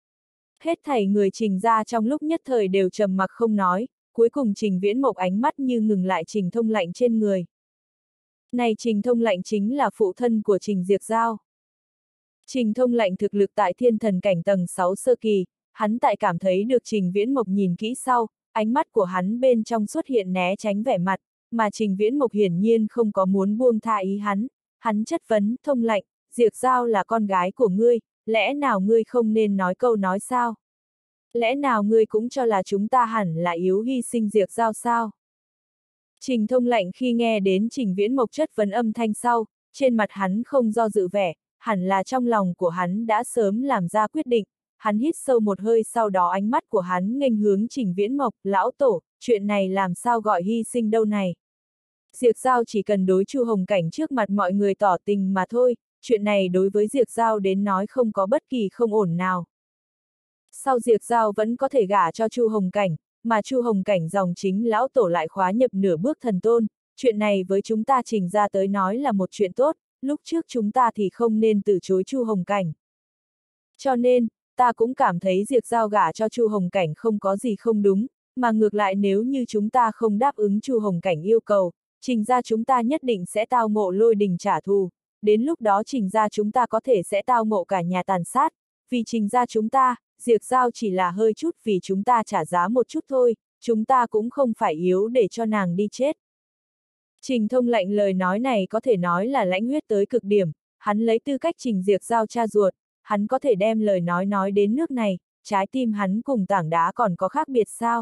[SPEAKER 1] Hết thảy người Trình gia trong lúc nhất thời đều trầm mặc không nói, cuối cùng Trình Viễn Mộc ánh mắt như ngừng lại Trình Thông Lạnh trên người. Này Trình Thông Lạnh chính là phụ thân của Trình Diệc Giao. Trình Thông Lạnh thực lực tại thiên thần cảnh tầng 6 sơ kỳ, hắn tại cảm thấy được Trình Viễn Mộc nhìn kỹ sau, ánh mắt của hắn bên trong xuất hiện né tránh vẻ mặt, mà Trình Viễn Mộc hiển nhiên không có muốn buông tha ý hắn chất vấn, Thông Lạnh, Diệc Giao là con gái của ngươi, lẽ nào ngươi không nên nói câu nói sao? Lẽ nào ngươi cũng cho là chúng ta hẳn là yếu hy sinh Diệc Giao sao? Trình Thông Lạnh khi nghe đến Trình Viễn Mộc chất vấn âm thanh sau, trên mặt hắn không do dự vẻ, hẳn là trong lòng của hắn đã sớm làm ra quyết định, hắn hít sâu một hơi sau đó ánh mắt của hắn nghênh hướng Trình Viễn Mộc, lão tổ, chuyện này làm sao gọi hy sinh đâu này. Diệc Giao chỉ cần đối Chu Hồng Cảnh trước mặt mọi người tỏ tình mà thôi, chuyện này đối với Diệc Giao đến nói không có bất kỳ không ổn nào. Sau Diệc Giao vẫn có thể gả cho Chu Hồng Cảnh, mà Chu Hồng Cảnh dòng chính lão tổ lại khóa nhập nửa bước thần tôn, chuyện này với chúng ta Trình ra tới nói là một chuyện tốt, lúc trước chúng ta thì không nên từ chối Chu Hồng Cảnh. Cho nên, ta cũng cảm thấy Diệc Giao gả cho Chu Hồng Cảnh không có gì không đúng, mà ngược lại nếu như chúng ta không đáp ứng Chu Hồng Cảnh yêu cầu, Trình ra chúng ta nhất định sẽ tao ngộ lôi đình trả thù, đến lúc đó Trình ra chúng ta có thể sẽ tao ngộ cả nhà tàn sát, vì Trình ra chúng ta, Diệc Giao chỉ là hơi chút vì chúng ta trả giá một chút thôi, chúng ta cũng không phải yếu để cho nàng đi chết. Trình Thông Lạnh lời nói này có thể nói là lãnh huyết tới cực điểm, hắn lấy tư cách Trình Diệc Giao cha ruột, hắn có thể đem lời nói đến nước này, trái tim hắn cùng tảng đá còn có khác biệt sao?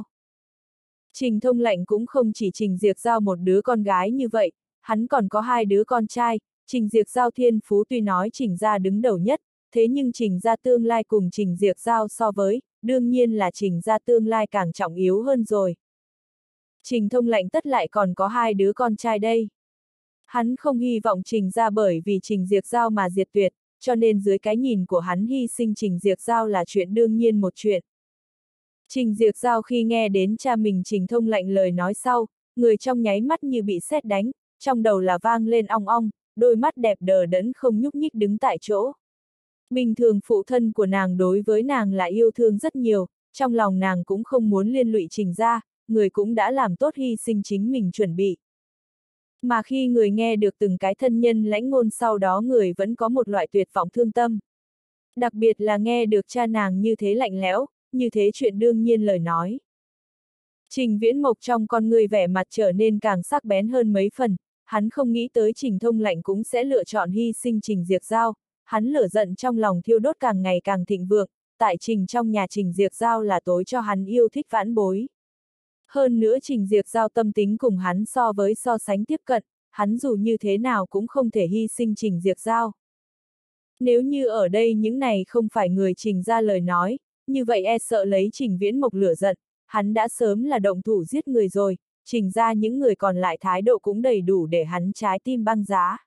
[SPEAKER 1] Trình Thông Lạnh cũng không chỉ Trình Diệc Giao một đứa con gái như vậy, hắn còn có hai đứa con trai, Trình Diệc Giao thiên phú tuy nói Trình gia đứng đầu nhất, thế nhưng Trình gia tương lai cùng Trình Diệc Giao so với, đương nhiên là Trình gia tương lai càng trọng yếu hơn rồi. Trình Thông Lạnh tất lại còn có hai đứa con trai đây. Hắn không hy vọng Trình gia bởi vì Trình Diệc Giao mà diệt tuyệt, cho nên dưới cái nhìn của hắn hy sinh Trình Diệc Giao là chuyện đương nhiên một chuyện. Trình Diệc Giao khi nghe đến cha mình Trình Thông Lạnh lời nói sau, người trong nháy mắt như bị sét đánh, trong đầu là vang lên ong ong, đôi mắt đẹp đờ đẫn không nhúc nhích đứng tại chỗ. Bình thường phụ thân của nàng đối với nàng là yêu thương rất nhiều, trong lòng nàng cũng không muốn liên lụy Trình gia, người cũng đã làm tốt hy sinh chính mình chuẩn bị. Mà khi người nghe được từng cái thân nhân lãnh ngôn sau đó người vẫn có một loại tuyệt vọng thương tâm. Đặc biệt là nghe được cha nàng như thế lạnh lẽo, như thế chuyện đương nhiên lời nói. Trình Viễn Mộc trong con người vẻ mặt trở nên càng sắc bén hơn mấy phần, hắn không nghĩ tới Trình Thông Lạnh cũng sẽ lựa chọn hy sinh Trình Diệc Giao, hắn lửa giận trong lòng thiêu đốt càng ngày càng thịnh vượng, tại Trình trong nhà Trình Diệc Giao là tối cho hắn yêu thích vãn bối. Hơn nữa Trình Diệc Giao tâm tính cùng hắn so sánh tiếp cận, hắn dù như thế nào cũng không thể hy sinh Trình Diệc Giao. Nếu như ở đây những này không phải người Trình ra lời nói, như vậy e sợ lấy Trình Viễn Mộc lửa giận, hắn đã sớm là động thủ giết người rồi, Trình ra những người còn lại thái độ cũng đầy đủ để hắn trái tim băng giá.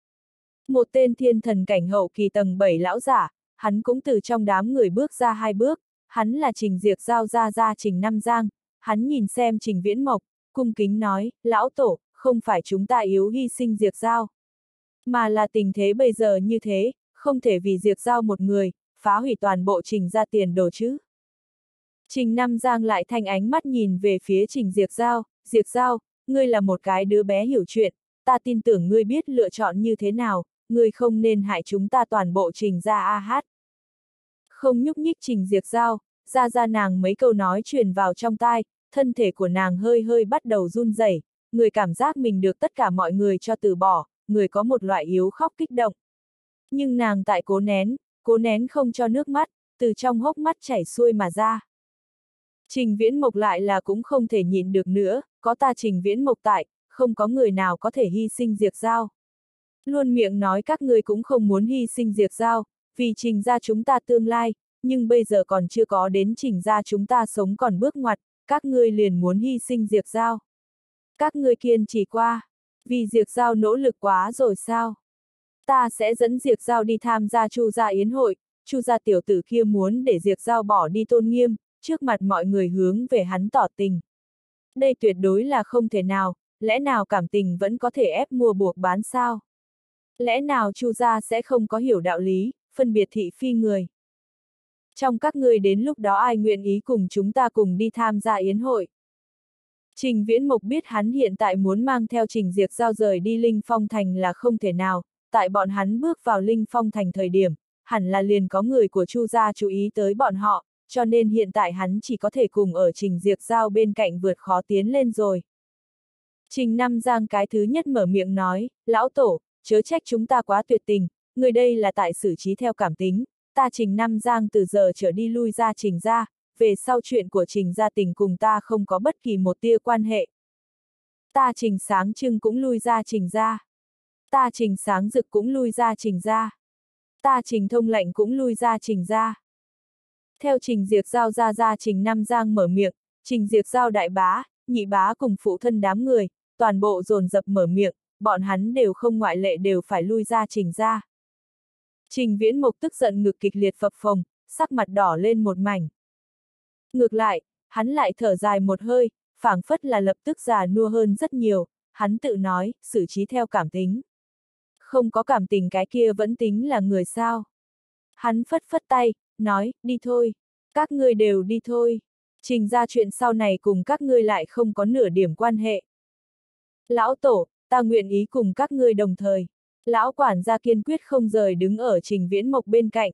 [SPEAKER 1] Một tên thiên thần cảnh hậu kỳ tầng 7 lão giả, hắn cũng từ trong đám người bước ra hai bước, hắn là Trình Diệc Giao ra Trình Năm Giang, hắn nhìn xem Trình Viễn Mộc, cung kính nói, lão tổ, không phải chúng ta yếu hy sinh Diệc Giao, mà là tình thế bây giờ như thế, không thể vì Diệc Giao một người, phá hủy toàn bộ Trình ra tiền đồ chứ. Trình Năm Giang lại thanh ánh mắt nhìn về phía Trình Diệc Giao, ngươi là một cái đứa bé hiểu chuyện, ta tin tưởng ngươi biết lựa chọn như thế nào, ngươi không nên hại chúng ta toàn bộ Trình ra a hát. Không nhúc nhích Trình Diệc Giao, ra nàng mấy câu nói truyền vào trong tai, thân thể của nàng hơi hơi bắt đầu run rẩy, người cảm giác mình được tất cả mọi người cho từ bỏ, người có một loại yếu khóc kích động. Nhưng nàng tại cố nén không cho nước mắt, từ trong hốc mắt chảy xuôi mà ra. Trình Viễn Mộc lại là cũng không thể nhịn được nữa, có ta Trình Viễn Mộc tại, không có người nào có thể hy sinh Diệp Giao. Luôn miệng nói các ngươi cũng không muốn hy sinh Diệp Giao, vì Trình gia chúng ta tương lai, nhưng bây giờ còn chưa có đến Trình gia chúng ta sống còn bước ngoặt, các ngươi liền muốn hy sinh Diệp Giao. Các ngươi kiên trì qua, vì Diệp Giao nỗ lực quá rồi sao? Ta sẽ dẫn Diệp Giao đi tham gia Chu gia yến hội, Chu gia tiểu tử kia muốn để Diệp Giao bỏ đi tôn nghiêm, trước mặt mọi người hướng về hắn tỏ tình. Đây tuyệt đối là không thể nào, lẽ nào cảm tình vẫn có thể ép mua buộc bán sao? Lẽ nào Chu gia sẽ không có hiểu đạo lý, phân biệt thị phi người? Trong các ngươi đến lúc đó ai nguyện ý cùng chúng ta cùng đi tham gia yến hội? Trình Viễn Mộc biết hắn hiện tại muốn mang theo Trình Diệp Giao rời đi Linh Phong Thành là không thể nào, tại bọn hắn bước vào Linh Phong Thành thời điểm, hẳn là liền có người của Chu gia chú ý tới bọn họ, cho nên hiện tại hắn chỉ có thể cùng ở Trình Diệp Giao bên cạnh vượt khó tiến lên rồi. Trình Nam Giang cái thứ nhất mở miệng nói, lão tổ, chớ trách chúng ta quá tuyệt tình, người đây là tại xử trí theo cảm tính, ta Trình Nam Giang từ giờ trở đi lui ra Trình gia, về sau chuyện của Trình gia tình cùng ta không có bất kỳ một tia quan hệ. Ta Trình Sáng Trưng cũng lui ra Trình gia. Ta Trình Sáng Dực cũng lui ra Trình gia. Ta Trình Thông Lệnh cũng lui ra Trình gia. Theo Trình Diệp Giao ra Trình Nam Giang mở miệng, Trình Diệp Giao đại bá, nhị bá cùng phụ thân đám người, toàn bộ dồn dập mở miệng, bọn hắn đều không ngoại lệ đều phải lui ra Trình gia. Trình Viễn Mộc tức giận ngực kịch liệt phập phồng, sắc mặt đỏ lên một mảnh. Ngược lại, hắn lại thở dài một hơi, phảng phất là lập tức già nua hơn rất nhiều, hắn tự nói, xử trí theo cảm tính. Không có cảm tình cái kia vẫn tính là người sao. Hắn phất phất tay, nói, đi thôi, các ngươi đều đi thôi, Trình ra chuyện sau này cùng các ngươi lại không có nửa điểm quan hệ. Lão tổ, ta nguyện ý cùng các ngươi đồng thời. Lão quản gia kiên quyết không rời đứng ở Trình Viễn Mộc bên cạnh.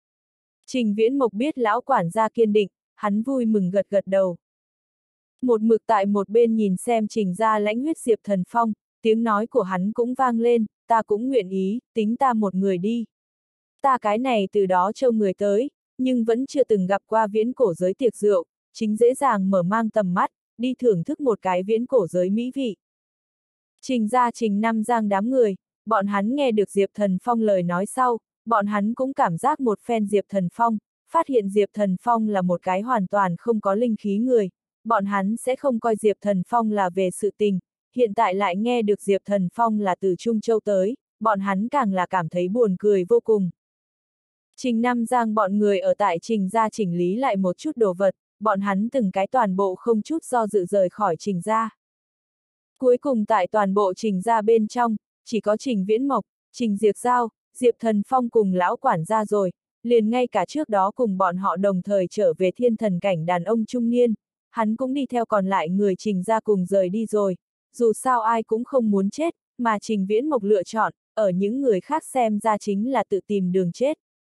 [SPEAKER 1] Trình Viễn Mộc biết lão quản gia kiên định, hắn vui mừng gật gật đầu. Một mực tại một bên nhìn xem Trình gia lãnh huyết Diệp Thần Phong, tiếng nói của hắn cũng vang lên, ta cũng nguyện ý, tính ta một người đi. Ta cái này từ đó châu người tới, nhưng vẫn chưa từng gặp qua viễn cổ giới tiệc rượu, chính dễ dàng mở mang tầm mắt, đi thưởng thức một cái viễn cổ giới mỹ vị. Trình gia Trình Nam Giang đám người, bọn hắn nghe được Diệp Thần Phong lời nói sau, bọn hắn cũng cảm giác một phen Diệp Thần Phong, phát hiện Diệp Thần Phong là một cái hoàn toàn không có linh khí người, bọn hắn sẽ không coi Diệp Thần Phong là về sự tình, hiện tại lại nghe được Diệp Thần Phong là từ Trung Châu tới, bọn hắn càng là cảm thấy buồn cười vô cùng. Trình Nam Giang bọn người ở tại Trình gia chỉnh lý lại một chút đồ vật, bọn hắn từng cái toàn bộ không chút do dự rời khỏi Trình gia. Cuối cùng tại toàn bộ Trình gia bên trong, chỉ có Trình Viễn Mộc, Trình Diệp Giao, Diệp Thần Phong cùng lão quản gia rồi, liền ngay cả trước đó cùng bọn họ đồng thời trở về thiên thần cảnh đàn ông trung niên, hắn cũng đi theo còn lại người Trình gia cùng rời đi rồi, dù sao ai cũng không muốn chết, mà Trình Viễn Mộc lựa chọn, ở những người khác xem ra chính là tự tìm đường chết.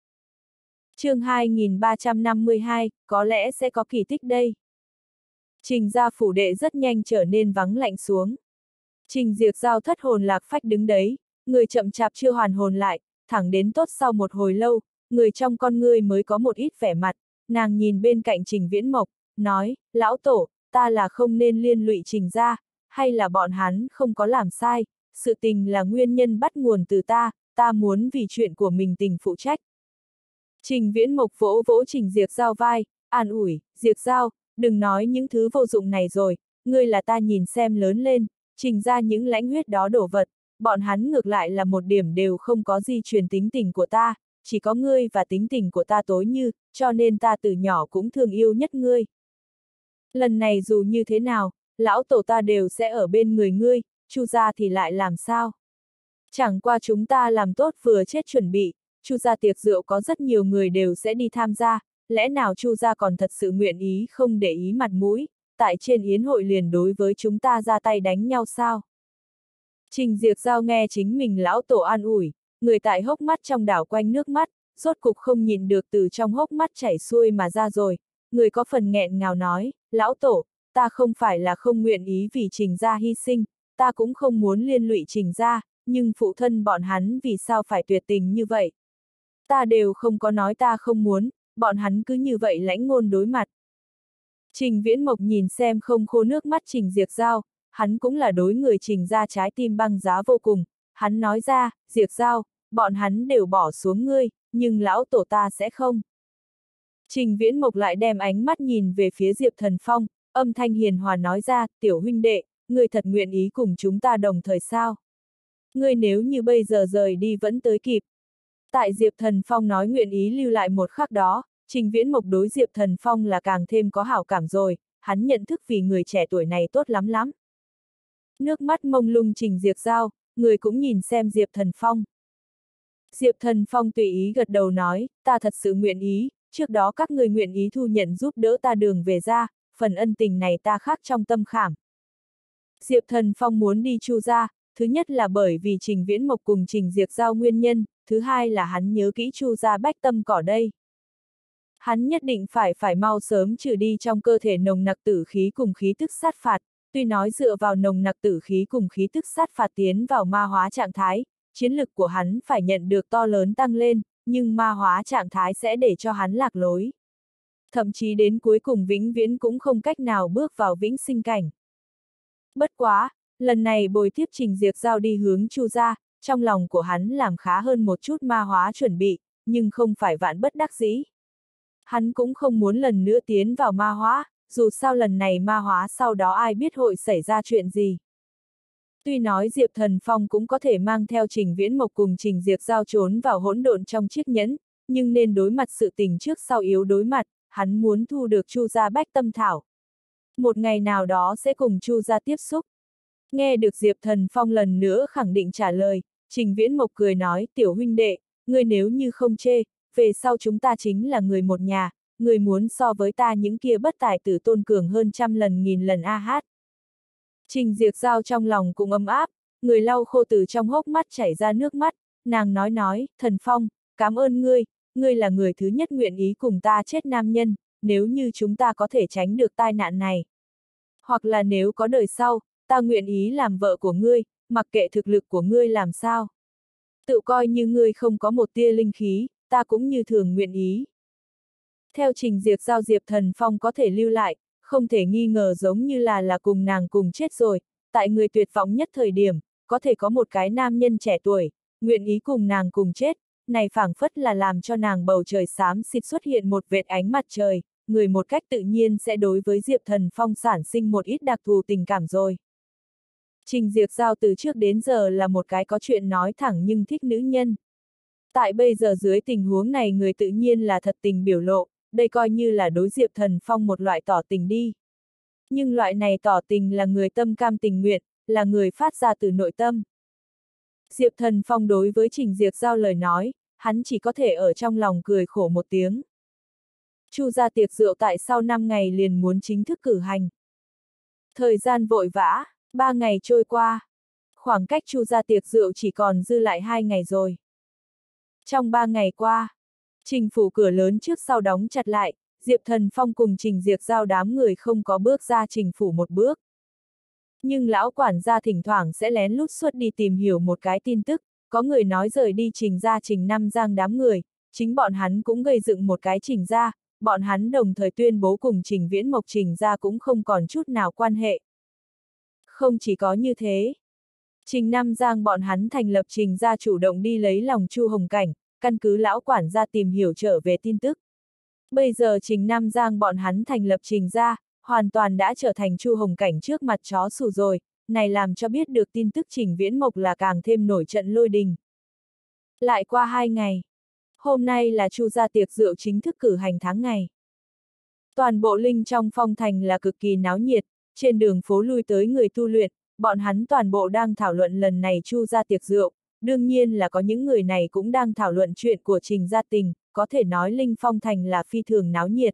[SPEAKER 1] Chương 2352, có lẽ sẽ có kỳ tích đây. Trình gia phủ đệ rất nhanh trở nên vắng lạnh xuống. Trình Diệp Giao thất hồn lạc phách đứng đấy, người chậm chạp chưa hoàn hồn lại, thẳng đến tốt sau một hồi lâu, người trong con ngươi mới có một ít vẻ mặt, nàng nhìn bên cạnh Trình Viễn Mộc, nói, lão tổ, ta là không nên liên lụy Trình gia, hay là bọn hắn không có làm sai, sự tình là nguyên nhân bắt nguồn từ ta muốn vì chuyện của mình tình phụ trách. Trình Viễn Mộc vỗ vỗ Trình Diệp Giao vai, an ủi, Diệp Giao, đừng nói những thứ vô dụng này rồi, ngươi là ta nhìn xem lớn lên, Trình ra những lãnh huyết đó đổ vật, bọn hắn ngược lại là một điểm đều không có di truyền tính tình của ta, chỉ có ngươi và tính tình của ta tối như, cho nên ta từ nhỏ cũng thương yêu nhất ngươi. Lần này dù như thế nào, lão tổ ta đều sẽ ở bên người ngươi, Chu gia thì lại làm sao? Chẳng qua chúng ta làm tốt vừa chết chuẩn bị, Chu gia tiệc rượu có rất nhiều người đều sẽ đi tham gia, lẽ nào Chu gia còn thật sự nguyện ý không để ý mặt mũi, tại trên yến hội liền đối với chúng ta ra tay đánh nhau sao? Trình Diệp Giao nghe chính mình lão tổ an ủi, người tại hốc mắt trong đảo quanh nước mắt, rốt cục không nhìn được từ trong hốc mắt chảy xuôi mà ra rồi, người có phần nghẹn ngào nói, lão tổ, ta không phải là không nguyện ý vì Trình gia hy sinh, ta cũng không muốn liên lụy Trình gia, nhưng phụ thân bọn hắn vì sao phải tuyệt tình như vậy? Ta đều không có nói ta không muốn, bọn hắn cứ như vậy lãnh ngôn đối mặt. Trình Viễn Mộc nhìn xem không khô nước mắt Trình Diệc Giao, hắn cũng là đối người Trình ra trái tim băng giá vô cùng, hắn nói ra, Diệc Giao, bọn hắn đều bỏ xuống ngươi, nhưng lão tổ ta sẽ không. Trình Viễn Mộc lại đem ánh mắt nhìn về phía Diệp Thần Phong, âm thanh hiền hòa nói ra, tiểu huynh đệ, ngươi thật nguyện ý cùng chúng ta đồng thời sao? Ngươi nếu như bây giờ rời đi vẫn tới kịp. Tại Diệp Thần Phong nói nguyện ý lưu lại một khắc đó, Trình Viễn Mộc đối Diệp Thần Phong là càng thêm có hảo cảm rồi, hắn nhận thức vì người trẻ tuổi này tốt lắm lắm. Nước mắt mông lung Trình Diệc Giao, người cũng nhìn xem Diệp Thần Phong. Diệp Thần Phong tùy ý gật đầu nói, ta thật sự nguyện ý, trước đó các người nguyện ý thu nhận giúp đỡ ta đường về ra, phần ân tình này ta khắc trong tâm khảm. Diệp Thần Phong muốn đi Chu gia, thứ nhất là bởi vì Trình Viễn Mộc cùng Trình Diệc Giao nguyên nhân, thứ hai là hắn nhớ kỹ Chu gia bách tâm cỏ đây. Hắn nhất định phải mau sớm trừ đi trong cơ thể nồng nặc tử khí cùng khí tức sát phạt, tuy nói dựa vào nồng nặc tử khí cùng khí tức sát phạt tiến vào ma hóa trạng thái, chiến lực của hắn phải nhận được to lớn tăng lên, nhưng ma hóa trạng thái sẽ để cho hắn lạc lối. Thậm chí đến cuối cùng vĩnh viễn cũng không cách nào bước vào vĩnh sinh cảnh. Bất quá, lần này bồi tiếp Trình Diệc Giao đi hướng Chu gia, trong lòng của hắn làm khá hơn một chút ma hóa chuẩn bị, nhưng không phải vạn bất đắc dĩ. Hắn cũng không muốn lần nữa tiến vào ma hóa, dù sao lần này ma hóa sau đó ai biết hội xảy ra chuyện gì. Tuy nói Diệp Thần Phong cũng có thể mang theo Trình Viễn Mộc cùng Trình Diệc Giao trốn vào hỗn độn trong chiếc nhẫn, nhưng nên đối mặt sự tình trước sau yếu đối mặt, hắn muốn thu được Chu gia bách tâm thảo. Một ngày nào đó sẽ cùng Chu gia tiếp xúc. Nghe được Diệp Thần Phong lần nữa khẳng định trả lời, Trình Viễn Mộc cười nói, tiểu huynh đệ, ngươi nếu như không chê, về sau chúng ta chính là người một nhà, người muốn so với ta những kia bất tài tử tôn cường hơn trăm lần nghìn lần a hát. Trình Diệc Giao trong lòng cũng ấm áp, người lau khô từ trong hốc mắt chảy ra nước mắt, nàng nói, Thần Phong, cảm ơn ngươi là người thứ nhất nguyện ý cùng ta chết nam nhân, nếu như chúng ta có thể tránh được tai nạn này. Hoặc là nếu có đời sau, ta nguyện ý làm vợ của ngươi, mặc kệ thực lực của ngươi làm sao. Tự coi như ngươi không có một tia linh khí, ta cũng như thường nguyện ý. Theo Trình Diệc Giao Diệp Thần Phong có thể lưu lại, không thể nghi ngờ giống như là cùng nàng cùng chết rồi, tại người tuyệt vọng nhất thời điểm, có thể có một cái nam nhân trẻ tuổi, nguyện ý cùng nàng cùng chết, này phảng phất là làm cho nàng bầu trời xám xịt xuất hiện một vệt ánh mặt trời, người một cách tự nhiên sẽ đối với Diệp Thần Phong sản sinh một ít đặc thù tình cảm rồi. Trình Diệc Giao từ trước đến giờ là một cái có chuyện nói thẳng nhưng thích nữ nhân. Tại bây giờ dưới tình huống này người tự nhiên là thật tình biểu lộ, đây coi như là đối Diệp Thần Phong một loại tỏ tình đi. Nhưng loại này tỏ tình là người tâm cam tình nguyện, là người phát ra từ nội tâm. Diệp Thần Phong đối với Trình Diệc Giao lời nói, hắn chỉ có thể ở trong lòng cười khổ một tiếng. Chu gia tiệc rượu tại sau 5 ngày liền muốn chính thức cử hành. Thời gian vội vã, 3 ngày trôi qua. Khoảng cách Chu gia tiệc rượu chỉ còn dư lại 2 ngày rồi. Trong 3 ngày qua, Trình phủ cửa lớn trước sau đóng chặt lại, Diệp Thần Phong cùng Trình Diệc Giao đám người không có bước ra Trình phủ một bước. Nhưng lão quản gia thỉnh thoảng sẽ lén lút suốt đi tìm hiểu một cái tin tức, có người nói rời đi Trình gia Trình Năm Giang đám người, chính bọn hắn cũng gây dựng một cái Trình gia, bọn hắn đồng thời tuyên bố cùng Trình Viễn Mộc Trình gia cũng không còn chút nào quan hệ. Không chỉ có như thế, Trình Năm Giang bọn hắn thành lập Trình gia chủ động đi lấy lòng Chu Hồng Cảnh, căn cứ lão quản gia tìm hiểu trở về tin tức. Bây giờ Trình Năm Giang bọn hắn thành lập Trình gia, hoàn toàn đã trở thành Chu Hồng Cảnh trước mặt chó sủ rồi, này làm cho biết được tin tức Trình Viễn Mộc là càng thêm nổi trận lôi đình. Lại qua 2 ngày, hôm nay là Chu gia tiệc rượu chính thức cử hành tháng ngày. Toàn bộ linh trong phong thành là cực kỳ náo nhiệt, trên đường phố lui tới người tu luyện, bọn hắn toàn bộ đang thảo luận lần này Chu gia tiệc rượu, đương nhiên là có những người này cũng đang thảo luận chuyện của Trình gia tình, có thể nói linh phong thành là phi thường náo nhiệt.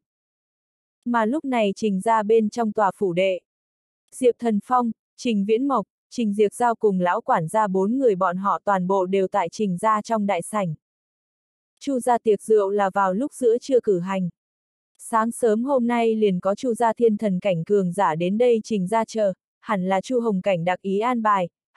[SPEAKER 1] Mà lúc này Trình gia bên trong tòa phủ đệ, Diệp Thần Phong, Trình Viễn Mộc, Trình Diệc Giao cùng lão quản gia 4 người bọn họ toàn bộ đều tại Trình gia trong đại sảnh. Chu gia tiệc rượu là vào lúc giữa trưa cử hành. Sáng sớm hôm nay liền có Chu gia thiên thần cảnh cường giả đến đây Trình gia chờ, hẳn là Chu Hồng Cảnh đặc ý an bài,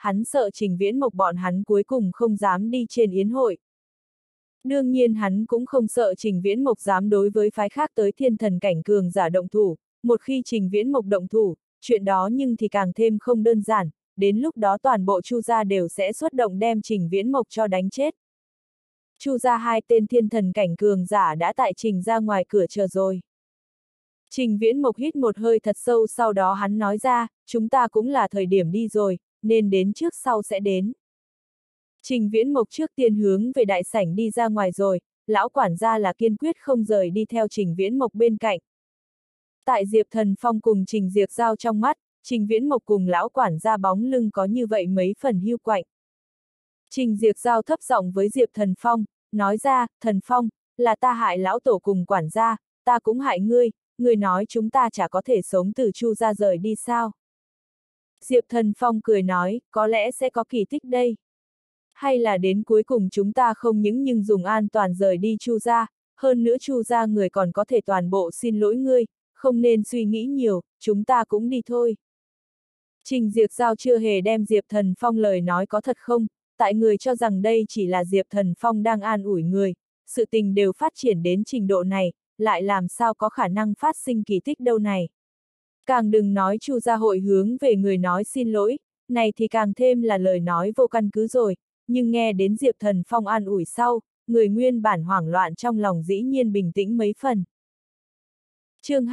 [SPEAKER 1] hắn sợ Trình Viễn Mộc bọn hắn cuối cùng không dám đi trên yến hội. Đương nhiên hắn cũng không sợ Trình Viễn Mộc dám đối với phái khác tới thiên thần cảnh cường giả động thủ, một khi Trình Viễn Mộc động thủ, chuyện đó nhưng thì càng thêm không đơn giản, đến lúc đó toàn bộ Chu gia đều sẽ xuất động đem Trình Viễn Mộc cho đánh chết. Chu gia hai tên thiên thần cảnh cường giả đã tại Trình ra ngoài cửa chờ rồi. Trình Viễn Mộc hít một hơi thật sâu, sau đó hắn nói ra, chúng ta cũng là thời điểm đi rồi, nên đến trước sau sẽ đến. Trình Viễn Mộc trước tiên hướng về đại sảnh đi ra ngoài rồi, lão quản gia là kiên quyết không rời đi theo Trình Viễn Mộc bên cạnh. Tại Diệp Thần Phong cùng Trình Diệp Giao trong mắt, Trình Viễn Mộc cùng lão quản gia bóng lưng có như vậy mấy phần hiu quạnh. Trình Diệp Giao thấp giọng với Diệp Thần Phong, nói ra, Thần Phong, là ta hại lão tổ cùng quản gia, ta cũng hại ngươi, ngươi nói chúng ta chả có thể sống từ Chu gia rời đi sao? Diệp Thần Phong cười nói, có lẽ sẽ có kỳ tích đây. Hay là đến cuối cùng chúng ta không những nhưng dùng an toàn rời đi Chu gia, hơn nữa Chu gia người còn có thể toàn bộ xin lỗi ngươi, không nên suy nghĩ nhiều, chúng ta cũng đi thôi. Trình Diệp Giao chưa hề đem Diệp Thần Phong lời nói có thật không, tại người cho rằng đây chỉ là Diệp Thần Phong đang an ủi người, sự tình đều phát triển đến trình độ này, lại làm sao có khả năng phát sinh kỳ tích đâu này. Càng đừng nói Chu gia hội hướng về người nói xin lỗi, này thì càng thêm là lời nói vô căn cứ rồi, nhưng nghe đến Diệp Thần Phong an ủi sau, người nguyên bản hoảng loạn trong lòng dĩ nhiên bình tĩnh mấy phần. Chương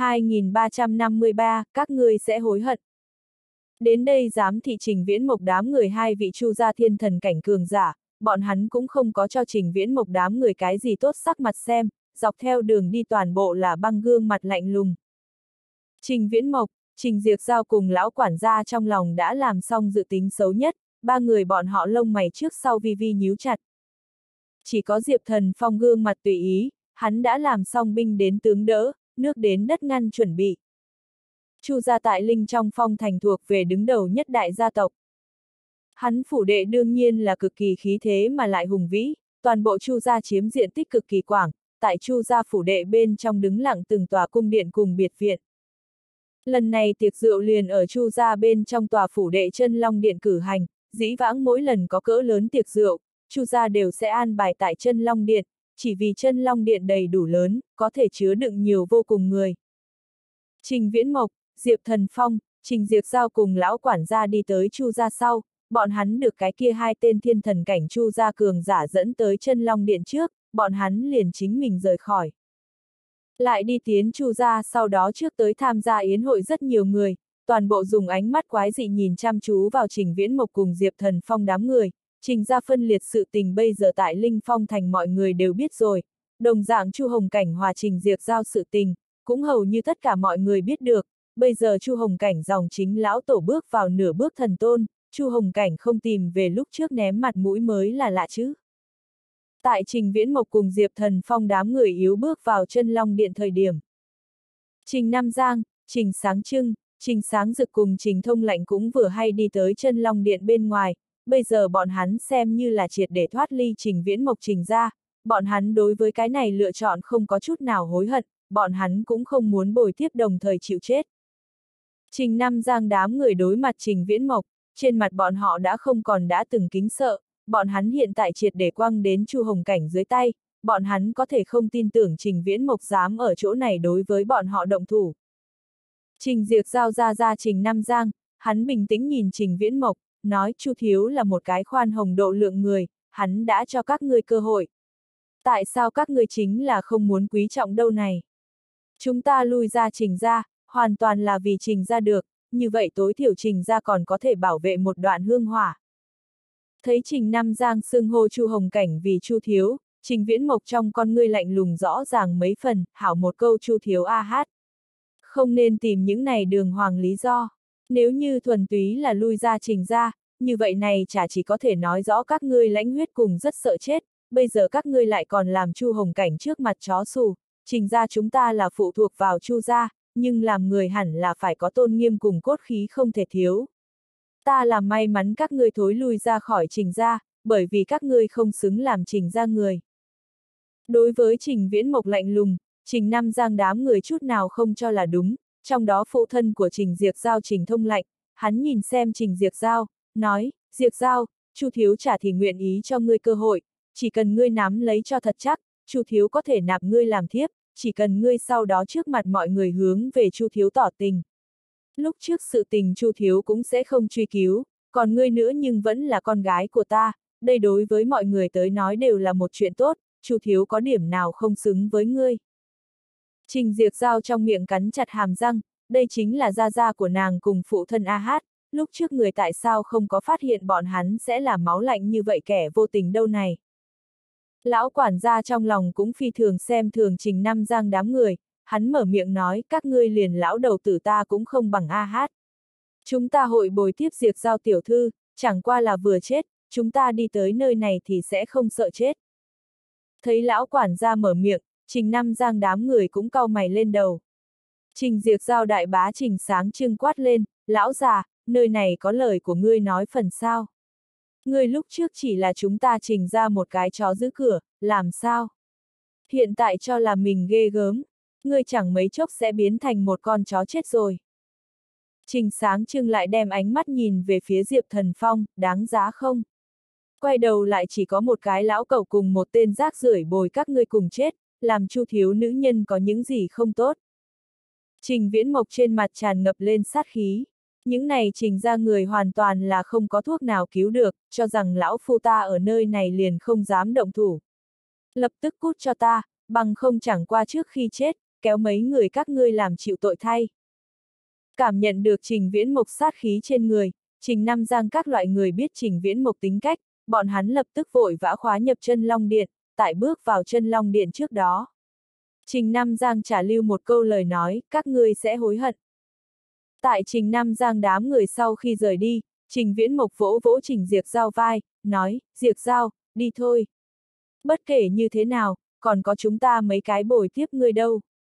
[SPEAKER 1] 2353, các ngươi sẽ hối hận. Đến đây giám thị Trình Viễn Mộc đám người hai vị Chu gia thiên thần cảnh cường giả, bọn hắn cũng không có cho Trình Viễn Mộc đám người cái gì tốt sắc mặt xem, dọc theo đường đi toàn bộ là băng gương mặt lạnh lùng. Trình Viễn Mộc, Trình Diệp Giao cùng lão quản gia trong lòng đã làm xong dự tính xấu nhất, ba người bọn họ lông mày trước sau vi vi nhíu chặt. Chỉ có Diệp Thần Phong gương mặt tùy ý, hắn đã làm xong binh đến tướng đỡ, nước đến đất ngăn chuẩn bị. Chu gia tại Linh trong phong thành thuộc về đứng đầu nhất đại gia tộc. Hắn phủ đệ đương nhiên là cực kỳ khí thế mà lại hùng vĩ, toàn bộ Chu gia chiếm diện tích cực kỳ quảng, tại Chu gia phủ đệ bên trong đứng lặng từng tòa cung điện cùng biệt viện. Lần này tiệc rượu liền ở Chu gia bên trong tòa phủ đệ Chân Long Điện cử hành, dĩ vãng mỗi lần có cỡ lớn tiệc rượu, Chu gia đều sẽ an bài tại Chân Long Điện, chỉ vì Chân Long Điện đầy đủ lớn, có thể chứa đựng nhiều vô cùng người. Trình Viễn Mộc, Diệp Thần Phong, Trình Diệp Giao cùng lão quản gia đi tới Chu gia sau, bọn hắn được cái kia hai tên thiên thần cảnh Chu gia cường giả dẫn tới Chân Long Điện trước, bọn hắn liền chính mình rời khỏi. Lại đi tiến Chu gia, sau đó trước tới tham gia yến hội rất nhiều người, toàn bộ dùng ánh mắt quái dị nhìn chăm chú vào Trình Viễn Mộc cùng Diệp Thần Phong đám người. Trình gia phân liệt sự tình bây giờ tại Linh Phong thành mọi người đều biết rồi, đồng dạng Chu Hồng Cảnh hòa Trình Diệp Giao sự tình, cũng hầu như tất cả mọi người biết được, bây giờ Chu Hồng Cảnh dòng chính lão tổ bước vào nửa bước thần tôn, Chu Hồng Cảnh không tìm về lúc trước ném mặt mũi mới là lạ chứ. Tại Trình Viễn Mộc cùng Diệp Thần Phong đám người yếu bước vào Chân Long Điện thời điểm. Trình Nam Giang, Trình Sáng Trưng, Trình Sáng Dực cùng Trình Thông Lạnh cũng vừa hay đi tới Chân Long Điện bên ngoài, bây giờ bọn hắn xem như là triệt để thoát ly Trình Viễn Mộc Trình ra, bọn hắn đối với cái này lựa chọn không có chút nào hối hận, bọn hắn cũng không muốn bồi tiếp đồng thời chịu chết. Trình Nam Giang đám người đối mặt Trình Viễn Mộc, trên mặt bọn họ đã không còn đã từng kính sợ, bọn hắn hiện tại triệt để quăng đến Chu Hồng Cảnh dưới tay, bọn hắn có thể không tin tưởng Trình Viễn Mộc dám ở chỗ này đối với bọn họ động thủ. Trình Diệp Giao ra Trình Nam Giang, hắn bình tĩnh nhìn Trình Viễn Mộc, nói Chu thiếu là một cái khoan hồng độ lượng người, hắn đã cho các ngươi cơ hội. Tại sao các ngươi chính là không muốn quý trọng đâu này? Chúng ta lui ra Trình ra, hoàn toàn là vì Trình ra được, như vậy tối thiểu Trình ra còn có thể bảo vệ một đoạn hương hỏa. Thấy Trình Nam Giang xưng hô Chu Hồng Cảnh vì Chu thiếu, Trình Viễn Mộc trong con ngươi lạnh lùng rõ ràng mấy phần, hảo một câu Chu thiếu a hát. Không nên tìm những này đường hoàng lý do. Nếu như thuần túy là lui ra Trình ra, như vậy này chả chỉ có thể nói rõ các ngươi lãnh huyết cùng rất sợ chết, bây giờ các ngươi lại còn làm Chu Hồng Cảnh trước mặt chó xù, Trình ra chúng ta là phụ thuộc vào Chu gia, nhưng làm người hẳn là phải có tôn nghiêm cùng cốt khí không thể thiếu. Ta là may mắn các ngươi thối lui ra khỏi Trình ra, bởi vì các ngươi không xứng làm Trình ra người. Đối với Trình Viễn Mộc lạnh lùng, Trình Nam Giang đám người chút nào không cho là đúng, trong đó phụ thân của Trình Diệp Giao Trình Thông Lạnh, hắn nhìn xem Trình Diệp Giao, nói, Diệp Giao, Chu thiếu trả thì nguyện ý cho ngươi cơ hội, chỉ cần ngươi nắm lấy cho thật chắc, Chu thiếu có thể nạp ngươi làm thiếp, chỉ cần ngươi sau đó trước mặt mọi người hướng về Chu thiếu tỏ tình. Lúc trước sự tình Chu thiếu cũng sẽ không truy cứu, còn ngươi nữa nhưng vẫn là con gái của ta, đây đối với mọi người tới nói đều là một chuyện tốt, Chu thiếu có điểm nào không xứng với ngươi. Trình Diệp Giao trong miệng cắn chặt hàm răng, đây chính là gia gia của nàng cùng phụ thân A Hát, lúc trước người tại sao không có phát hiện bọn hắn sẽ là máu lạnh như vậy kẻ vô tình đâu này. Lão quản gia trong lòng cũng phi thường xem thường Trình Nam Giang đám người, hắn mở miệng nói các ngươi liền lão đầu tử ta cũng không bằng A Hát. Chúng ta hội bồi tiếp Diệp Giao tiểu thư, chẳng qua là vừa chết, chúng ta đi tới nơi này thì sẽ không sợ chết. Thấy lão quản gia mở miệng, Trình Nam Giang đám người cũng cau mày lên đầu. Trình Diệp Giao đại bá Trình sáng trưng quát lên, lão già, nơi này có lời của ngươi nói phần sao. Ngươi lúc trước chỉ là chúng ta Trình ra một cái chó giữ cửa, làm sao? Hiện tại cho là mình ghê gớm, ngươi chẳng mấy chốc sẽ biến thành một con chó chết rồi. Trình sáng trưng lại đem ánh mắt nhìn về phía Diệp Thần Phong, đáng giá không? Quay đầu lại chỉ có một cái lão cẩu cùng một tên rác rưởi bồi các ngươi cùng chết, làm Chu thiếu nữ nhân có những gì không tốt. Trình Viễn Mộc trên mặt tràn ngập lên sát khí. Những này Trình ra người hoàn toàn là không có thuốc nào cứu được, cho rằng lão phu ta ở nơi này liền không dám động thủ. Lập tức cút cho ta, bằng không chẳng qua trước khi chết, kéo mấy người các ngươi làm chịu tội thay. Cảm nhận được Trình Viễn Mộc sát khí trên người, Trình Nam Giang các loại người biết Trình Viễn Mộc tính cách, bọn hắn lập tức vội vã khóa nhập chân Long Điện, tại bước vào chân Long Điện trước đó. Trình Nam Giang trả lưu một câu lời nói, các ngươi sẽ hối hận. Tại Trình Nam Giang đám người sau khi rời đi, Trình Viễn Mộc vỗ vỗ Trình Diệp Giao vai, nói, Diệp Giao, đi thôi. Bất kể như thế nào, còn có chúng ta mấy cái bồi tiếp ngươi đâu.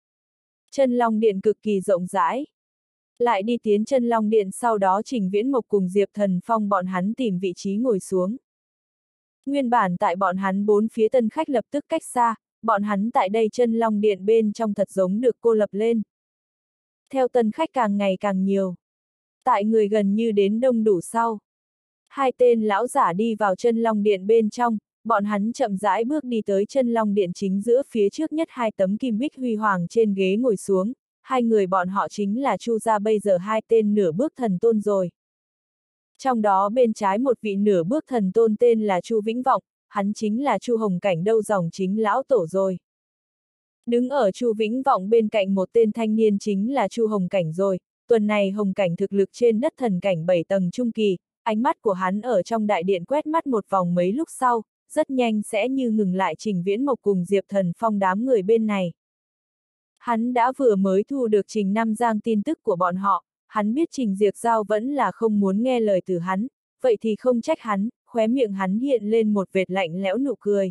[SPEAKER 1] Chân Long Điện cực kỳ rộng rãi. Lại đi tiến chân Long Điện sau đó Trình Viễn Mộc cùng Diệp Thần Phong bọn hắn tìm vị trí ngồi xuống. Nguyên bản tại bọn hắn bốn phía tân khách lập tức cách xa, bọn hắn tại đây chân Long Điện bên trong thật giống được cô lập lên. Theo tân khách càng ngày càng nhiều. Tại người gần như đến đông đủ sau. Hai tên lão giả đi vào chân Long Điện bên trong, bọn hắn chậm rãi bước đi tới chân Long Điện chính giữa phía trước nhất hai tấm kim bích huy hoàng trên ghế ngồi xuống, hai người bọn họ chính là Chu gia bây giờ hai tên nửa bước thần tôn rồi. Trong đó bên trái một vị nửa bước thần tôn tên là Chu Vĩnh Vọng, hắn chính là Chu Hồng Cảnh đâu dòng chính lão tổ rồi. Đứng ở Chu Vĩnh Vọng bên cạnh một tên thanh niên chính là Chu Hồng Cảnh rồi, tuần này Hồng Cảnh thực lực trên đất thần cảnh 7 tầng trung kỳ, ánh mắt của hắn ở trong đại điện quét mắt một vòng mấy lúc sau, rất nhanh sẽ như ngừng lại Trình Viễn Mộc cùng Diệp Thần Phong đám người bên này. Hắn đã vừa mới thu được Trình Nam Giang tin tức của bọn họ, hắn biết Trình Diệp Giao vẫn là không muốn nghe lời từ hắn, vậy thì không trách hắn, khóe miệng hắn hiện lên một vệt lạnh lẽo nụ cười.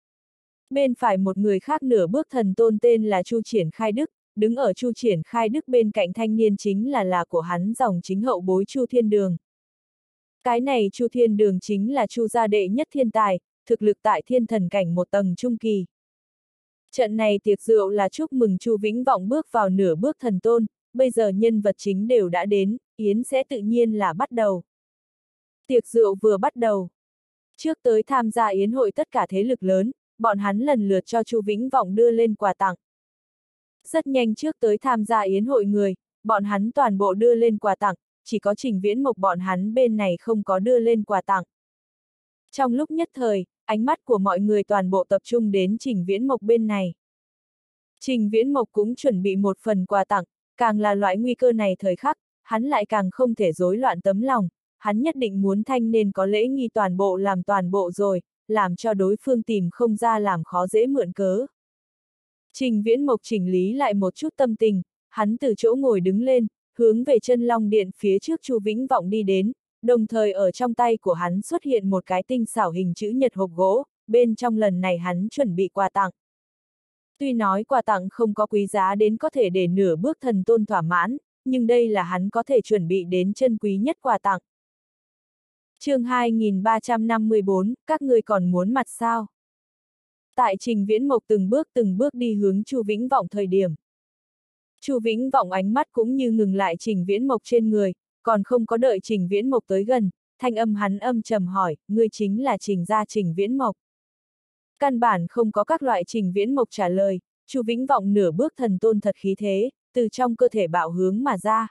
[SPEAKER 1] Bên phải một người khác nửa bước thần tôn tên là Chu Triển Khai Đức, đứng ở Chu Triển Khai Đức bên cạnh thanh niên chính là của hắn dòng chính hậu bối Chu Thiên Đường. Cái này Chu Thiên Đường chính là Chu gia đệ nhất thiên tài, thực lực tại thiên thần cảnh một tầng trung kỳ. Trận này tiệc rượu là chúc mừng Chu Vĩnh Vọng bước vào nửa bước thần tôn, bây giờ nhân vật chính đều đã đến, yến sẽ tự nhiên là bắt đầu. Tiệc rượu vừa bắt đầu. Trước tới tham gia yến hội tất cả thế lực lớn, bọn hắn lần lượt cho Chu Vĩnh Vọng đưa lên quà tặng. Rất nhanh trước tới tham gia yến hội người, bọn hắn toàn bộ đưa lên quà tặng, chỉ có Trình Viễn Mộc bọn hắn bên này không có đưa lên quà tặng. Trong lúc nhất thời, ánh mắt của mọi người toàn bộ tập trung đến Trình Viễn Mộc bên này. Trình Viễn Mộc cũng chuẩn bị một phần quà tặng, càng là loại nguy cơ này thời khắc, hắn lại càng không thể rối loạn tấm lòng, hắn nhất định muốn thanh nên có lễ nghi toàn bộ làm toàn bộ rồi, làm cho đối phương tìm không ra làm khó dễ mượn cớ. Trình Viễn Mộc chỉnh lý lại một chút tâm tình, hắn từ chỗ ngồi đứng lên, hướng về chân Long Điện phía trước Chu Vĩnh Vọng đi đến, đồng thời ở trong tay của hắn xuất hiện một cái tinh xảo hình chữ nhật hộp gỗ, bên trong lần này hắn chuẩn bị quà tặng. Tuy nói quà tặng không có quý giá đến có thể để nửa bước thần tôn thỏa mãn, nhưng đây là hắn có thể chuẩn bị đến chân quý nhất quà tặng. Chương 2354, các ngươi còn muốn mặt sao? Tại Trình Viễn Mộc từng bước đi hướng Chu Vĩnh Vọng thời điểm. Chu Vĩnh Vọng ánh mắt cũng như ngừng lại Trình Viễn Mộc trên người, còn không có đợi Trình Viễn Mộc tới gần, thanh âm hắn âm trầm hỏi, ngươi chính là Trình gia Trình Viễn Mộc. Căn bản không có các loại Trình Viễn Mộc trả lời, Chu Vĩnh Vọng nửa bước thần tôn thật khí thế, từ trong cơ thể bạo hướng mà ra.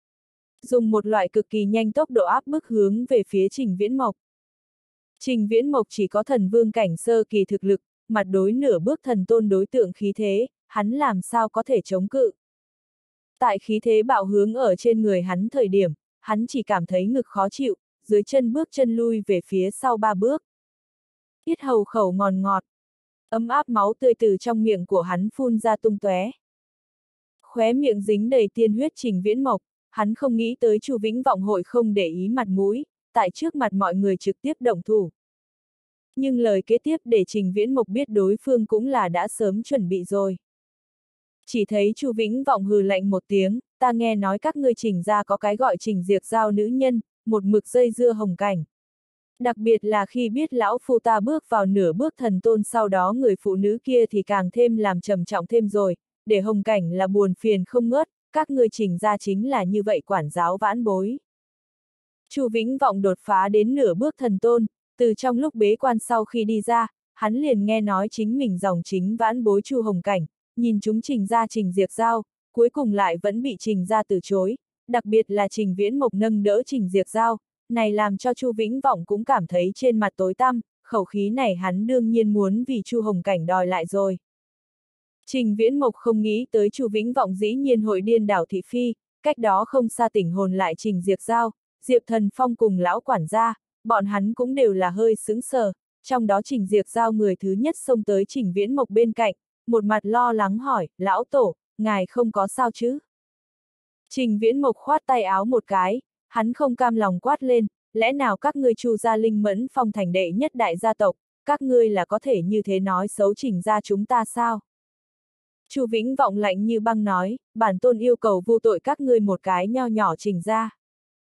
[SPEAKER 1] Dùng một loại cực kỳ nhanh tốc độ áp bức hướng về phía Trình Viễn Mộc. Trình Viễn Mộc chỉ có thần vương cảnh sơ kỳ thực lực, mặt đối nửa bước thần tôn đối tượng khí thế, hắn làm sao có thể chống cự. Tại khí thế bạo hướng ở trên người hắn thời điểm, hắn chỉ cảm thấy ngực khó chịu, dưới chân bước chân lui về phía sau 3 bước. Yết hầu khẩu ngọt ngọt, ấm áp máu tươi từ trong miệng của hắn phun ra tung tóe. Khóe miệng dính đầy tiên huyết Trình Viễn Mộc, hắn không nghĩ tới Chu Vĩnh Vọng hội không để ý mặt mũi, tại trước mặt mọi người trực tiếp động thủ. Nhưng lời kế tiếp để Trình Viễn Mộc biết đối phương cũng là đã sớm chuẩn bị rồi. Chỉ thấy Chu Vĩnh Vọng hừ lạnh một tiếng, ta nghe nói các ngươi Trình gia có cái gọi Trình Diệp Giao nữ nhân, một mực dây dưa Hồng Cảnh. Đặc biệt là khi biết lão phu ta bước vào nửa bước thần tôn, sau đó người phụ nữ kia thì càng thêm làm trầm trọng thêm rồi, để Hồng Cảnh là buồn phiền không ngớt, các ngươi Trình gia chính là như vậy quản giáo vãn bối. Chu Vĩnh Vọng đột phá đến nửa bước thần tôn, từ trong lúc bế quan sau khi đi ra, hắn liền nghe nói chính mình dòng chính vãn bối Chu Hồng Cảnh, nhìn chúng Trình gia Trình Diệp Giao, cuối cùng lại vẫn bị Trình gia từ chối, đặc biệt là Trình Viễn Mộc nâng đỡ Trình Diệp Giao, này làm cho Chu Vĩnh Vọng cũng cảm thấy trên mặt tối tăm, khẩu khí này hắn đương nhiên muốn vì Chu Hồng Cảnh đòi lại rồi. Trình Viễn Mộc không nghĩ tới Chu Vĩnh Vọng dĩ nhiên hội điên đảo thị phi, cách đó không xa tỉnh hồn lại Trình Diệp Giao, Diệp Thần Phong cùng lão quản gia, bọn hắn cũng đều là hơi sững sờ, trong đó Trình Diệp Giao người thứ nhất xông tới Trình Viễn Mộc bên cạnh, một mặt lo lắng hỏi, lão tổ, ngài không có sao chứ? Trình Viễn Mộc khoát tay áo một cái, hắn không cam lòng quát lên, lẽ nào các ngươi Chu gia Linh Mẫn Phong thành đệ nhất đại gia tộc, các ngươi là có thể như thế nói xấu Trình gia chúng ta sao? Chu Vĩnh Vọng lạnh như băng nói, bản tôn yêu cầu vu tội các ngươi một cái nho nhỏ Trình gia.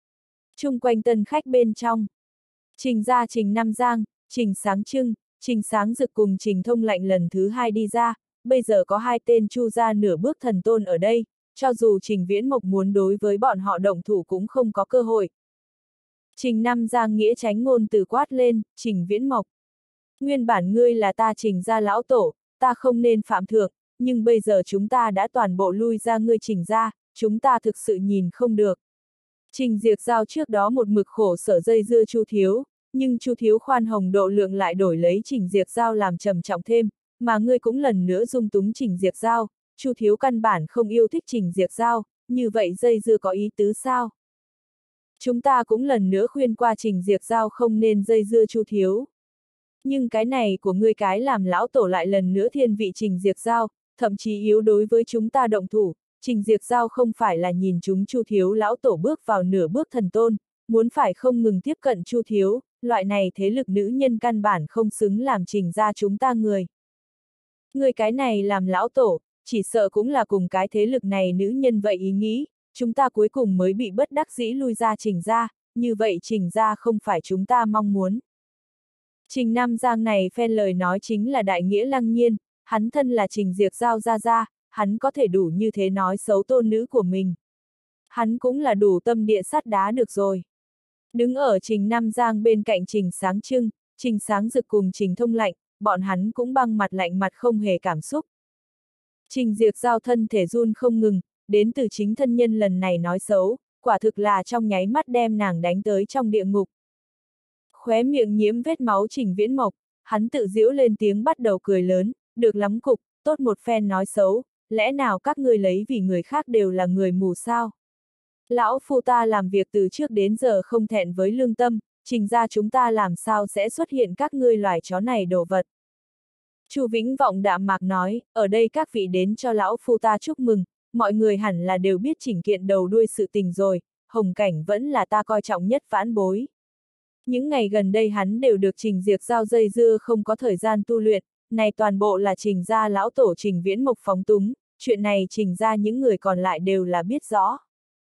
[SPEAKER 1] Chung quanh tân khách bên trong, Trình gia Trình Nam Giang, Trình Sáng Trưng, Trình Sáng Dực cùng Trình Thông Lạnh lần thứ hai đi ra, bây giờ có hai tên Chu gia nửa bước thần tôn ở đây, cho dù Trình Viễn Mộc muốn đối với bọn họ động thủ cũng không có cơ hội. Trình Nam Giang nghĩa tránh ngôn từ quát lên, Trình Viễn Mộc. Nguyên bản ngươi là ta Trình gia lão tổ, ta không nên phạm thượng, nhưng bây giờ chúng ta đã toàn bộ lui ra ngươi Trình gia, chúng ta thực sự nhìn không được. Trình Diệp Giao trước đó một mực khổ sở dây dưa Chu Thiếu, nhưng Chu Thiếu khoan hồng độ lượng lại đổi lấy Trình Diệp Giao làm trầm trọng thêm, mà ngươi cũng lần nữa dung túng Trình Diệp Giao, Chu Thiếu căn bản không yêu thích Trình Diệp Giao, như vậy dây dưa có ý tứ sao? Chúng ta cũng lần nữa khuyên qua Trình Diệp Giao không nên dây dưa Chu Thiếu. Nhưng cái này của ngươi cái làm lão tổ lại lần nữa thiên vị Trình Diệp Giao, thậm chí yếu đối với chúng ta động thủ. Trình Diệp Giao không phải là nhìn chúng Chu Thiếu lão tổ bước vào nửa bước thần tôn, muốn phải không ngừng tiếp cận Chu Thiếu, loại này thế lực nữ nhân căn bản không xứng làm Trình gia chúng ta người. Người cái này làm lão tổ, chỉ sợ cũng là cùng cái thế lực này nữ nhân vậy ý nghĩ, chúng ta cuối cùng mới bị bất đắc dĩ lui ra Trình gia, như vậy Trình gia không phải chúng ta mong muốn. Trình Nam Giang này phen lời nói chính là đại nghĩa lăng nhiên, hắn thân là Trình Diệp Giao gia, hắn có thể đủ như thế nói xấu tôn nữ của mình. Hắn cũng là đủ tâm địa sắt đá được rồi. Đứng ở Trình Nam Giang bên cạnh Trình Sáng Trưng, Trình Sáng Dực cùng Trình Thông Lạnh, bọn hắn cũng băng mặt lạnh mặt không hề cảm xúc. Trình Diệp Giao thân thể run không ngừng, đến từ chính thân nhân lần này nói xấu, quả thực là trong nháy mắt đem nàng đánh tới trong địa ngục. Khóe miệng nhiễm vết máu Trình Viễn Mộc, hắn tự giễu lên tiếng bắt đầu cười lớn, được lắm cục, tốt một phen nói xấu, lẽ nào các ngươi lấy vì người khác đều là người mù sao? Lão phu ta làm việc từ trước đến giờ không thẹn với lương tâm, Trình gia chúng ta làm sao sẽ xuất hiện các ngươi loài chó này đồ vật. Chu Vĩnh Vọng đạm mạc nói, ở đây các vị đến cho lão phu ta chúc mừng, mọi người hẳn là đều biết chỉnh kiện đầu đuôi sự tình rồi, Hồng Cảnh vẫn là ta coi trọng nhất vãn bối. Những ngày gần đây hắn đều được Trình Diệp Giao dây dưa không có thời gian tu luyện, này toàn bộ là Trình gia lão tổ Trình Viễn Mộc phóng túng, chuyện này Trình gia những người còn lại đều là biết rõ.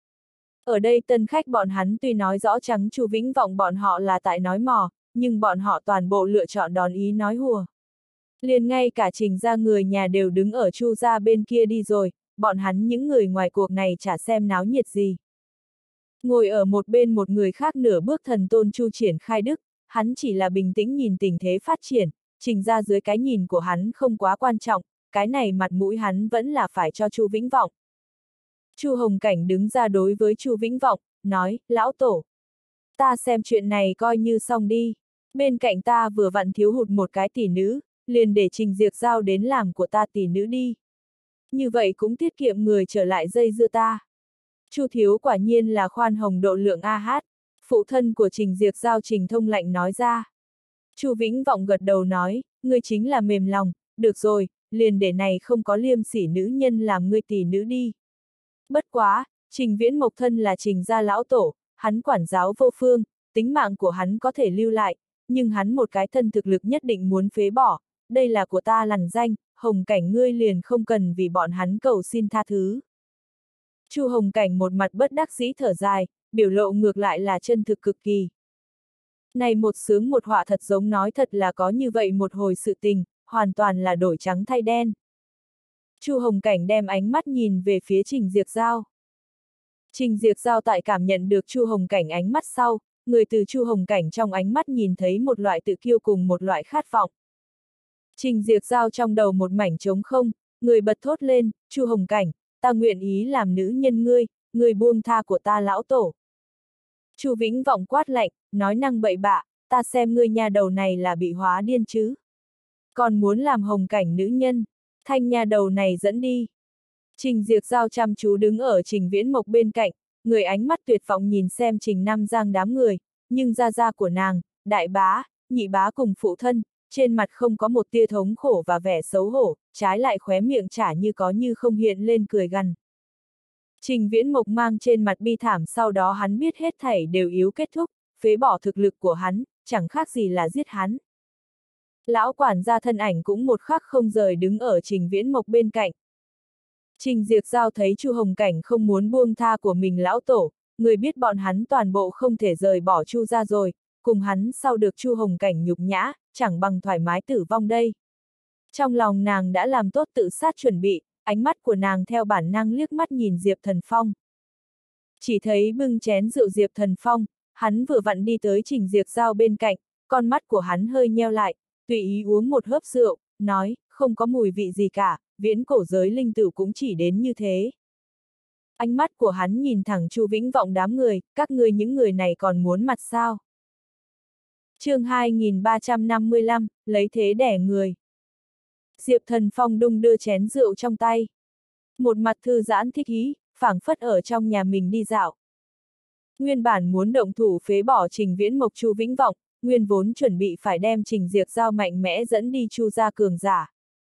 [SPEAKER 1] Ở đây tân khách bọn hắn tuy nói rõ trắng Chu Vĩnh Vọng bọn họ là tại nói mò, nhưng bọn họ toàn bộ lựa chọn đón ý nói hùa. Liền ngay cả Trình gia người nhà đều đứng ở Chu gia bên kia đi rồi, bọn hắn những người ngoài cuộc này chả xem náo nhiệt gì. Ngồi ở một bên một người khác nửa bước thần tôn Chu triển khai đức, hắn chỉ là bình tĩnh nhìn tình thế phát triển, trình ra dưới cái nhìn của hắn không quá quan trọng, cái này mặt mũi hắn vẫn là phải cho Chu Vĩnh Vọng. Chu Hồng Cảnh đứng ra đối với Chu Vĩnh Vọng, nói, lão tổ. Ta xem chuyện này coi như xong đi, bên cạnh ta vừa vặn thiếu hụt một cái tỷ nữ, liền để Trình Diệc giao đến làm của ta tỷ nữ đi. Như vậy cũng tiết kiệm người trở lại dây dưa ta. Chu thiếu quả nhiên là khoan hồng độ lượng a hát, phụ thân của Trình Diệc giao Trình Thông lạnh nói ra. Chu Vĩnh Vọng gật đầu nói, ngươi chính là mềm lòng, được rồi, liền để này không có liêm sỉ nữ nhân làm ngươi tỷ nữ đi. Bất quá, Trình Viễn Mộc thân là Trình gia lão tổ, hắn quản giáo vô phương, tính mạng của hắn có thể lưu lại, nhưng hắn một cái thân thực lực nhất định muốn phế bỏ, đây là của ta lằn danh, Hồng Cảnh ngươi liền không cần vì bọn hắn cầu xin tha thứ. Chu Hồng Cảnh một mặt bất đắc dĩ thở dài, biểu lộ ngược lại là chân thực cực kỳ. Này một sướng một họa thật giống nói thật là có như vậy một hồi sự tình, hoàn toàn là đổi trắng thay đen. Chu Hồng Cảnh đem ánh mắt nhìn về phía Trình Diệc Giao. Trình Diệc Giao tại cảm nhận được Chu Hồng Cảnh ánh mắt sau, người từ Chu Hồng Cảnh trong ánh mắt nhìn thấy một loại tự kiêu cùng một loại khát vọng. Trình Diệc Giao trong đầu một mảnh trống không, người bật thốt lên, Chu Hồng Cảnh, ta nguyện ý làm nữ nhân ngươi, người buông tha của ta lão tổ. Chu Vĩnh Vọng quát lạnh, nói năng bậy bạ, ta xem ngươi nhà đầu này là bị hóa điên chứ. Còn muốn làm Hồng Cảnh nữ nhân, thanh nhà đầu này dẫn đi. Trình Diệc Giao chăm chú đứng ở Trình Viễn Mộc bên cạnh, người ánh mắt tuyệt vọng nhìn xem Trình Nam Giang đám người, nhưng gia gia của nàng, đại bá, nhị bá cùng phụ thân, trên mặt không có một tia thống khổ và vẻ xấu hổ, trái lại khóe miệng chả như có như không hiện lên cười gằn. Trình Viễn Mộc mang trên mặt bi thảm, sau đó hắn biết hết thảy đều yếu kết thúc, phế bỏ thực lực của hắn, chẳng khác gì là giết hắn. Lão quản gia thân ảnh cũng một khắc không rời đứng ở Trình Viễn Mộc bên cạnh. Trình Diệc Giao thấy Chu Hồng Cảnh không muốn buông tha của mình lão tổ, người biết bọn hắn toàn bộ không thể rời bỏ Chu ra rồi, cùng hắn sau được Chu Hồng Cảnh nhục nhã, chẳng bằng thoải mái tử vong đây. Trong lòng nàng đã làm tốt tự sát chuẩn bị, ánh mắt của nàng theo bản năng liếc mắt nhìn Diệp Thần Phong. Chỉ thấy bưng chén rượu Diệp Thần Phong, hắn vừa vặn đi tới Trình Diệc Giao bên cạnh, con mắt của hắn hơi nheo lại, tùy ý uống một hớp rượu, nói, không có mùi vị gì cả, viễn cổ giới linh tử cũng chỉ đến như thế. Ánh mắt của hắn nhìn thẳng Chu Vĩnh Vọng đám người, các ngươi những người này còn muốn mặt sao? Chương 2355, lấy thế đẻ người. Diệp Thần Phong đung đưa chén rượu trong tay. Một mặt thư giãn thích ý, phảng phất ở trong nhà mình đi dạo. Nguyên bản muốn động thủ phế bỏ Trình Viễn Mộc Chu Vĩnh Vọng, nguyên vốn chuẩn bị phải đem Trình Diệc Giao mạnh mẽ dẫn đi Chu gia cường giả.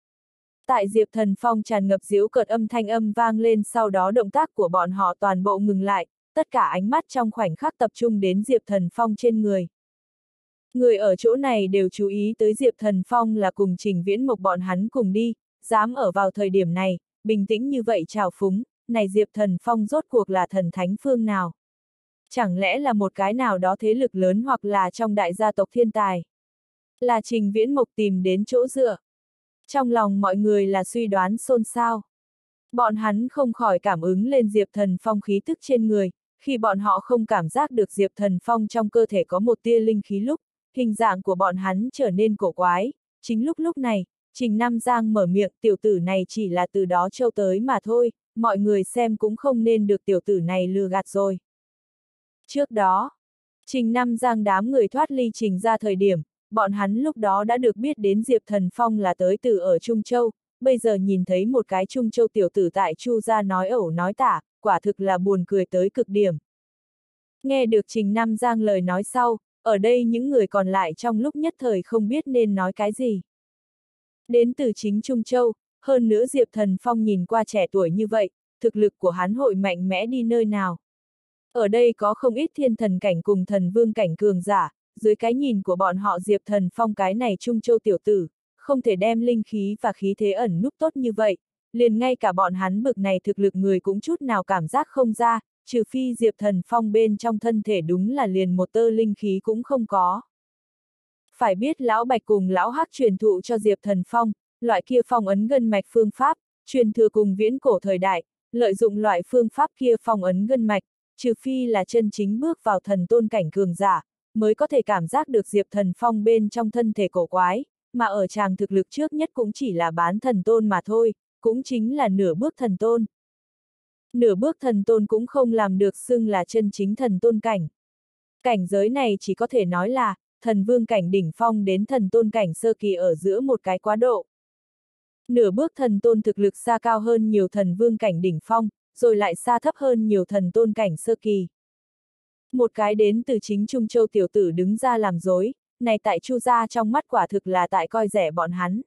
[SPEAKER 1] Tại Diệp Thần Phong tràn ngập giễu cợt âm thanh âm vang lên, sau đó động tác của bọn họ toàn bộ ngừng lại, tất cả ánh mắt trong khoảnh khắc tập trung đến Diệp Thần Phong trên người. Người ở chỗ này đều chú ý tới Diệp Thần Phong là cùng Trình Viễn Mộc bọn hắn cùng đi, dám ở vào thời điểm này, bình tĩnh như vậy trào phúng, này Diệp Thần Phong rốt cuộc là thần thánh phương nào? Chẳng lẽ là một cái nào đó thế lực lớn hoặc là trong đại gia tộc thiên tài? Là Trình Viễn Mộc tìm đến chỗ dựa? Trong lòng mọi người là suy đoán xôn xao. Bọn hắn không khỏi cảm ứng lên Diệp Thần Phong khí tức trên người, khi bọn họ không cảm giác được Diệp Thần Phong trong cơ thể có một tia linh khí lúc, hình dạng của bọn hắn trở nên cổ quái. Chính lúc này, Trình Nam Giang mở miệng, tiểu tử này chỉ là từ đó châu tới mà thôi, mọi người xem cũng không nên được tiểu tử này lừa gạt rồi. Trước đó, Trình Nam Giang đám người thoát ly Trình ra thời điểm, bọn hắn lúc đó đã được biết đến Diệp Thần Phong là tới từ ở Trung Châu, bây giờ nhìn thấy một cái Trung Châu tiểu tử tại Chu gia nói ẩu nói tả, quả thực là buồn cười tới cực điểm. Nghe được Trình Nam Giang lời nói sau, ở đây những người còn lại trong lúc nhất thời không biết nên nói cái gì. Đến từ chính Trung Châu, hơn nữa Diệp Thần Phong nhìn qua trẻ tuổi như vậy, thực lực của hắn hội mạnh mẽ đi nơi nào. Ở đây có không ít thiên thần cảnh cùng thần vương cảnh cường giả, dưới cái nhìn của bọn họ Diệp Thần Phong cái này Trung Châu tiểu tử, không thể đem linh khí và khí thế ẩn núp tốt như vậy, liền ngay cả bọn hắn bực này thực lực người cũng chút nào cảm giác không ra, trừ phi Diệp Thần Phong bên trong thân thể đúng là liền một tơ linh khí cũng không có. Phải biết Lão Bạch cùng Lão Hắc truyền thụ cho Diệp Thần Phong, loại kia phong ấn gân mạch phương pháp, truyền thừa cùng viễn cổ thời đại, lợi dụng loại phương pháp kia phong ấn gân mạch, trừ phi là chân chính bước vào thần tôn cảnh cường giả, mới có thể cảm giác được Diệp Thần Phong bên trong thân thể cổ quái, mà ở chàng thực lực trước nhất cũng chỉ là bán thần tôn mà thôi, cũng chính là nửa bước thần tôn. Nửa bước thần tôn cũng không làm được xưng là chân chính thần tôn cảnh. Cảnh giới này chỉ có thể nói là, thần vương cảnh đỉnh phong đến thần tôn cảnh sơ kỳ ở giữa một cái quá độ. Nửa bước thần tôn thực lực xa cao hơn nhiều thần vương cảnh đỉnh phong, rồi lại xa thấp hơn nhiều thần tôn cảnh sơ kỳ. Một cái đến từ chính Trung Châu tiểu tử đứng ra làm dối, này tại Chu gia trong mắt quả thực là tại coi rẻ bọn hắn.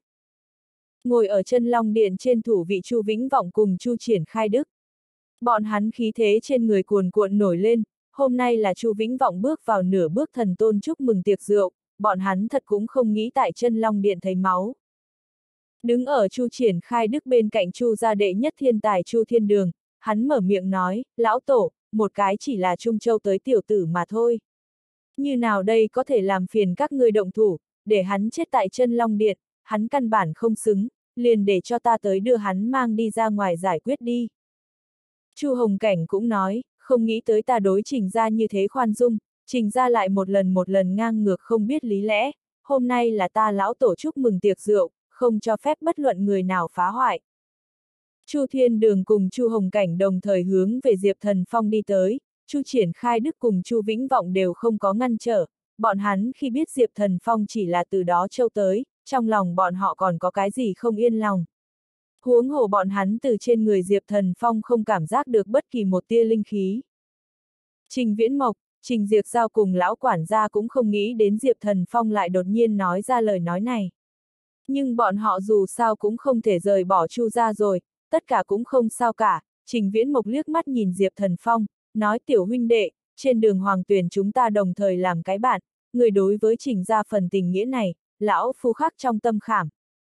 [SPEAKER 1] Ngồi ở chân Long Điện trên thủ vị Chu Vĩnh Vọng cùng Chu Triển Khai Đức. Bọn hắn khí thế trên người cuồn cuộn nổi lên, hôm nay là Chu Vĩnh Vọng bước vào nửa bước thần tôn chúc mừng tiệc rượu, bọn hắn thật cũng không nghĩ tại chân Long Điện thấy máu. Đứng ở Chu Triển Khai Đức bên cạnh Chu gia đệ nhất thiên tài Chu Thiên Đường, hắn mở miệng nói, lão tổ, một cái chỉ là Trung Châu tới tiểu tử mà thôi. Như nào đây có thể làm phiền các ngươi động thủ, để hắn chết tại chân Long Điện, hắn căn bản không xứng, liền để cho ta tới đưa hắn mang đi ra ngoài giải quyết đi. Chu Hồng Cảnh cũng nói, không nghĩ tới ta đối Trình gia như thế khoan dung, Trình gia lại một lần ngang ngược không biết lý lẽ, hôm nay là ta lão tổ chúc mừng tiệc rượu, không cho phép bất luận người nào phá hoại. Chu Thiên Đường cùng Chu Hồng Cảnh đồng thời hướng về Diệp Thần Phong đi tới, Chu Triển Khai Đức cùng Chu Vĩnh Vọng đều không có ngăn trở, bọn hắn khi biết Diệp Thần Phong chỉ là từ đó châu tới, trong lòng bọn họ còn có cái gì không yên lòng. Huống hồ bọn hắn từ trên người Diệp Thần Phong không cảm giác được bất kỳ một tia linh khí. Trình Viễn Mộc, Trình Diệp Giao cùng lão quản gia cũng không nghĩ đến Diệp Thần Phong lại đột nhiên nói ra lời nói này. Nhưng bọn họ dù sao cũng không thể rời bỏ Chu gia rồi, tất cả cũng không sao cả, Trình Viễn Mộc liếc mắt nhìn Diệp Thần Phong, nói tiểu huynh đệ, trên đường Hoàng Tuyền chúng ta đồng thời làm cái bạn, người đối với Trình gia phần tình nghĩa này, lão phu khắc trong tâm khảm.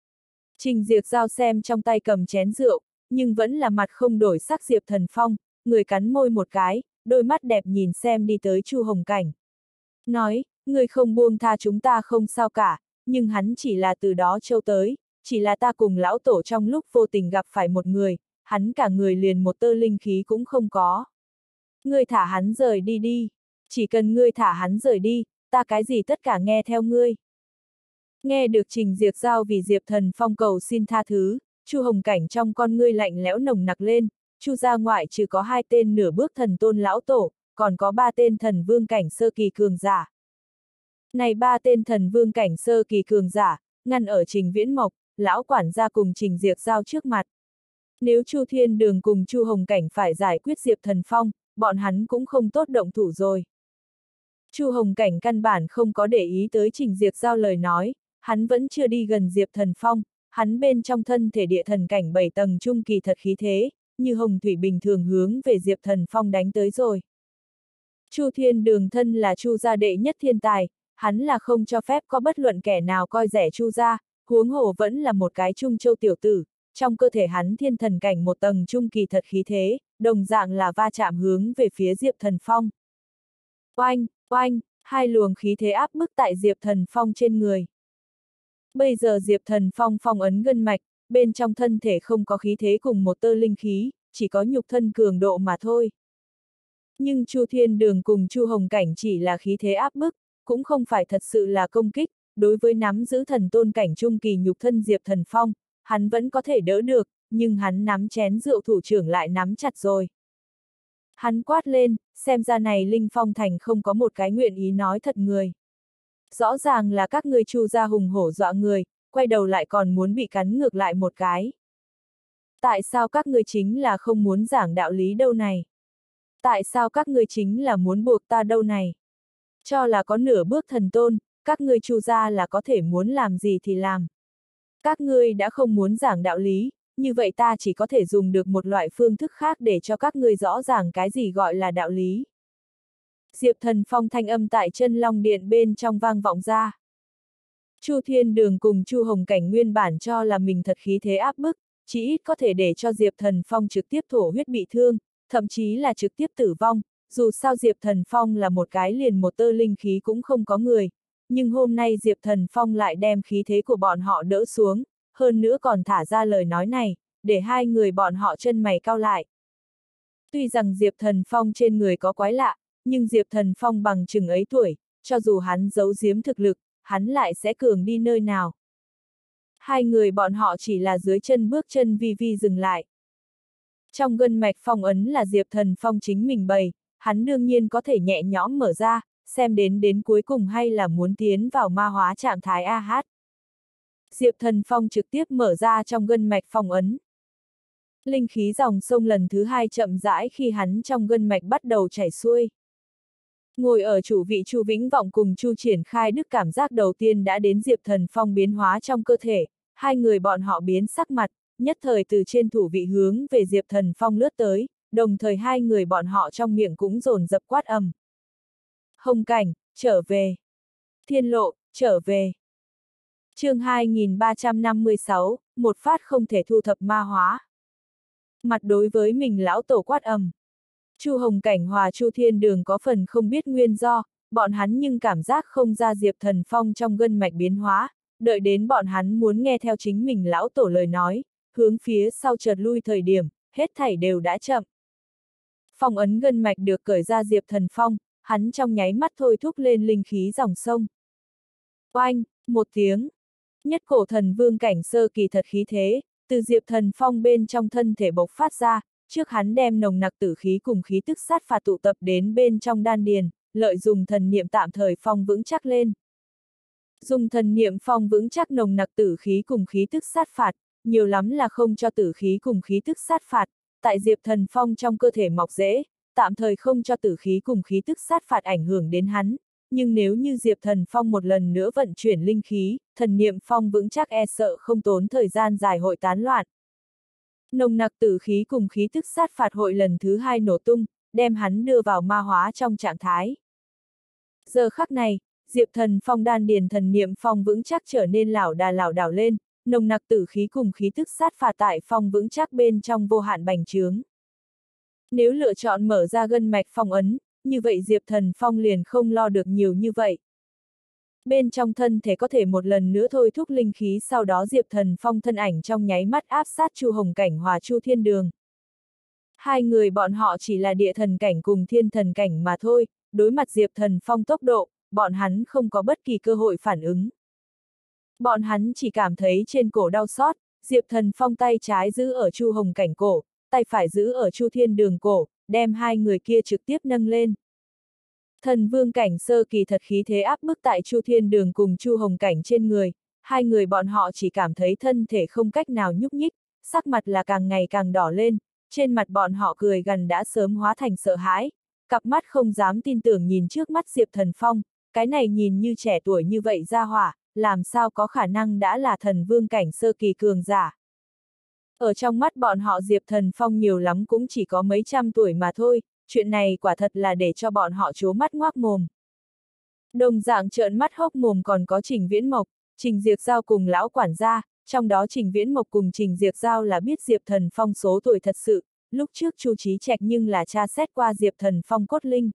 [SPEAKER 1] Trình Diệp Giao xem trong tay cầm chén rượu, nhưng vẫn là mặt không đổi sắc Diệp Thần Phong, người cắn môi một cái, đôi mắt đẹp nhìn xem đi tới Chu Hồng Cảnh. Nói, người không buông tha chúng ta không sao cả, nhưng hắn chỉ là từ đó châu tới, chỉ là ta cùng lão tổ trong lúc vô tình gặp phải một người, hắn cả người liền một tơ linh khí cũng không có. Ngươi thả hắn rời đi đi, chỉ cần ngươi thả hắn rời đi, ta cái gì tất cả nghe theo ngươi. Nghe được Trình Diệp Giao vì Diệp Thần Phong cầu xin tha thứ, Chu Hồng Cảnh trong con ngươi lạnh lẽo nồng nặc lên, Chu gia ngoại trừ có 2 tên nửa bước thần tôn lão tổ, còn có 3 tên thần vương cảnh sơ kỳ cường giả. Này 3 tên thần vương cảnh sơ kỳ cường giả, ngăn ở Trình Viễn Mộc, lão quản gia cùng Trình Diệp Giao trước mặt. Nếu Chu Thiên Đường cùng Chu Hồng Cảnh phải giải quyết Diệp Thần Phong, bọn hắn cũng không tốt động thủ rồi. Chu Hồng Cảnh căn bản không có để ý tới Trình Diệp Giao lời nói, hắn vẫn chưa đi gần Diệp Thần Phong, hắn bên trong thân thể địa thần cảnh 7 tầng trung kỳ thật khí thế, như hồng thủy bình thường hướng về Diệp Thần Phong đánh tới rồi. Chu Thiên Đường thân là Chu gia đệ nhất thiên tài, hắn là không cho phép có bất luận kẻ nào coi rẻ Chu gia, huống hồ vẫn là một cái Trung Châu tiểu tử, trong cơ thể hắn thiên thần cảnh 1 tầng trung kỳ thật khí thế, đồng dạng là va chạm hướng về phía Diệp Thần Phong. Oanh, oanh, 2 luồng khí thế áp bức tại Diệp Thần Phong trên người. Bây giờ Diệp Thần Phong phong ấn gân mạch, bên trong thân thể không có khí thế cùng một tơ linh khí, chỉ có nhục thân cường độ mà thôi. Nhưng Chu Thiên Đường cùng Chu Hồng Cảnh chỉ là khí thế áp bức, cũng không phải thật sự là công kích, đối với nắm giữ thần tôn cảnh trung kỳ nhục thân Diệp Thần Phong, hắn vẫn có thể đỡ được, nhưng hắn nắm chén rượu thủ trưởng lại nắm chặt rồi. Hắn quát lên, xem ra này Linh Phong Thành không có một cái nguyện ý nói thật người. Rõ ràng là các ngươi Chu gia hùng hổ dọa người, quay đầu lại còn muốn bị cắn ngược lại một cái. Tại sao các ngươi chính là không muốn giảng đạo lý đâu này? Tại sao các ngươi chính là muốn buộc ta đâu này? Cho là có nửa bước thần tôn, các ngươi Chu gia là có thể muốn làm gì thì làm. Các ngươi đã không muốn giảng đạo lý, như vậy ta chỉ có thể dùng được một loại phương thức khác để cho các ngươi rõ ràng cái gì gọi là đạo lý. Diệp Thần Phong thanh âm tại chân Long Điện bên trong vang vọng ra. Chu Thiên Đường cùng Chu Hồng Cảnh nguyên bản cho là mình thật khí thế áp bức, chỉ ít có thể để cho Diệp Thần Phong trực tiếp thổ huyết bị thương, thậm chí là trực tiếp tử vong, dù sao Diệp Thần Phong là một cái liền một tơ linh khí cũng không có người, nhưng hôm nay Diệp Thần Phong lại đem khí thế của bọn họ đỡ xuống, hơn nữa còn thả ra lời nói này, để 2 người bọn họ chân mày cau lại. Tuy rằng Diệp Thần Phong trên người có quái lạ, nhưng Diệp Thần Phong bằng chừng ấy tuổi, cho dù hắn giấu giếm thực lực, hắn lại sẽ cường đi nơi nào. Hai người bọn họ chỉ là dưới chân bước chân vi vi dừng lại. Trong gân mạch phong ấn là Diệp Thần Phong chính mình bày, hắn đương nhiên có thể nhẹ nhõm mở ra, xem đến cuối cùng hay là muốn tiến vào ma hóa trạng thái AH. Diệp Thần Phong trực tiếp mở ra trong gân mạch phong ấn. Linh khí dòng sông lần thứ hai chậm rãi khi hắn trong gân mạch bắt đầu chảy xuôi. Ngồi ở chủ vị Chu Vĩnh Vọng cùng Chu Triển Khai Đức cảm giác đầu tiên đã đến Diệp Thần Phong biến hóa trong cơ thể, hai người bọn họ biến sắc mặt, nhất thời từ trên thủ vị hướng về Diệp Thần Phong lướt tới, đồng thời hai người bọn họ trong miệng cũng dồn dập quát ầm. Hồng Cảnh, trở về. Thiên Lộ, trở về. Chương 2356, một phát không thể thu thập ma hóa. Mặt đối với mình lão tổ quát ầm. Chu Hồng Cảnh hòa Chu Thiên Đường có phần không biết nguyên do, bọn hắn nhưng cảm giác không ra Diệp Thần Phong trong gân mạch biến hóa, đợi đến bọn hắn muốn nghe theo chính mình lão tổ lời nói, hướng phía sau chợt lui thời điểm, hết thảy đều đã chậm. Phong ấn gân mạch được cởi ra Diệp Thần Phong, hắn trong nháy mắt thôi thúc lên linh khí dòng sông. Oanh, một tiếng, nhất cổ thần vương cảnh sơ kỳ thật khí thế, từ Diệp Thần Phong bên trong thân thể bộc phát ra, trước hắn đem nồng nặc tử khí cùng khí tức sát phạt tụ tập đến bên trong đan điền, lợi dùng thần niệm tạm thời phong vững chắc lên. Dùng thần niệm phong vững chắc nồng nặc tử khí cùng khí tức sát phạt, nhiều lắm là không cho tử khí cùng khí tức sát phạt, tại Diệp Thần Phong trong cơ thể mọc rễ, tạm thời không cho tử khí cùng khí tức sát phạt ảnh hưởng đến hắn, nhưng nếu như Diệp Thần Phong một lần nữa vận chuyển linh khí, thần niệm phong vững chắc e sợ không tốn thời gian dài hội tán loạn. Nồng nặc tử khí cùng khí tức sát phạt hội lần thứ hai nổ tung, đem hắn đưa vào ma hóa trong trạng thái. Giờ khắc này, Diệp Thần Phong đan điền thần niệm phong vững chắc trở nên lảo đảo lên, nồng nặc tử khí cùng khí tức sát phạt tại phong vững chắc bên trong vô hạn bành trướng. Nếu lựa chọn mở ra gân mạch phong ấn, như vậy Diệp Thần Phong liền không lo được nhiều như vậy. Bên trong thân thể có thể một lần nữa thôi thúc linh khí, sau đó Diệp Thần Phong thân ảnh trong nháy mắt áp sát Chu Hồng Cảnh hòa Chu Thiên Đường. Hai người bọn họ chỉ là địa thần cảnh cùng thiên thần cảnh mà thôi, đối mặt Diệp Thần Phong tốc độ, bọn hắn không có bất kỳ cơ hội phản ứng. Bọn hắn chỉ cảm thấy trên cổ đau xót, Diệp Thần Phong tay trái giữ ở Chu Hồng Cảnh cổ, tay phải giữ ở Chu Thiên Đường cổ, đem hai người kia trực tiếp nâng lên. Thần vương cảnh sơ kỳ thật khí thế áp bức tại Chu Thiên Đường cùng Chu Hồng Cảnh trên người, hai người bọn họ chỉ cảm thấy thân thể không cách nào nhúc nhích, sắc mặt là càng ngày càng đỏ lên, trên mặt bọn họ cười gần đã sớm hóa thành sợ hãi, cặp mắt không dám tin tưởng nhìn trước mắt Diệp Thần Phong, cái này nhìn như trẻ tuổi như vậy ra hỏa, làm sao có khả năng đã là thần vương cảnh sơ kỳ cường giả. Ở trong mắt bọn họ Diệp Thần Phong nhiều lắm cũng chỉ có mấy trăm tuổi mà thôi, chuyện này quả thật là để cho bọn họ trố mắt ngoác mồm. Đồng dạng trợn mắt hốc mồm còn có Trình Viễn Mộc, Trình Diệc Giao cùng lão quản gia, trong đó Trình Viễn Mộc cùng Trình Diệc Giao là biết Diệp Thần Phong số tuổi thật sự, lúc trước Chu Chí Trạch nhưng là tra xét qua Diệp Thần Phong cốt linh.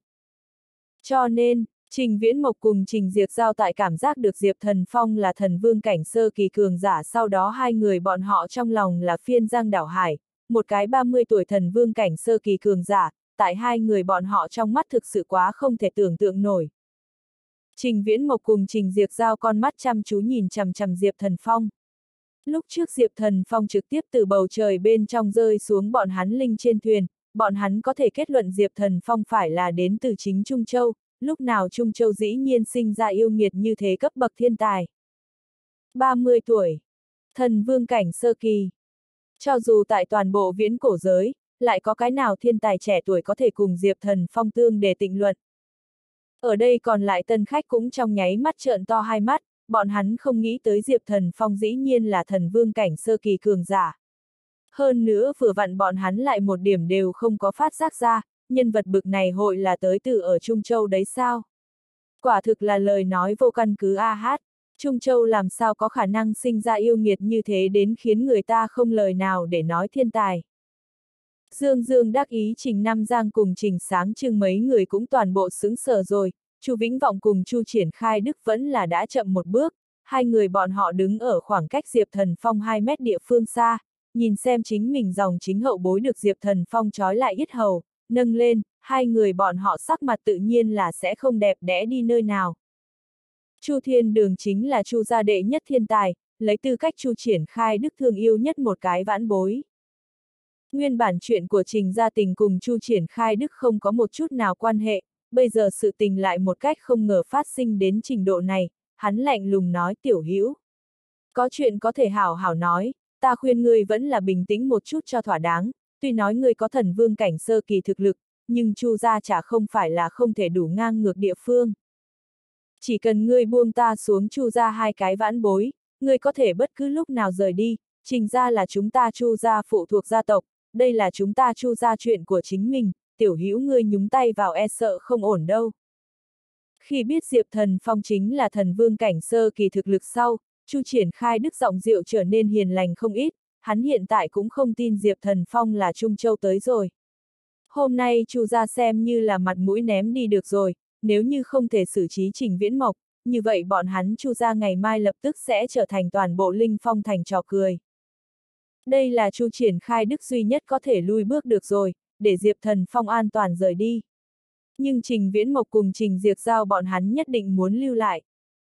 [SPEAKER 1] Cho nên, Trình Viễn Mộc cùng Trình Diệc Giao tại cảm giác được Diệp Thần Phong là thần vương cảnh sơ kỳ cường giả, sau đó hai người bọn họ trong lòng là phiên giang đảo hải, một cái 30 tuổi thần vương cảnh sơ kỳ cường giả, tại hai người bọn họ trong mắt thực sự quá không thể tưởng tượng nổi. Trình Viễn Mộc cùng Trình Diệc Giao con mắt chăm chú nhìn chằm chằm Diệp Thần Phong. Lúc trước Diệp Thần Phong trực tiếp từ bầu trời bên trong rơi xuống bọn hắn linh trên thuyền, bọn hắn có thể kết luận Diệp Thần Phong phải là đến từ chính Trung Châu, lúc nào Trung Châu dĩ nhiên sinh ra yêu nghiệt như thế cấp bậc thiên tài. 30 tuổi. Thần vương cảnh sơ kỳ. Cho dù tại toàn bộ viễn cổ giới, lại có cái nào thiên tài trẻ tuổi có thể cùng Diệp Thần Phong tương để tịnh luận. Ở đây còn lại tân khách cũng trong nháy mắt trợn to hai mắt, bọn hắn không nghĩ tới Diệp Thần Phong dĩ nhiên là thần vương cảnh sơ kỳ cường giả. Hơn nữa vừa vặn bọn hắn lại một điểm đều không có phát giác ra, nhân vật bực này hội là tới từ ở Trung Châu đấy sao? Quả thực là lời nói vô căn cứ AH, Trung Châu làm sao có khả năng sinh ra yêu nghiệt như thế đến khiến người ta không lời nào để nói thiên tài. Dương Dương đắc ý Trình Nam Giang cùng Trình Sáng Trưng mấy người cũng toàn bộ sững sờ rồi, Chu Vĩnh Vọng cùng Chu Triển Khai Đức vẫn là đã chậm một bước, hai người bọn họ đứng ở khoảng cách Diệp Thần Phong 2 mét địa phương xa, nhìn xem chính mình dòng chính hậu bối được Diệp Thần Phong trói lại yết hầu, nâng lên, hai người bọn họ sắc mặt tự nhiên là sẽ không đẹp đẽ đi nơi nào. Chu Thiên Đường chính là Chu gia đệ nhất thiên tài, lấy tư cách Chu triển khai đức thương yêu nhất một cái vãn bối. Nguyên bản chuyện của Trình Gia Tình cùng Chu triển khai đức không có một chút nào quan hệ, bây giờ sự tình lại một cách không ngờ phát sinh đến trình độ này, hắn lạnh lùng nói Tiểu Hữu. Có chuyện có thể hảo hảo nói, ta khuyên ngươi vẫn là bình tĩnh một chút cho thỏa đáng, tuy nói ngươi có thần vương cảnh sơ kỳ thực lực, nhưng Chu gia chả không phải là không thể đủ ngang ngược địa phương. Chỉ cần ngươi buông ta xuống Chu gia hai cái vãn bối, ngươi có thể bất cứ lúc nào rời đi, Trình gia là chúng ta Chu gia phụ thuộc gia tộc, đây là chúng ta Chu gia chuyện của chính mình, Tiểu Hữu ngươi nhúng tay vào e sợ không ổn đâu. Khi biết Diệp Thần Phong chính là thần vương cảnh sơ kỳ thực lực sau, Chu triển khai đức giọng rượu trở nên hiền lành không ít, hắn hiện tại cũng không tin Diệp Thần Phong là Trung Châu tới rồi. Hôm nay Chu gia xem như là mặt mũi ném đi được rồi, nếu như không thể xử trí Trình Viễn Mộc, như vậy bọn hắn Chu gia ngày mai lập tức sẽ trở thành toàn bộ Linh Phong thành trò cười. Đây là Chu triển khai đức duy nhất có thể lui bước được rồi, để Diệp Thần Phong an toàn rời đi. Nhưng Trình Viễn Mộc cùng Trình Diệp Giao bọn hắn nhất định muốn lưu lại.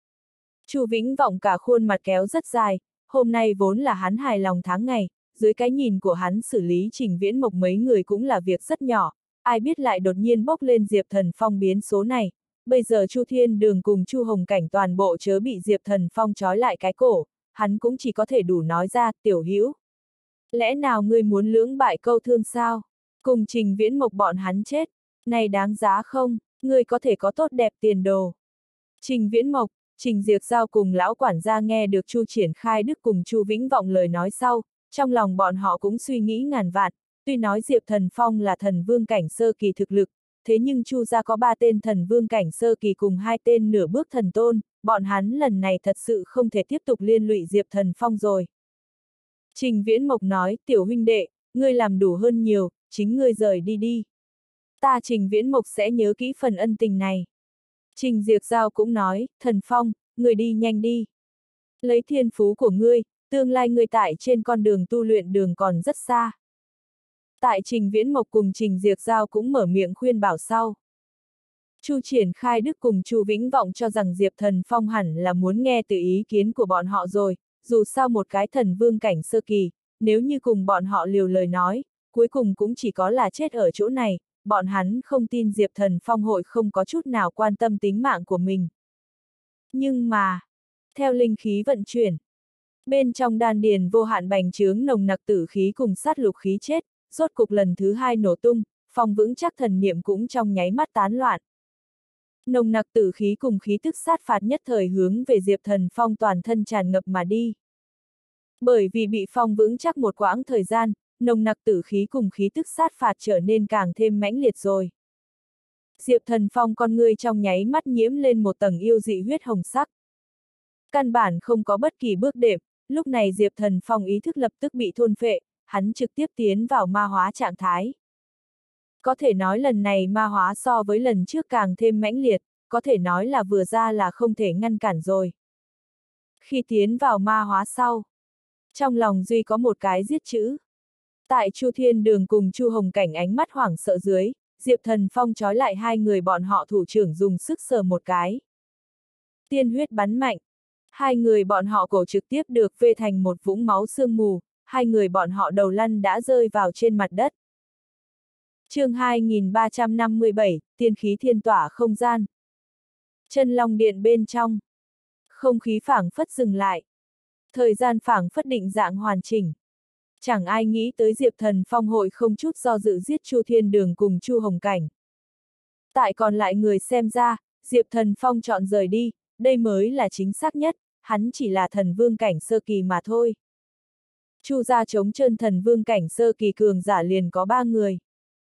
[SPEAKER 1] Chu Vĩnh Vọng cả khuôn mặt kéo rất dài, hôm nay vốn là hắn hài lòng tháng ngày, dưới cái nhìn của hắn xử lý Trình Viễn Mộc mấy người cũng là việc rất nhỏ, ai biết lại đột nhiên bốc lên Diệp Thần Phong biến số này, bây giờ Chu Thiên Đường cùng Chu Hồng Cảnh toàn bộ chớ bị Diệp Thần Phong trói lại cái cổ, hắn cũng chỉ có thể đủ nói ra, Tiểu Hữu. Lẽ nào ngươi muốn lưỡng bại câu thương sao? Cùng Trình Viễn Mộc bọn hắn chết, này đáng giá không, ngươi có thể có tốt đẹp tiền đồ. Trình Viễn Mộc, Trình Diệp Giao cùng lão quản gia nghe được Chu triển khai đức cùng Chu Vĩnh Vọng lời nói sau, trong lòng bọn họ cũng suy nghĩ ngàn vạn, tuy nói Diệp Thần Phong là thần vương cảnh sơ kỳ thực lực, thế nhưng Chu gia có 3 tên thần vương cảnh sơ kỳ cùng 2 tên nửa bước thần tôn, bọn hắn lần này thật sự không thể tiếp tục liên lụy Diệp Thần Phong rồi. Trình Viễn Mộc nói, Tiểu huynh đệ, ngươi làm đủ hơn nhiều, chính ngươi rời đi đi. Ta Trình Viễn Mộc sẽ nhớ kỹ phần ân tình này. Trình Diệp Giao cũng nói, Thần Phong, ngươi đi nhanh đi. Lấy thiên phú của ngươi, tương lai ngươi tại trên con đường tu luyện đường còn rất xa. Tại Trình Viễn Mộc cùng Trình Diệp Giao cũng mở miệng khuyên bảo sau. Chu triển khai đức cùng Chu Vĩnh Vọng cho rằng Diệp Thần Phong hẳn là muốn nghe từ ý kiến của bọn họ rồi, dù sao một cái thần vương cảnh sơ kỳ, nếu như cùng bọn họ liều lời nói, cuối cùng cũng chỉ có là chết ở chỗ này, bọn hắn không tin Diệp Thần Phong hội không có chút nào quan tâm tính mạng của mình. Nhưng mà, theo linh khí vận chuyển, bên trong đan điền vô hạn bành trướng nồng nặc tử khí cùng sát lục khí chết, rốt cục lần thứ 2 nổ tung, phong vững chắc thần niệm cũng trong nháy mắt tán loạn. Nồng nặc tử khí cùng khí tức sát phạt nhất thời hướng về Diệp Thần Phong toàn thân tràn ngập mà đi. Bởi vì bị phong vững chắc một quãng thời gian, nồng nặc tử khí cùng khí tức sát phạt trở nên càng thêm mãnh liệt rồi. Diệp Thần Phong con ngươi trong nháy mắt nhiễm lên một tầng yêu dị huyết hồng sắc. Căn bản không có bất kỳ bước đệm, lúc này Diệp Thần Phong ý thức lập tức bị thôn phệ, hắn trực tiếp tiến vào ma hóa trạng thái. Có thể nói lần này ma hóa so với lần trước càng thêm mãnh liệt, có thể nói là vừa ra là không thể ngăn cản rồi. Khi tiến vào ma hóa sau, trong lòng Duy có một cái giết chữ. Tại Chu Thiên Đường cùng Chu Hồng Cảnh ánh mắt hoảng sợ dưới, Diệp Thần Phong trói lại hai người bọn họ thủ trưởng dùng sức sờ một cái. Tiên huyết bắn mạnh. Hai người bọn họ cổ trực tiếp được vê thành một vũng máu sương mù, hai người bọn họ đầu lăn đã rơi vào trên mặt đất. Chương 2357, tiên khí thiên tỏa không gian. Chân Long Điện bên trong. Không khí phảng phất dừng lại. Thời gian phảng phất định dạng hoàn chỉnh. Chẳng ai nghĩ tới Diệp Thần Phong hội không chút do dự giết Chu Thiên Đường cùng Chu Hồng Cảnh. Tại còn lại người xem ra, Diệp Thần Phong chọn rời đi, đây mới là chính xác nhất, hắn chỉ là thần vương cảnh sơ kỳ mà thôi. Chu gia chống chân thần vương cảnh sơ kỳ cường giả liền có 3 người.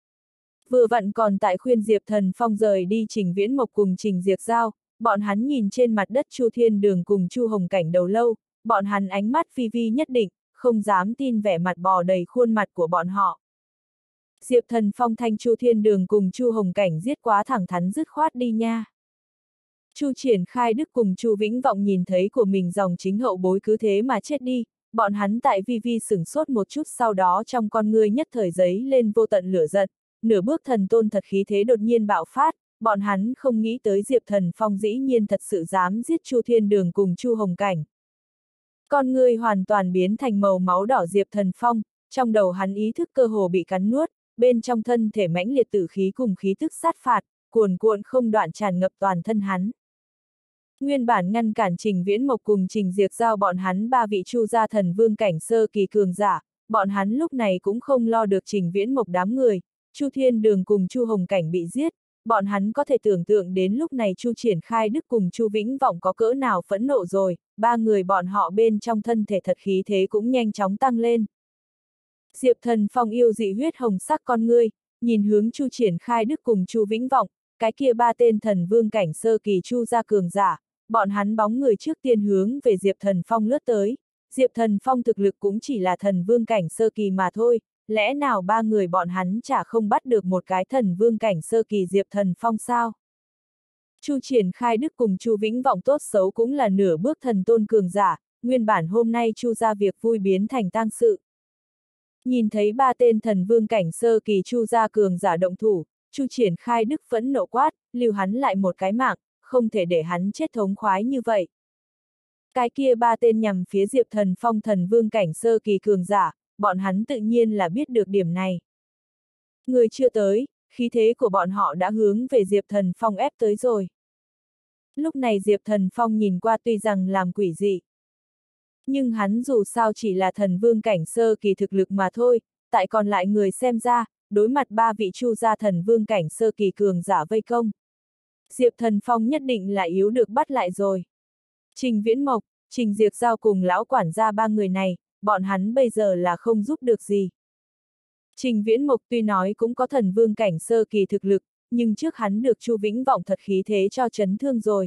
[SPEAKER 1] Vừa vặn còn tại khuyên Diệp Thần Phong rời đi Trình Viễn Mộc cùng Trình Diệp Giao, bọn hắn nhìn trên mặt đất Chu Thiên Đường cùng Chu Hồng Cảnh đầu lâu, bọn hắn ánh mắt vi vi nhất định, không dám tin vẻ mặt bò đầy khuôn mặt của bọn họ. Diệp Thần Phong thanh Chu Thiên Đường cùng Chu Hồng Cảnh giết quá thẳng thắn dứt khoát đi nha. Chu triển khai đức cùng Chu Vĩnh Vọng nhìn thấy của mình dòng chính hậu bối cứ thế mà chết đi, bọn hắn tại vi vi sửng sốt một chút, sau đó trong con ngươi nhất thời giấy lên vô tận lửa giận, nửa bước thần tôn thật khí thế đột nhiên bạo phát, bọn hắn không nghĩ tới Diệp Thần Phong dĩ nhiên thật sự dám giết Chu Thiên Đường cùng Chu Hồng Cảnh. Con ngươi hoàn toàn biến thành màu máu đỏ Diệp Thần Phong, trong đầu hắn ý thức cơ hồ bị cắn nuốt, bên trong thân thể mãnh liệt tử khí cùng khí tức sát phạt, cuồn cuộn không đoạn tràn ngập toàn thân hắn. Nguyên bản ngăn cản Trình Viễn Mộc cùng Trình Diệt Giao bọn hắn ba vị Chu gia thần vương cảnh sơ kỳ cường giả, bọn hắn lúc này cũng không lo được Trình Viễn Mộc đám người, Chu Thiên Đường cùng Chu Hồng Cảnh bị giết, bọn hắn có thể tưởng tượng đến lúc này Chu Triển Khai Đức cùng Chu Vĩnh Vọng có cỡ nào phẫn nộ rồi, ba người bọn họ bên trong thân thể thật khí thế cũng nhanh chóng tăng lên. Diệp Thần Phong yêu dị huyết hồng sắc con ngươi, nhìn hướng Chu Triển Khai Đức cùng Chu Vĩnh Vọng, cái kia ba tên thần vương cảnh sơ kỳ Chu gia cường giả, bọn hắn bóng người trước tiên hướng về Diệp Thần Phong lướt tới. Diệp Thần Phong thực lực cũng chỉ là thần vương cảnh sơ kỳ mà thôi, lẽ nào ba người bọn hắn chả không bắt được một cái thần vương cảnh sơ kỳ Diệp Thần Phong sao? Chu Triển Khai Đức cùng Chu Vĩnh Vọng tốt xấu cũng là nửa bước thần tôn cường giả, nguyên bản hôm nay Chu gia việc vui biến thành tang sự. Nhìn thấy ba tên thần vương cảnh sơ kỳ Chu gia cường giả động thủ, Chu Triển Khai Đức phẫn nộ quát, lưu hắn lại một cái mạng, không thể để hắn chết thống khoái như vậy. Cái kia ba tên nhằm phía Diệp Thần Phong thần vương cảnh sơ kỳ cường giả, bọn hắn tự nhiên là biết được điểm này. Người chưa tới, khí thế của bọn họ đã hướng về Diệp Thần Phong ép tới rồi. Lúc này Diệp Thần Phong nhìn qua tuy rằng làm quỷ dị, nhưng hắn dù sao chỉ là thần vương cảnh sơ kỳ thực lực mà thôi, tại còn lại người xem ra, đối mặt ba vị Chu gia thần vương cảnh sơ kỳ cường giả vây công. Diệp Thần Phong nhất định là yếu được bắt lại rồi. Trình Viễn Mộc, Trình Diệt Giao cùng lão quản gia ba người này, bọn hắn bây giờ là không giúp được gì. Trình Viễn Mộc tuy nói cũng có thần vương cảnh sơ kỳ thực lực, nhưng trước hắn được Chu Vĩnh Vọng thật khí thế cho chấn thương rồi.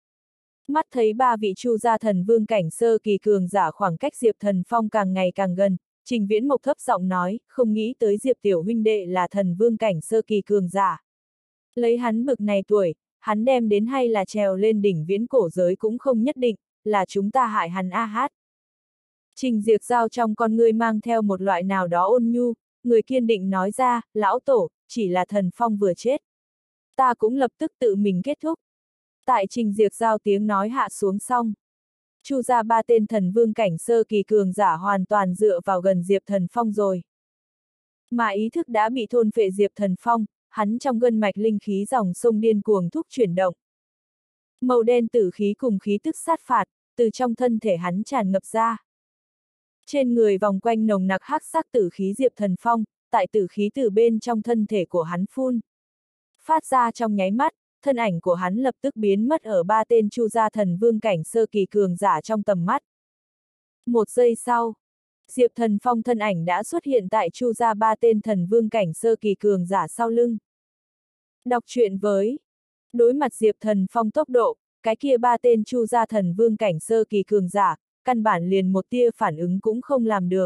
[SPEAKER 1] Mắt thấy ba vị Chu gia thần vương cảnh sơ kỳ cường giả khoảng cách Diệp Thần Phong càng ngày càng gần, Trình Viễn Mộc thấp giọng nói, không nghĩ tới Diệp tiểu huynh đệ là thần vương cảnh sơ kỳ cường giả. Lấy hắn bực này tuổi, hắn đem đến hay là trèo lên đỉnh viễn cổ giới cũng không nhất định, là chúng ta hại hắn a hát. Trình Diệt Giao trong con ngươi mang theo một loại nào đó ôn nhu, người kiên định nói ra, lão tổ, chỉ là Thần Phong vừa chết. Ta cũng lập tức tự mình kết thúc. Tại Trình Diệt Giao tiếng nói hạ xuống xong. Chu gia ba tên thần vương cảnh sơ kỳ cường giả hoàn toàn dựa vào gần Diệp Thần Phong rồi. Mà ý thức đã bị thôn phệ Diệp Thần Phong, hắn trong gân mạch linh khí dòng sông điên cuồng thúc chuyển động. Màu đen tử khí cùng khí tức sát phạt, từ trong thân thể hắn tràn ngập ra. Trên người vòng quanh nồng nặc hắc sắc tử khí Diệp Thần Phong, tại tử khí từ bên trong thân thể của hắn phun. Phát ra trong nháy mắt, thân ảnh của hắn lập tức biến mất ở ba tên Chu gia thần vương cảnh sơ kỳ cường giả trong tầm mắt. Một giây sau, Diệp Thần Phong thân ảnh đã xuất hiện tại Chu gia ba tên thần vương cảnh sơ kỳ cường giả sau lưng. Đọc truyện với. Đối mặt Diệp Thần Phong tốc độ, cái kia ba tên Chu gia thần vương cảnh sơ kỳ cường giả, căn bản liền một tia phản ứng cũng không làm được.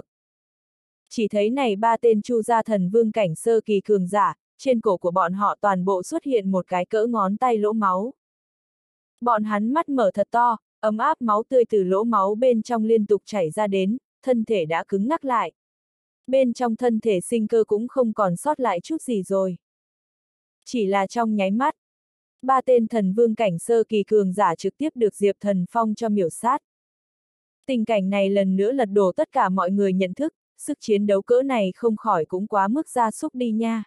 [SPEAKER 1] Chỉ thấy này ba tên Chu gia thần vương cảnh sơ kỳ cường giả, trên cổ của bọn họ toàn bộ xuất hiện một cái cỡ ngón tay lỗ máu. Bọn hắn mắt mở thật to, ấm áp máu tươi từ lỗ máu bên trong liên tục chảy ra đến, thân thể đã cứng ngắc lại. Bên trong thân thể sinh cơ cũng không còn sót lại chút gì rồi. Chỉ là trong nháy mắt, ba tên thần vương cảnh sơ kỳ cường giả trực tiếp được Diệp Thần Phong cho miểu sát. Tình cảnh này lần nữa lật đổ tất cả mọi người nhận thức, sức chiến đấu cỡ này không khỏi cũng quá mức gia súc đi nha.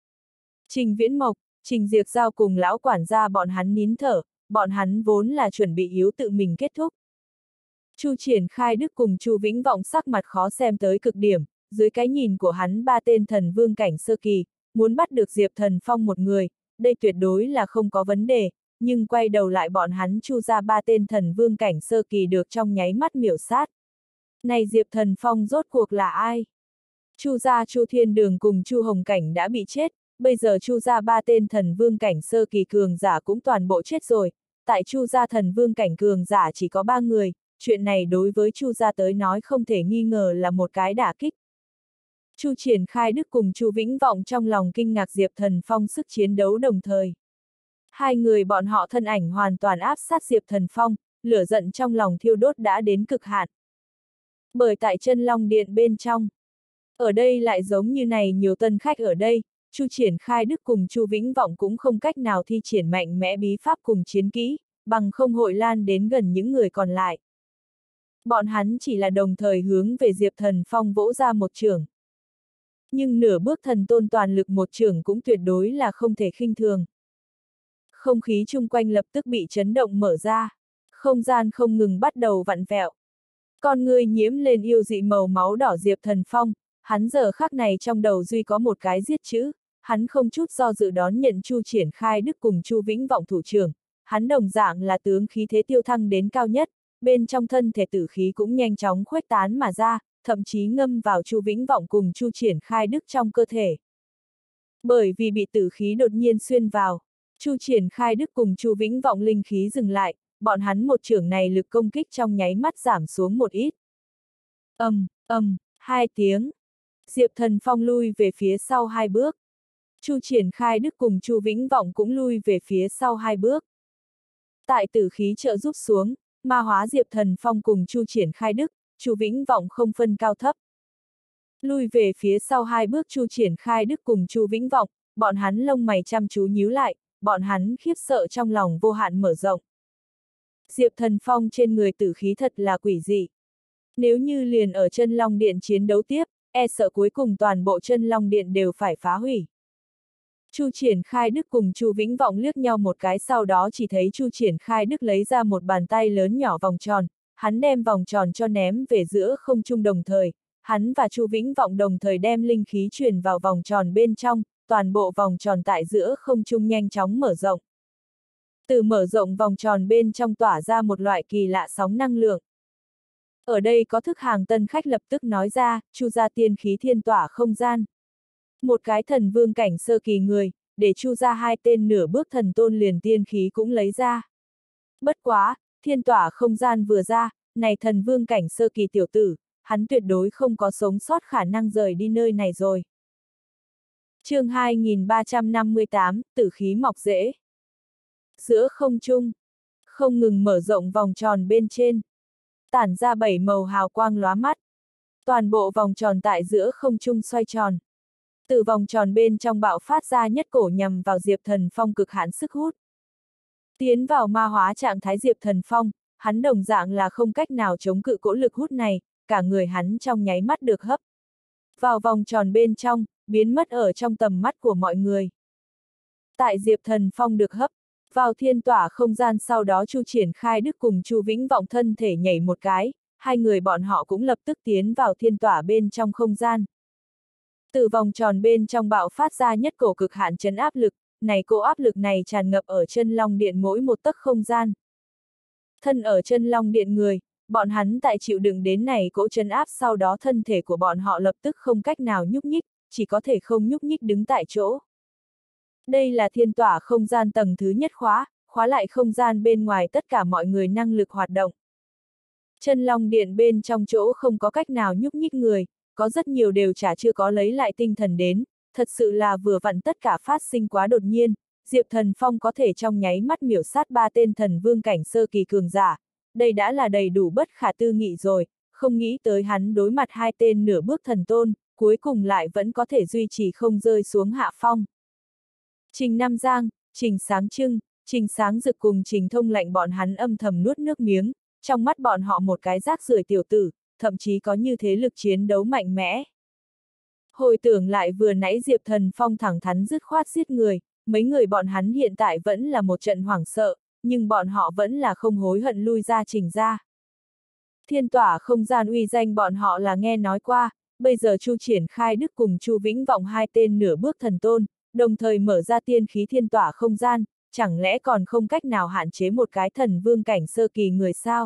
[SPEAKER 1] Trình Viễn Mộc, Trình Diệt Giao cùng lão quản gia bọn hắn nín thở, bọn hắn vốn là chuẩn bị yếu tự mình kết thúc. Chu Triển Khai Đức cùng Chu Vĩnh Vọng sắc mặt khó xem tới cực điểm, dưới cái nhìn của hắn ba tên thần vương cảnh sơ kỳ, muốn bắt được Diệp Thần Phong một người, đây tuyệt đối là không có vấn đề, nhưng quay đầu lại bọn hắn Chu ra ba tên thần vương cảnh sơ kỳ được trong nháy mắt miểu sát. Này Diệp Thần Phong rốt cuộc là ai? Chu gia Chu Thiên Đường cùng Chu Hồng Cảnh đã bị chết, bây giờ Chu gia ba tên thần vương cảnh sơ kỳ cường giả cũng toàn bộ chết rồi, tại Chu gia thần vương cảnh cường giả chỉ có 3 người, chuyện này đối với Chu gia tới nói không thể nghi ngờ là một cái đả kích. Chu Triển Khai Đức cùng Chu Vĩnh Vọng trong lòng kinh ngạc Diệp Thần Phong sức chiến đấu đồng thời. Hai người bọn họ thân ảnh hoàn toàn áp sát Diệp Thần Phong, lửa giận trong lòng thiêu đốt đã đến cực hạn. Bởi tại chân long điện bên trong. Ở đây lại giống như này nhiều tân khách ở đây, Chu Triển Khai Đức cùng Chu Vĩnh Vọng cũng không cách nào thi triển mạnh mẽ bí pháp cùng chiến kỹ, bằng không hội lan đến gần những người còn lại. Bọn hắn chỉ là đồng thời hướng về Diệp Thần Phong vỗ ra một chưởng. Nhưng nửa bước thần tôn toàn lực một chưởng cũng tuyệt đối là không thể khinh thường. Không khí chung quanh lập tức bị chấn động mở ra, không gian không ngừng bắt đầu vặn vẹo. Con người nhiễm lên yêu dị màu máu đỏ Diệp Thần Phong, hắn giờ khắc này trong đầu duy có một cái giết chữ, hắn không chút do dự đón nhận Chu Triển Khai Đức cùng Chu Vĩnh Vọng thủ trưởng, hắn đồng dạng là tướng khí thế tiêu thăng đến cao nhất, bên trong thân thể tử khí cũng nhanh chóng khuếch tán mà ra, thậm chí ngâm vào Chu Vĩnh Vọng cùng Chu Triển Khai Đức trong cơ thể. Bởi vì bị tử khí đột nhiên xuyên vào, Chu Triển Khai Đức cùng Chu Vĩnh Vọng linh khí dừng lại, bọn hắn một chưởng này lực công kích trong nháy mắt giảm xuống một ít. Hai tiếng. Diệp Thần Phong lui về phía sau hai bước. Chu Triển Khai Đức cùng Chu Vĩnh Vọng cũng lui về phía sau hai bước. Tại tử khí trợ giúp xuống, ma hóa Diệp Thần Phong cùng Chu Triển Khai Đức, Chu Vĩnh Vọng không phân cao thấp. Lui về phía sau hai bước Chu Triển Khai Đức cùng Chu Vĩnh Vọng, bọn hắn lông mày chăm chú nhíu lại, bọn hắn khiếp sợ trong lòng vô hạn mở rộng. Diệp Thần Phong trên người tử khí thật là quỷ dị. Nếu như liền ở chân Long Điện chiến đấu tiếp, e sợ cuối cùng toàn bộ chân Long Điện đều phải phá hủy. Chu Triển Khai Đức cùng Chu Vĩnh Vọng liếc nhau một cái, sau đó chỉ thấy Chu Triển Khai Đức lấy ra một bàn tay lớn nhỏ vòng tròn, hắn đem vòng tròn cho ném về giữa không trung đồng thời, hắn và Chu Vĩnh Vọng đồng thời đem linh khí truyền vào vòng tròn bên trong, toàn bộ vòng tròn tại giữa không trung nhanh chóng mở rộng. Từ mở rộng vòng tròn bên trong tỏa ra một loại kỳ lạ sóng năng lượng. Ở đây có thức hàng tân khách lập tức nói ra, Chu gia tiên khí thiên tỏa không gian. Một cái thần vương cảnh sơ kỳ người, để Chu gia hai tên nửa bước thần tôn liền tiên khí cũng lấy ra. Bất quá, thiên tỏa không gian vừa ra, này thần vương cảnh sơ kỳ tiểu tử, hắn tuyệt đối không có sống sót khả năng rời đi nơi này rồi. Chương 2358, tử khí mọc rễ. Giữa không trung, không ngừng mở rộng vòng tròn bên trên, tản ra 7 màu hào quang lóa mắt. Toàn bộ vòng tròn tại giữa không trung xoay tròn. Từ vòng tròn bên trong bạo phát ra nhất cổ nhằm vào Diệp Thần Phong cực hạn sức hút. Tiến vào ma hóa trạng thái Diệp Thần Phong, hắn đồng dạng là không cách nào chống cự cỗ lực hút này, cả người hắn trong nháy mắt được hấp vào vòng tròn bên trong, biến mất ở trong tầm mắt của mọi người. Tại Diệp Thần Phong được hấp vào thiên tỏa không gian, sau đó Chu Triển Khai Đức cùng Chu Vĩnh Vọng thân thể nhảy một cái, hai người bọn họ cũng lập tức tiến vào thiên tỏa bên trong không gian. Từ vòng tròn bên trong bạo phát ra nhất cổ cực hạn chấn áp lực, này cỗ áp lực này tràn ngập ở chân Long Điện mỗi một tấc không gian. Thân ở chân Long Điện người, bọn hắn tại chịu đựng đến này cỗ chấn áp, sau đó thân thể của bọn họ lập tức không cách nào nhúc nhích, chỉ có thể không nhúc nhích đứng tại chỗ. Đây là thiên tỏa không gian tầng thứ nhất khóa lại không gian bên ngoài tất cả mọi người năng lực hoạt động. Chân Long Điện bên trong chỗ không có cách nào nhúc nhích người, có rất nhiều đều chả chưa có lấy lại tinh thần đến, thật sự là vừa vặn tất cả phát sinh quá đột nhiên, Diệp Thần Phong có thể trong nháy mắt miểu sát 3 tên thần vương cảnh sơ kỳ cường giả, đây đã là đầy đủ bất khả tư nghị rồi, không nghĩ tới hắn đối mặt 2 tên nửa bước thần tôn, cuối cùng lại vẫn có thể duy trì không rơi xuống hạ phong. Trình Nam Giang, Trình Sáng Trưng, Trình Sáng Dực cùng Trình Thông Lạnh bọn hắn âm thầm nuốt nước miếng, trong mắt bọn họ một cái rác rưởi tiểu tử, thậm chí có như thế lực chiến đấu mạnh mẽ. Hồi tưởng lại vừa nãy Diệp Thần Phong thẳng thắn dứt khoát giết người, mấy người bọn hắn hiện tại vẫn là một trận hoảng sợ, nhưng bọn họ vẫn là không hối hận lui ra Trình ra. Thiên tỏa không gian uy danh bọn họ là nghe nói qua, bây giờ Chu Triển Khai Đức cùng Chu Vĩnh Vọng 2 tên nửa bước thần tôn, đồng thời mở ra tiên khí thiên tỏa không gian, chẳng lẽ còn không cách nào hạn chế một cái thần vương cảnh sơ kỳ người sao?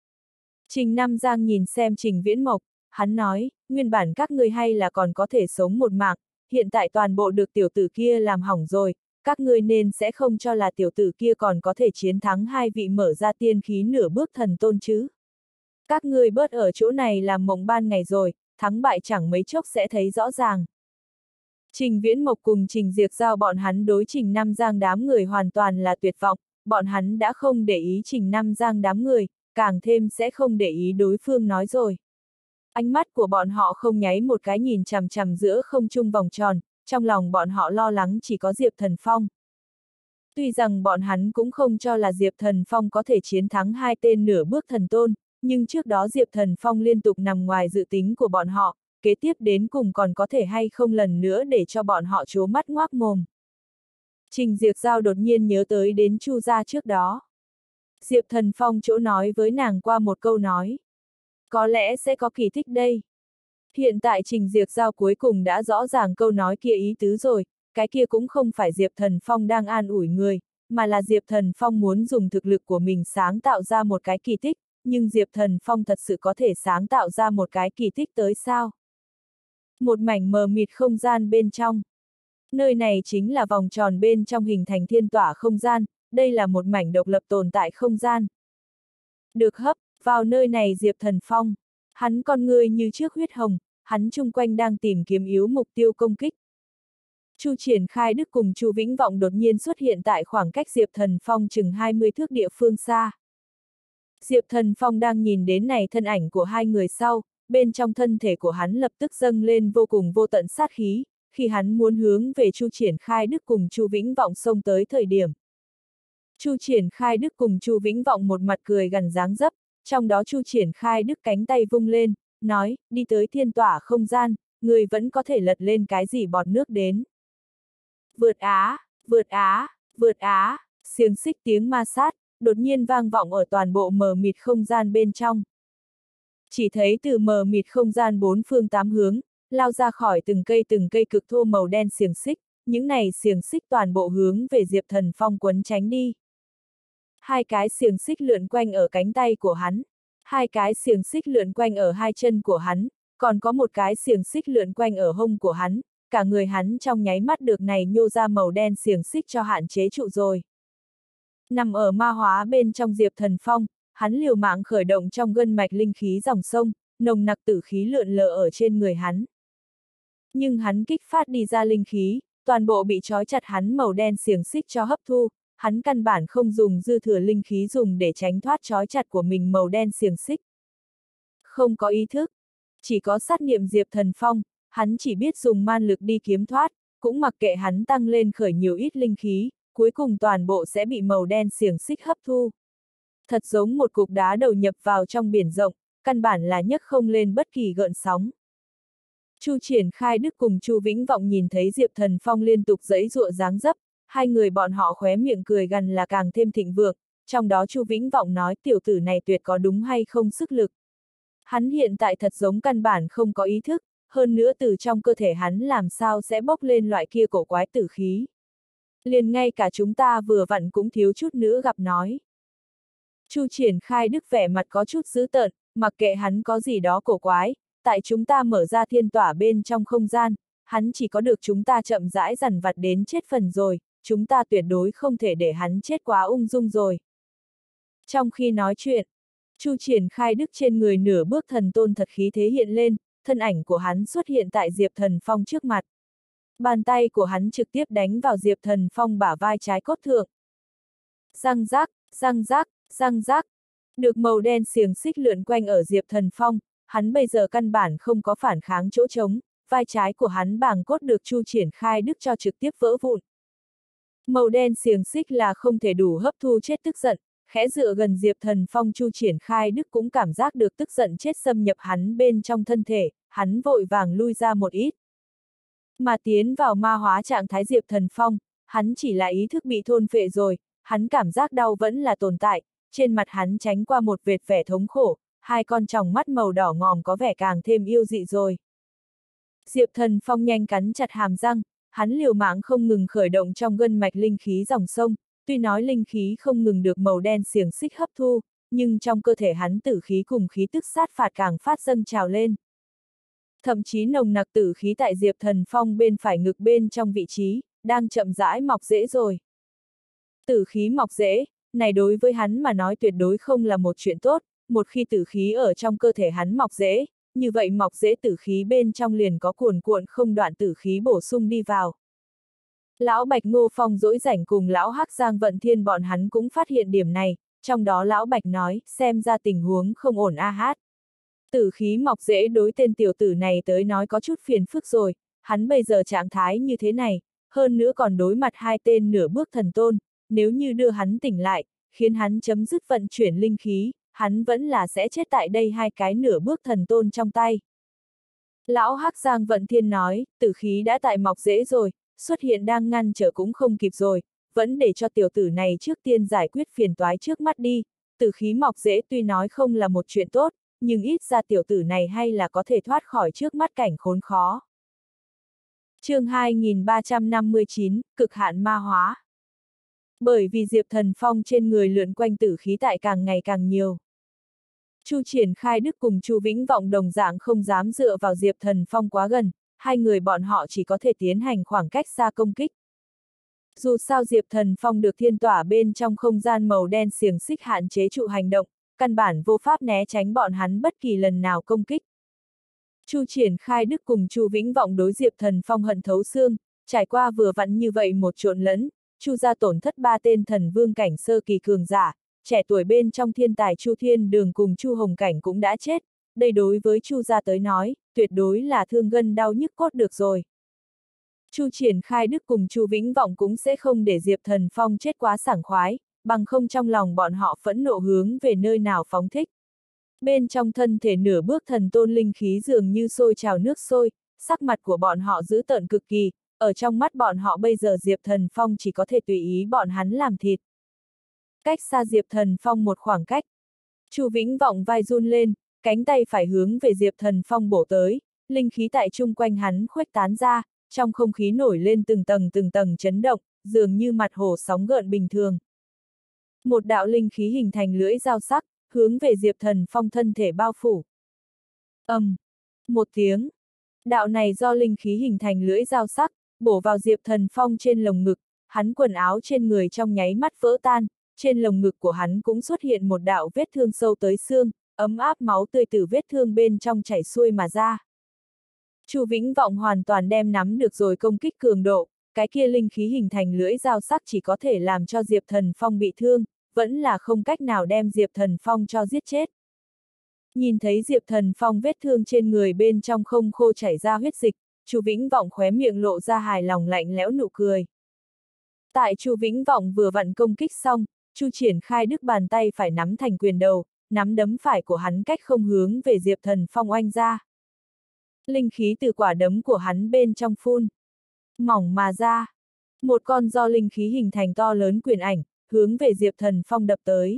[SPEAKER 1] Trình Nam Giang nhìn xem Trình Viễn Mộc, hắn nói, nguyên bản các ngươi hay là còn có thể sống một mạng, hiện tại toàn bộ được tiểu tử kia làm hỏng rồi, các ngươi nên sẽ không cho là tiểu tử kia còn có thể chiến thắng 2 vị mở ra tiên khí nửa bước thần tôn chứ. Các ngươi bớt ở chỗ này làm mộng ban ngày rồi, thắng bại chẳng mấy chốc sẽ thấy rõ ràng. Trình Viễn Mộc cùng Trình Diệc Giao bọn hắn đối Trình Nam Giang đám người hoàn toàn là tuyệt vọng, bọn hắn đã không để ý Trình Nam Giang đám người, càng thêm sẽ không để ý đối phương nói rồi. Ánh mắt của bọn họ không nháy một cái nhìn chằm chằm giữa không trung vòng tròn, trong lòng bọn họ lo lắng chỉ có Diệp Thần Phong. Tuy rằng bọn hắn cũng không cho là Diệp Thần Phong có thể chiến thắng hai tên nửa bước thần tôn, nhưng trước đó Diệp Thần Phong liên tục nằm ngoài dự tính của bọn họ, kế tiếp đến cùng còn có thể hay không lần nữa để cho bọn họ trố mắt ngoác mồm. Trình Diệp Giao đột nhiên nhớ tới đến Chu gia trước đó. Diệp Thần Phong chỗ nói với nàng qua một câu nói. Có lẽ sẽ có kỳ tích đây. Hiện tại Trình Diệp Giao cuối cùng đã rõ ràng câu nói kia ý tứ rồi, cái kia cũng không phải Diệp Thần Phong đang an ủi người, mà là Diệp Thần Phong muốn dùng thực lực của mình sáng tạo ra một cái kỳ tích, nhưng Diệp Thần Phong thật sự có thể sáng tạo ra một cái kỳ tích tới sao? Một mảnh mờ mịt không gian bên trong. Nơi này chính là vòng tròn bên trong hình thành thiên tỏa không gian, đây là một mảnh độc lập tồn tại không gian. Được hấp vào nơi này Diệp Thần Phong, hắn con người như trước huyết hồng, hắn chung quanh đang tìm kiếm yếu mục tiêu công kích. Chu Triển Khai Đức cùng Chu Vĩnh Vọng đột nhiên xuất hiện tại khoảng cách Diệp Thần Phong chừng 20 thước địa phương xa. Diệp Thần Phong đang nhìn đến này thân ảnh của hai người sau, bên trong thân thể của hắn lập tức dâng lên vô cùng vô tận sát khí, khi hắn muốn hướng về Chu Triển Khai Đức cùng Chu Vĩnh Vọng xông tới thời điểm. Chu Triển Khai Đức cùng Chu Vĩnh Vọng một mặt cười gằn dáng dấp, trong đó Chu Triển Khai Đức cánh tay vung lên, nói, đi tới thiên tỏa không gian, người vẫn có thể lật lên cái gì bọt nước đến. Vượt á, vượt á, vượt á, xiềng xích tiếng ma sát, đột nhiên vang vọng ở toàn bộ mờ mịt không gian bên trong. Chỉ thấy từ mờ mịt không gian bốn phương tám hướng, lao ra khỏi từng cây cực thô màu đen xiềng xích, những này xiềng xích toàn bộ hướng về Diệp Thần Phong quấn tránh đi. Hai cái xiềng xích lượn quanh ở cánh tay của hắn, hai cái xiềng xích lượn quanh ở hai chân của hắn, còn có một cái xiềng xích lượn quanh ở hông của hắn, cả người hắn trong nháy mắt được này nhô ra màu đen xiềng xích cho hạn chế trụ rồi. Nằm ở ma hóa bên trong Diệp Thần Phong, hắn liều mạng khởi động trong gân mạch linh khí dòng sông, nồng nặc tử khí lượn lờ ở trên người hắn. Nhưng hắn kích phát đi ra linh khí, toàn bộ bị trói chặt hắn màu đen xiềng xích cho hấp thu, hắn căn bản không dùng dư thừa linh khí dùng để tránh thoát trói chặt của mình màu đen xiềng xích. Không có ý thức, chỉ có sát niệm Diệp Thần Phong, hắn chỉ biết dùng man lực đi kiếm thoát, cũng mặc kệ hắn tăng lên khởi nhiều ít linh khí, cuối cùng toàn bộ sẽ bị màu đen xiềng xích hấp thu. Thật giống một cục đá đầu nhập vào trong biển rộng, căn bản là nhấc không lên bất kỳ gợn sóng. Chu Triển Khai Đức cùng Chu Vĩnh Vọng nhìn thấy Diệp Thần Phong liên tục giãy giụa dáng dấp, hai người bọn họ khóe miệng cười gằn là càng thêm thịnh vượng, trong đó Chu Vĩnh Vọng nói tiểu tử này tuyệt có đúng hay không sức lực. Hắn hiện tại thật giống căn bản không có ý thức, hơn nữa từ trong cơ thể hắn làm sao sẽ bốc lên loại kia cổ quái tử khí. Liền ngay cả chúng ta vừa vặn cũng thiếu chút nữa gặp nói. Chu Triển Khai Đức vẻ mặt có chút dữ tợn, mặc kệ hắn có gì đó cổ quái, tại chúng ta mở ra thiên tỏa bên trong không gian, hắn chỉ có được chúng ta chậm rãi dằn vặt đến chết phần rồi, chúng ta tuyệt đối không thể để hắn chết quá ung dung rồi. Trong khi nói chuyện, Chu Triển Khai Đức trên người nửa bước thần tôn thật khí thế hiện lên, thân ảnh của hắn xuất hiện tại Diệp Thần Phong trước mặt. Bàn tay của hắn trực tiếp đánh vào Diệp Thần Phong bả vai trái cốt thượng. Răng rác, răng rác, răng rác. Được màu đen xiềng xích lượn quanh ở Diệp Thần Phong, hắn bây giờ căn bản không có phản kháng chỗ trống, vai trái của hắn bàng cốt được Chu Triển Khai Đức cho trực tiếp vỡ vụn. Màu đen xiềng xích là không thể đủ hấp thu chết tức giận, khẽ dựa gần Diệp Thần Phong Chu Triển Khai Đức cũng cảm giác được tức giận chết xâm nhập hắn bên trong thân thể, hắn vội vàng lui ra một ít. Mà tiến vào ma hóa trạng thái Diệp Thần Phong, hắn chỉ là ý thức bị thôn phệ rồi, hắn cảm giác đau vẫn là tồn tại, trên mặt hắn tránh qua một vệt vẻ thống khổ, hai con tròng mắt màu đỏ ngòm có vẻ càng thêm yêu dị rồi. Diệp Thần Phong nhanh cắn chặt hàm răng, hắn liều mạng không ngừng khởi động trong gân mạch linh khí dòng sông, tuy nói linh khí không ngừng được màu đen xiềng xích hấp thu, nhưng trong cơ thể hắn tử khí cùng khí tức sát phạt càng phát dâng trào lên. Thậm chí nồng nặc tử khí tại Diệp Thần Phong bên phải ngực bên trong vị trí, đang chậm rãi mọc rễ rồi. Tử khí mọc rễ, này đối với hắn mà nói tuyệt đối không là một chuyện tốt, một khi tử khí ở trong cơ thể hắn mọc rễ, như vậy mọc rễ tử khí bên trong liền có cuồn cuộn không đoạn tử khí bổ sung đi vào. Lão Bạch Ngô Phong dỗi rảnh cùng lão Hắc Giang Vận Thiên bọn hắn cũng phát hiện điểm này, trong đó lão Bạch nói, xem ra tình huống không ổn a hát. Tử khí mọc rễ đối tên tiểu tử này tới nói có chút phiền phức rồi, hắn bây giờ trạng thái như thế này, hơn nữa còn đối mặt hai tên nửa bước thần tôn, nếu như đưa hắn tỉnh lại, khiến hắn chấm dứt vận chuyển linh khí, hắn vẫn là sẽ chết tại đây hai cái nửa bước thần tôn trong tay. Lão Hắc Giang Vận Thiên nói, tử khí đã tại mọc rễ rồi, xuất hiện đang ngăn trở cũng không kịp rồi, vẫn để cho tiểu tử này trước tiên giải quyết phiền toái trước mắt đi. Tử khí mọc rễ tuy nói không là một chuyện tốt, nhưng ít ra tiểu tử này hay là có thể thoát khỏi trước mắt cảnh khốn khó. Chương 2359, cực hạn ma hóa. Bởi vì Diệp Thần Phong trên người lượn quanh tử khí tại càng ngày càng nhiều. Chu Triển Khai Đức cùng Chu Vĩnh Vọng đồng dạng không dám dựa vào Diệp Thần Phong quá gần, hai người bọn họ chỉ có thể tiến hành khoảng cách xa công kích. Dù sao Diệp Thần Phong được thiên tỏa bên trong không gian màu đen xiềng xích hạn chế trụ hành động, căn bản vô pháp né tránh bọn hắn bất kỳ lần nào công kích. Chu Triển Khai Đức cùng Chu Vĩnh Vọng đối Diệp Thần Phong hận thấu xương, trải qua vừa vặn như vậy một trộn lẫn, Chu gia tổn thất 3 tên thần vương cảnh sơ kỳ cường giả, trẻ tuổi bên trong thiên tài Chu Thiên Đường cùng Chu Hồng Cảnh cũng đã chết, đây đối với Chu gia tới nói, tuyệt đối là thương gân đau nhức cốt được rồi. Chu Triển Khai Đức cùng Chu Vĩnh Vọng cũng sẽ không để Diệp Thần Phong chết quá sảng khoái, bằng không trong lòng bọn họ phẫn nộ hướng về nơi nào phóng thích. Bên trong thân thể nửa bước thần tôn linh khí dường như sôi trào nước sôi, sắc mặt của bọn họ dữ tợn cực kỳ, ở trong mắt bọn họ bây giờ Diệp Thần Phong chỉ có thể tùy ý bọn hắn làm thịt. Cách xa Diệp Thần Phong một khoảng cách. Chu Vĩnh Vọng vai run lên, cánh tay phải hướng về Diệp Thần Phong bổ tới, linh khí tại chung quanh hắn khuếch tán ra, trong không khí nổi lên từng tầng chấn động, dường như mặt hồ sóng gợn bình thường. Một đạo linh khí hình thành lưỡi dao sắc, hướng về Diệp Thần Phong thân thể bao phủ. Một tiếng. Đạo này do linh khí hình thành lưỡi dao sắc, bổ vào Diệp Thần Phong trên lồng ngực, hắn quần áo trên người trong nháy mắt vỡ tan, trên lồng ngực của hắn cũng xuất hiện một đạo vết thương sâu tới xương, ấm áp máu tươi từ vết thương bên trong chảy xuôi mà ra. Chu Vĩnh Vọng hoàn toàn đem nắm được rồi công kích cường độ, cái kia linh khí hình thành lưỡi dao sắc chỉ có thể làm cho Diệp Thần Phong bị thương, vẫn là không cách nào đem Diệp Thần Phong cho giết chết. Nhìn thấy Diệp Thần Phong vết thương trên người bên trong không khô chảy ra huyết dịch, Chu Vĩnh Vọng khóe miệng lộ ra hài lòng lạnh lẽo nụ cười. Tại Chu Vĩnh Vọng vừa vặn công kích xong, Chu Triển Khai Đức bàn tay phải nắm thành quyền đầu, nắm đấm phải của hắn cách không hướng về Diệp Thần Phong oanh ra. Linh khí từ quả đấm của hắn bên trong phun mỏng mà ra. Một con do linh khí hình thành to lớn quyền ảnh, hướng về Diệp Thần Phong đập tới.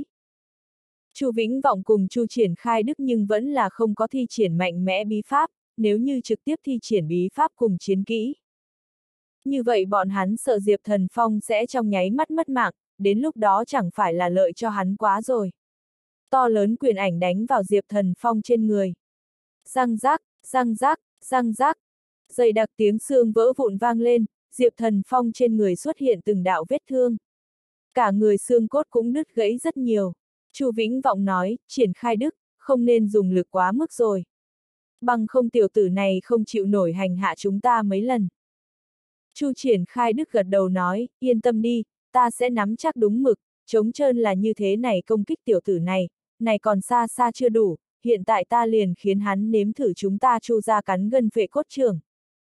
[SPEAKER 1] Chu Vĩnh Vọng cùng Chu Triển Khai Đức nhưng vẫn là không có thi triển mạnh mẽ bí pháp, nếu như trực tiếp thi triển bí pháp cùng chiến kỹ. Như vậy bọn hắn sợ Diệp Thần Phong sẽ trong nháy mắt mất mạng, đến lúc đó chẳng phải là lợi cho hắn quá rồi. To lớn quyền ảnh đánh vào Diệp Thần Phong trên người. Răng rác, răng rác, răng rác. Dày đặc tiếng xương vỡ vụn vang lên, Diệp Thần Phong trên người xuất hiện từng đạo vết thương. Cả người xương cốt cũng đứt gãy rất nhiều. Chu Vĩnh Vọng nói, Triển Khai Đức, không nên dùng lực quá mức rồi. Bằng không tiểu tử này không chịu nổi hành hạ chúng ta mấy lần. Chu Triển Khai Đức gật đầu nói, yên tâm đi, ta sẽ nắm chắc đúng mực, trống trơn là như thế này công kích tiểu tử này còn xa xa chưa đủ, hiện tại ta liền khiến hắn nếm thử chúng ta Chu gia cắn gân phệ cốt trưởng.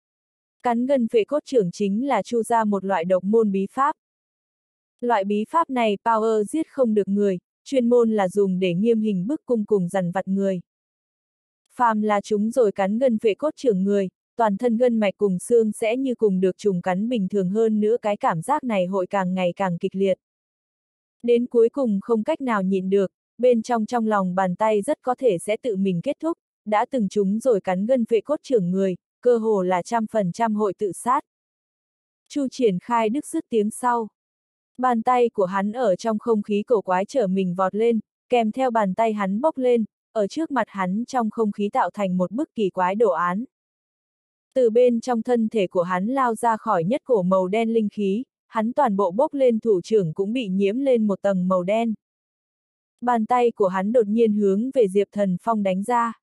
[SPEAKER 1] Cắn gân phệ cốt trưởng chính là Chu gia một loại độc môn bí pháp. Loại bí pháp này power giết không được người, chuyên môn là dùng để nghiêm hình bức cung cùng dằn vặt người. Phàm là chúng rồi cắn gân phệ cốt trưởng người, toàn thân gân mạch cùng xương sẽ như cùng được trùng cắn bình thường hơn nữa, cái cảm giác này hội càng ngày càng kịch liệt. Đến cuối cùng không cách nào nhịn được, bên trong lòng bàn tay rất có thể sẽ tự mình kết thúc, đã từng chúng rồi cắn gân phệ cốt trưởng người, cơ hồ là 100% hội tự sát. Chu Triển Khai Đức dứt tiếng sau. Bàn tay của hắn ở trong không khí cổ quái trở mình vọt lên, kèm theo bàn tay hắn bốc lên, ở trước mặt hắn trong không khí tạo thành một bức kỳ quái đồ án. Từ bên trong thân thể của hắn lao ra khỏi nhất cổ màu đen linh khí, hắn toàn bộ bốc lên thủ trưởng cũng bị nhiễm lên một tầng màu đen. Bàn tay của hắn đột nhiên hướng về Diệp Thần Phong đánh ra.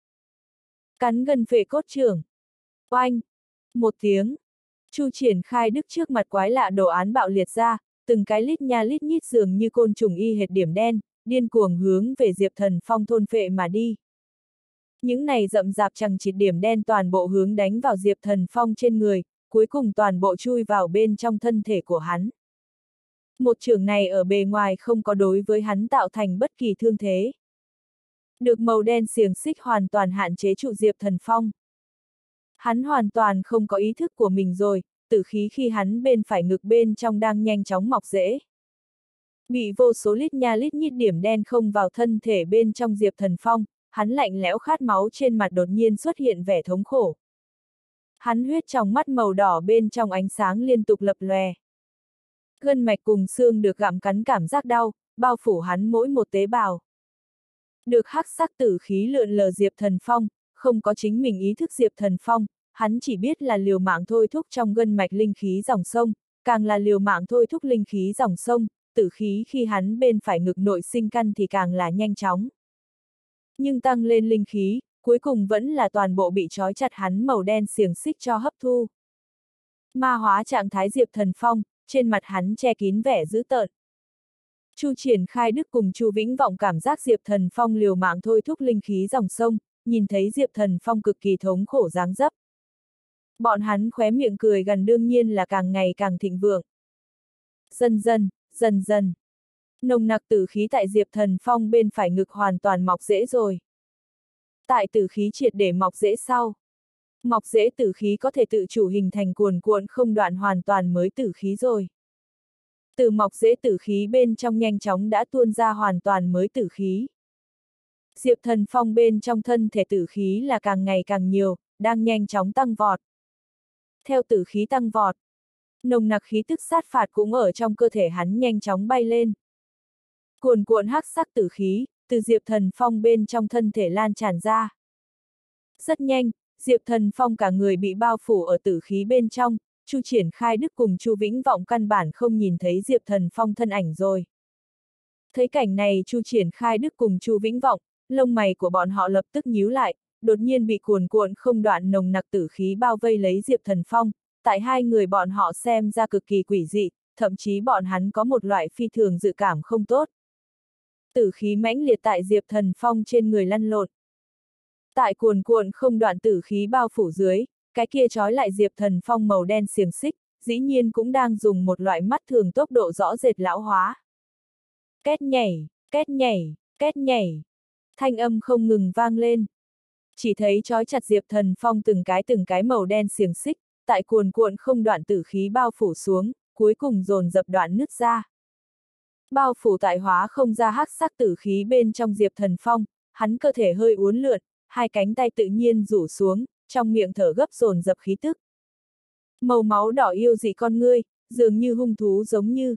[SPEAKER 1] Cắn gân phệ cốt trưởng. Oanh! Một tiếng. Chu Triển Khai Đức trước mặt quái lạ đồ án bạo liệt ra, từng cái lít nha lít nhít dường như côn trùng y hệt điểm đen, điên cuồng hướng về Diệp Thần Phong thôn phệ mà đi. Những này rậm rạp chằng chịt điểm đen toàn bộ hướng đánh vào Diệp Thần Phong trên người, cuối cùng toàn bộ chui vào bên trong thân thể của hắn. Một chưởng này ở bề ngoài không có đối với hắn tạo thành bất kỳ thương thế. Được màu đen xiềng xích hoàn toàn hạn chế trụ Diệp Thần Phong. Hắn hoàn toàn không có ý thức của mình rồi, tử khí khi hắn bên phải ngực bên trong đang nhanh chóng mọc rễ. Bị vô số lít nha lít nhít điểm đen không vào thân thể bên trong Diệp Thần Phong, hắn lạnh lẽo khát máu trên mặt đột nhiên xuất hiện vẻ thống khổ. Hắn huyết trong mắt màu đỏ bên trong ánh sáng liên tục lập lòe. Gân mạch cùng xương được gặm cắn cảm giác đau, bao phủ hắn mỗi một tế bào. Được hắc sắc tử khí lượn lờ Diệp Thần Phong, không có chính mình ý thức Diệp Thần Phong, hắn chỉ biết là liều mạng thôi thúc trong gân mạch linh khí dòng sông, càng là liều mạng thôi thúc linh khí dòng sông, tử khí khi hắn bên phải ngực nội sinh căn thì càng là nhanh chóng. Nhưng tăng lên linh khí, cuối cùng vẫn là toàn bộ bị trói chặt hắn màu đen xiềng xích cho hấp thu. Ma hóa trạng thái Diệp Thần Phong, trên mặt hắn che kín vẻ dữ tợn. Chu Triển Khai Đức cùng Chu Vĩnh Vọng cảm giác Diệp Thần Phong liều mạng thôi thúc linh khí dòng sông, nhìn thấy Diệp Thần Phong cực kỳ thống khổ dáng dấp. Bọn hắn khóe miệng cười gần đương nhiên là càng ngày càng thịnh vượng. Dần dần. Nồng nặc tử khí tại Diệp Thần Phong bên phải ngực hoàn toàn mọc rễ rồi. Tại tử khí triệt để mọc rễ sau. Mọc rễ tử khí có thể tự chủ hình thành cuồn cuộn không đoạn hoàn toàn mới tử khí rồi. Từ mọc rễ tử khí bên trong nhanh chóng đã tuôn ra hoàn toàn mới tử khí. Diệp Thần Phong bên trong thân thể tử khí là càng ngày càng nhiều, đang nhanh chóng tăng vọt. Theo tử khí tăng vọt, nồng nặc khí tức sát phạt cũng ở trong cơ thể hắn nhanh chóng bay lên. Cuồn cuộn hắc sắc tử khí, từ Diệp Thần Phong bên trong thân thể lan tràn ra. Rất nhanh, Diệp Thần Phong cả người bị bao phủ ở tử khí bên trong, Chu Triển Khai Đức cùng Chu Vĩnh Vọng căn bản không nhìn thấy Diệp Thần Phong thân ảnh rồi. Thấy cảnh này Chu Triển Khai Đức cùng Chu Vĩnh Vọng, lông mày của bọn họ lập tức nhíu lại, đột nhiên bị cuồn cuộn không đoạn nồng nặc tử khí bao vây lấy Diệp Thần Phong, tại hai người bọn họ xem ra cực kỳ quỷ dị, thậm chí bọn hắn có một loại phi thường dự cảm không tốt. Tử khí mãnh liệt tại Diệp Thần Phong trên người lăn lộn. Tại cuồn cuộn không đoạn tử khí bao phủ dưới, cái kia trói lại Diệp Thần Phong màu đen xiềng xích, dĩ nhiên cũng đang dùng một loại mắt thường tốc độ rõ rệt lão hóa. Két nhảy, két nhảy, két nhảy. Thanh âm không ngừng vang lên. Chỉ thấy trói chặt Diệp Thần Phong từng cái màu đen xiềng xích, tại cuồn cuộn không đoạn tử khí bao phủ xuống, cuối cùng dồn dập đoạn nứt ra. Bao phủ tại hóa không ra hắc sắc tử khí bên trong Diệp Thần Phong, hắn cơ thể hơi uốn lượn, hai cánh tay tự nhiên rủ xuống, trong miệng thở gấp dồn dập khí tức. Màu máu đỏ yêu dị con ngươi, dường như hung thú giống như.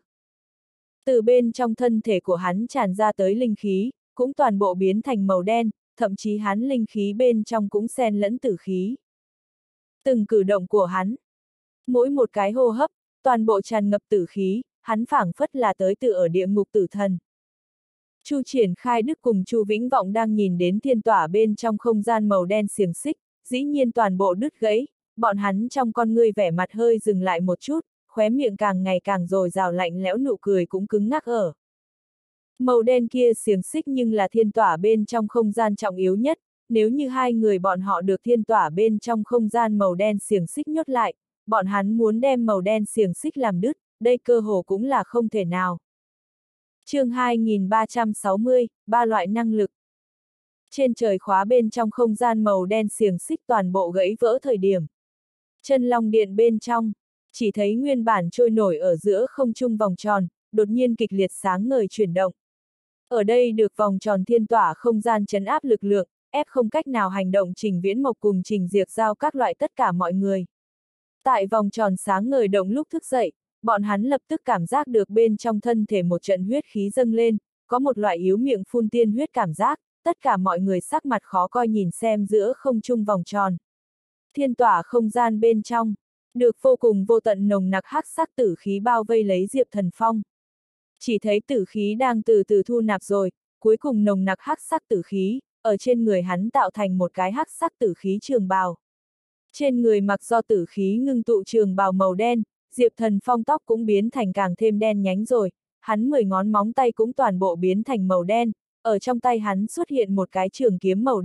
[SPEAKER 1] Từ bên trong thân thể của hắn tràn ra tới linh khí, cũng toàn bộ biến thành màu đen, thậm chí hắn linh khí bên trong cũng xen lẫn tử khí. Từng cử động của hắn, mỗi một cái hô hấp, toàn bộ tràn ngập tử khí, hắn phảng phất là tới từ ở địa ngục tử thần. Chu Triển Khai Đức cùng Chu Vĩnh Vọng đang nhìn đến thiên tỏa bên trong không gian màu đen xiềng xích, dĩ nhiên toàn bộ đứt gãy, bọn hắn trong con ngươi vẻ mặt hơi dừng lại một chút, khóe miệng càng ngày càng dồi dào lạnh lẽo nụ cười cũng cứng ngắc ở. Màu đen kia xiềng xích nhưng là thiên tỏa bên trong không gian trọng yếu nhất, nếu như hai người bọn họ được thiên tỏa bên trong không gian màu đen xiềng xích nhốt lại, bọn hắn muốn đem màu đen xiềng xích làm đứt, đây cơ hồ cũng là không thể nào. Chương 2360, ba loại năng lực. Trên trời khóa bên trong không gian màu đen xiềng xích toàn bộ gãy vỡ thời điểm. Chân long điện bên trong, chỉ thấy nguyên bản trôi nổi ở giữa không trung vòng tròn, đột nhiên kịch liệt sáng ngời chuyển động. Ở đây được vòng tròn thiên tỏa không gian trấn áp lực lượng, ép không cách nào hành động Trình Viễn Mộc cùng Trình Diệp Giao các loại tất cả mọi người. Tại vòng tròn sáng ngời động lúc thức dậy, bọn hắn lập tức cảm giác được bên trong thân thể một trận huyết khí dâng lên, có một loại yếu miệng phun tiên huyết cảm giác, tất cả mọi người sắc mặt khó coi nhìn xem giữa không trung vòng tròn. Thiên tỏa không gian bên trong, được vô cùng vô tận nồng nặc hắc sắc tử khí bao vây lấy Diệp Thần Phong. Chỉ thấy tử khí đang từ từ thu nạp rồi, cuối cùng nồng nặc hắc sắc tử khí, ở trên người hắn tạo thành một cái hắc sắc tử khí trường bào. Trên người mặc do tử khí ngưng tụ trường bào màu đen, Diệp Thần Phong tóc cũng biến thành càng thêm đen nhánh rồi, hắn 10 ngón móng tay cũng toàn bộ biến thành màu đen, ở trong tay hắn xuất hiện một cái trường kiếm màu đen,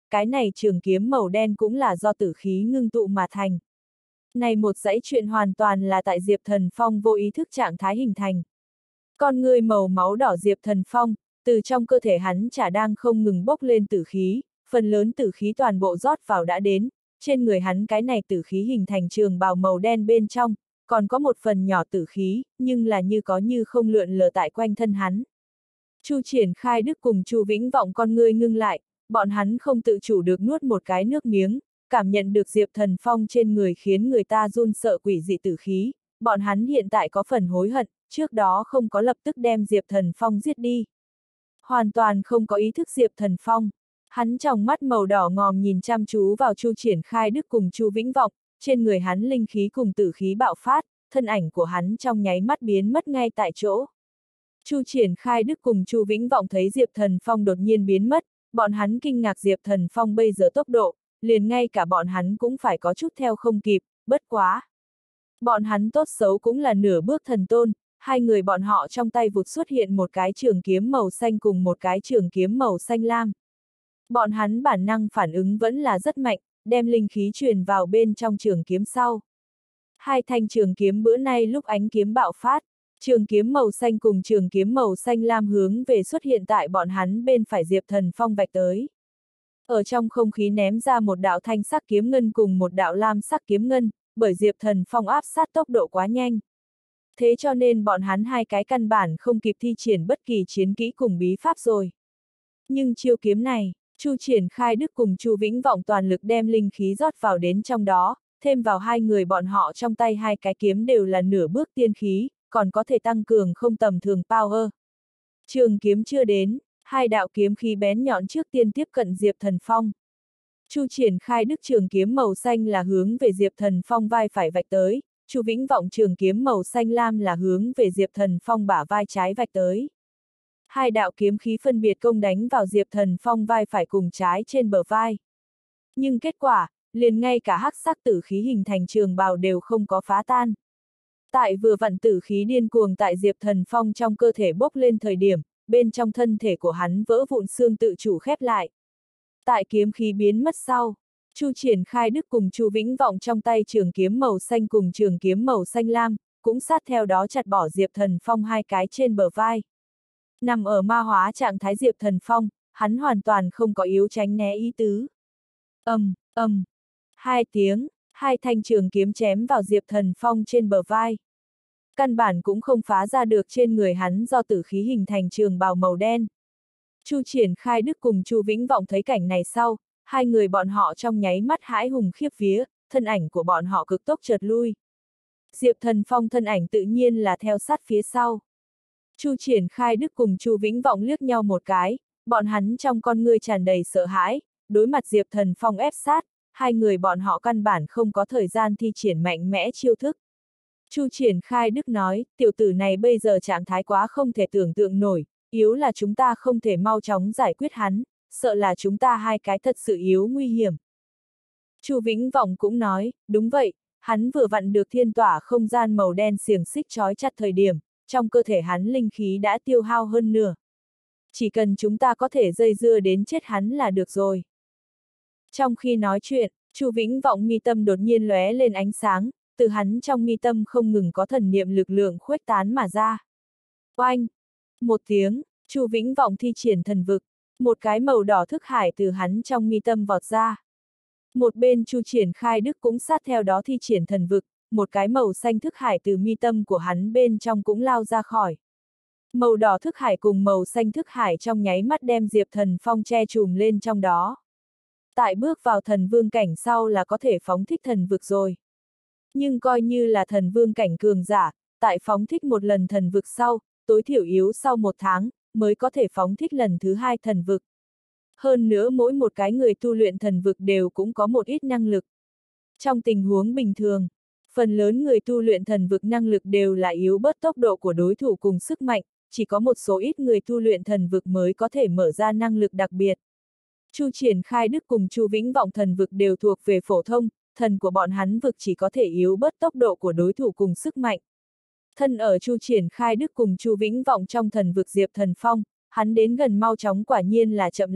[SPEAKER 1] cái này trường kiếm màu đen cũng là do tử khí ngưng tụ mà thành. Này một dãy chuyện hoàn toàn là tại Diệp Thần Phong vô ý thức trạng thái hình thành. Con người màu máu đỏ Diệp Thần Phong, từ trong cơ thể hắn chả đang không ngừng bốc lên tử khí, phần lớn tử khí toàn bộ rót vào đã đến, trên người hắn cái này tử khí hình thành trường bào màu đen bên trong, còn có một phần nhỏ tử khí, nhưng là như có như không lượn lờ tại quanh thân hắn. Chu Triển Khai Đức cùng Chu Vĩnh Vọng con ngươi ngưng lại, bọn hắn không tự chủ được nuốt một cái nước miếng, cảm nhận được Diệp Thần Phong trên người khiến người ta run sợ quỷ dị tử khí, bọn hắn hiện tại có phần hối hận, trước đó không có lập tức đem Diệp Thần Phong giết đi. Hoàn toàn không có ý thức Diệp Thần Phong, hắn trong mắt màu đỏ ngòm nhìn chăm chú vào Chu Triển Khai Đức cùng Chu Vĩnh Vọng, trên người hắn linh khí cùng tử khí bạo phát, thân ảnh của hắn trong nháy mắt biến mất ngay tại chỗ. Chu Triển Khai Đức cùng Chu Vĩnh Vọng thấy Diệp Thần Phong đột nhiên biến mất, bọn hắn kinh ngạc Diệp Thần Phong bây giờ tốc độ, liền ngay cả bọn hắn cũng phải có chút theo không kịp, bất quá. Bọn hắn tốt xấu cũng là nửa bước thần tôn, hai người bọn họ trong tay vụt xuất hiện một cái trường kiếm màu xanh cùng một cái trường kiếm màu xanh lam. Bọn hắn bản năng phản ứng vẫn là rất mạnh, đem linh khí truyền vào bên trong trường kiếm sau. Hai thanh trường kiếm bữa nay lúc ánh kiếm bạo phát, trường kiếm màu xanh cùng trường kiếm màu xanh lam hướng về xuất hiện tại bọn hắn bên phải Diệp Thần Phong vạch tới. Ở trong không khí ném ra một đạo thanh sắc kiếm ngân cùng một đạo lam sắc kiếm ngân, bởi Diệp Thần Phong áp sát tốc độ quá nhanh. Thế cho nên bọn hắn hai cái căn bản không kịp thi triển bất kỳ chiến kỹ cùng bí pháp rồi. Nhưng chiêu kiếm này, Chu Triển Khai Đức cùng Chu Vĩnh Vọng toàn lực đem linh khí rót vào đến trong đó, thêm vào hai người bọn họ trong tay hai cái kiếm đều là nửa bước tiên khí, còn có thể tăng cường không tầm thường power. Trường kiếm chưa đến, hai đạo kiếm khí bén nhọn trước tiên tiếp cận Diệp Thần Phong. Chu Triển Khai Đức trường kiếm màu xanh là hướng về Diệp Thần Phong vai phải vạch tới, Chu Vĩnh Vọng trường kiếm màu xanh lam là hướng về Diệp Thần Phong bả vai trái vạch tới. Hai đạo kiếm khí phân biệt công đánh vào Diệp Thần Phong vai phải cùng trái trên bờ vai. Nhưng kết quả, liền ngay cả hắc sắc tử khí hình thành trường bào đều không có phá tan. Tại vừa vặn tử khí điên cuồng tại Diệp Thần Phong trong cơ thể bốc lên thời điểm, bên trong thân thể của hắn vỡ vụn xương tự chủ khép lại. Tại kiếm khí biến mất sau, Chu Triển Khai Đức cùng Chu Vĩnh Vọng trong tay trường kiếm màu xanh cùng trường kiếm màu xanh lam, cũng sát theo đó chặt bỏ Diệp Thần Phong hai cái trên bờ vai. Nằm ở ma hóa trạng thái Diệp Thần Phong, hắn hoàn toàn không có yếu tránh né ý tứ. Hai tiếng, hai thanh trường kiếm chém vào Diệp Thần Phong trên bờ vai. Căn bản cũng không phá ra được trên người hắn do tử khí hình thành trường bào màu đen. Chu Triển Khai Đức cùng Chu Vĩnh Vọng thấy cảnh này sau, hai người bọn họ trong nháy mắt hãi hùng khiếp vía, thân ảnh của bọn họ cực tốc chợt lui. Diệp Thần Phong thân ảnh tự nhiên là theo sát phía sau. Chu Triển Khai Đức cùng Chu Vĩnh Vọng liếc nhau một cái, bọn hắn trong con ngươi tràn đầy sợ hãi, đối mặt Diệp Thần Phong ép sát, hai người bọn họ căn bản không có thời gian thi triển mạnh mẽ chiêu thức. Chu Triển Khai Đức nói, tiểu tử này bây giờ trạng thái quá không thể tưởng tượng nổi, yếu là chúng ta không thể mau chóng giải quyết hắn, sợ là chúng ta hai cái thật sự yếu nguy hiểm. Chu Vĩnh Vọng cũng nói, đúng vậy, hắn vừa vặn được thiên tỏa không gian màu đen xiềng xích trói chặt thời điểm, trong cơ thể hắn linh khí đã tiêu hao hơn nửa. Chỉ cần chúng ta có thể dây dưa đến chết hắn là được rồi. Trong khi nói chuyện, Chu Vĩnh Vọng mi tâm đột nhiên lóe lên ánh sáng, từ hắn trong mi tâm không ngừng có thần niệm lực lượng khuếch tán mà ra. Oanh! Một tiếng, Chu Vĩnh Vọng thi triển thần vực, một cái màu đỏ thức hải từ hắn trong mi tâm vọt ra. Một bên Chu Triển Khai Đức cũng sát theo đó thi triển thần vực, một cái màu xanh thức hải từ mi tâm của hắn bên trong cũng lao ra khỏi. Màu đỏ thức hải cùng màu xanh thức hải trong nháy mắt đem Diệp Thần Phong che trùm lên trong đó. Tại bước vào thần vương cảnh sau là có thể phóng thích thần vực rồi. Nhưng coi như là thần vương cảnh cường giả, tại phóng thích một lần thần vực sau, tối thiểu yếu sau một tháng, mới có thể phóng thích lần thứ hai thần vực. Hơn nữa mỗi một cái người tu luyện thần vực đều cũng có một ít năng lực. Trong tình huống bình thường, phần lớn người tu luyện thần vực năng lực đều là yếu bớt tốc độ của đối thủ cùng sức mạnh, chỉ có một số ít người tu luyện thần vực mới có thể mở ra năng lực đặc biệt. Chu Triển Khai Đức cùng Chu Vĩnh Vọng thần vực đều thuộc về phổ thông, thần của bọn hắn vực chỉ có thể yếu bớt tốc độ của đối thủ cùng sức mạnh. Thân ở Chu Triển Khai Đức cùng Chu Vĩnh Vọng trong thần vực Diệp Thần Phong, hắn đến gần mau chóng quả nhiên là chậm lại,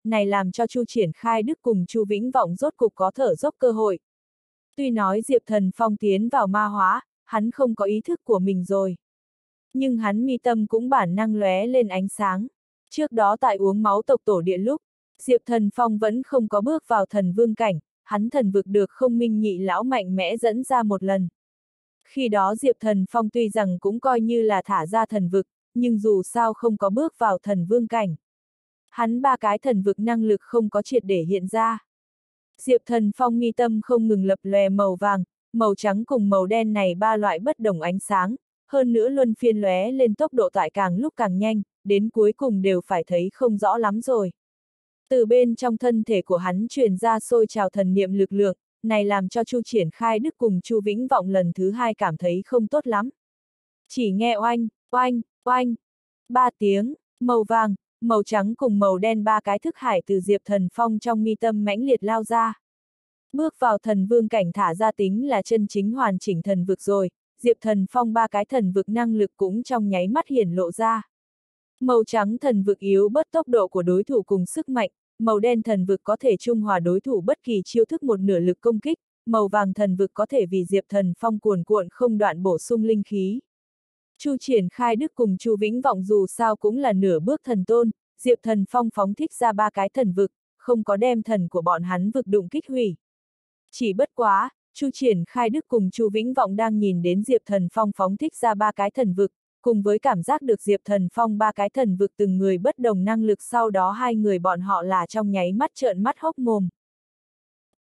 [SPEAKER 1] này làm cho Chu Triển Khai Đức cùng Chu Vĩnh Vọng rốt cục có thở dốc cơ hội. Tuy nói Diệp Thần Phong tiến vào ma hóa, hắn không có ý thức của mình rồi. Nhưng hắn mi tâm cũng bản năng lóe lên ánh sáng. Trước đó tại uống máu tộc tổ địa lúc, Diệp Thần Phong vẫn không có bước vào thần vương cảnh, hắn thần vực được không minh nhị lão mạnh mẽ dẫn ra một lần. Khi đó Diệp Thần Phong tuy rằng cũng coi như là thả ra thần vực, nhưng dù sao không có bước vào thần vương cảnh. Hắn ba cái thần vực năng lực không có triệt để hiện ra. Diệp Thần Phong mi tâm không ngừng lập lòe màu vàng, màu trắng cùng màu đen này ba loại bất đồng ánh sáng, hơn nữa luân phiên lóe lên tốc độ tại càng lúc càng nhanh, đến cuối cùng đều phải thấy không rõ lắm rồi. Từ bên trong thân thể của hắn truyền ra sôi trào thần niệm lực lượng, này làm cho Chu Triển Khai Đức cùng Chu Vĩnh Vọng lần thứ hai cảm thấy không tốt lắm. Chỉ nghe oanh, oanh, oanh, ba tiếng, màu vàng, màu trắng cùng màu đen ba cái thức hải từ Diệp Thần Phong trong mi tâm mãnh liệt lao ra. Bước vào thần vương cảnh thả ra tính là chân chính hoàn chỉnh thần vực rồi, Diệp Thần Phong ba cái thần vực năng lực cũng trong nháy mắt hiển lộ ra. Màu trắng thần vực yếu bớt tốc độ của đối thủ cùng sức mạnh, màu đen thần vực có thể trung hòa đối thủ bất kỳ chiêu thức một nửa lực công kích, màu vàng thần vực có thể vì Diệp Thần Phong cuồn cuộn không đoạn bổ sung linh khí. Chu Triển Khai Đức cùng Chu Vĩnh Vọng dù sao cũng là nửa bước thần tôn, Diệp Thần Phong phóng thích ra ba cái thần vực, không có đem thần của bọn hắn vực đụng kích hủy. Chỉ bất quá, Chu Triển Khai Đức cùng Chu Vĩnh Vọng đang nhìn đến Diệp Thần Phong phóng thích ra ba cái thần vực, cùng với cảm giác được Diệp Thần Phong ba cái thần vực từng người bất đồng năng lực, sau đó hai người bọn họ là trong nháy mắt trợn mắt hốc mồm.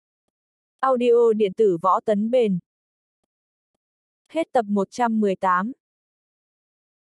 [SPEAKER 1] Audio điện tử Võ Tấn Bền. Hết tập 118.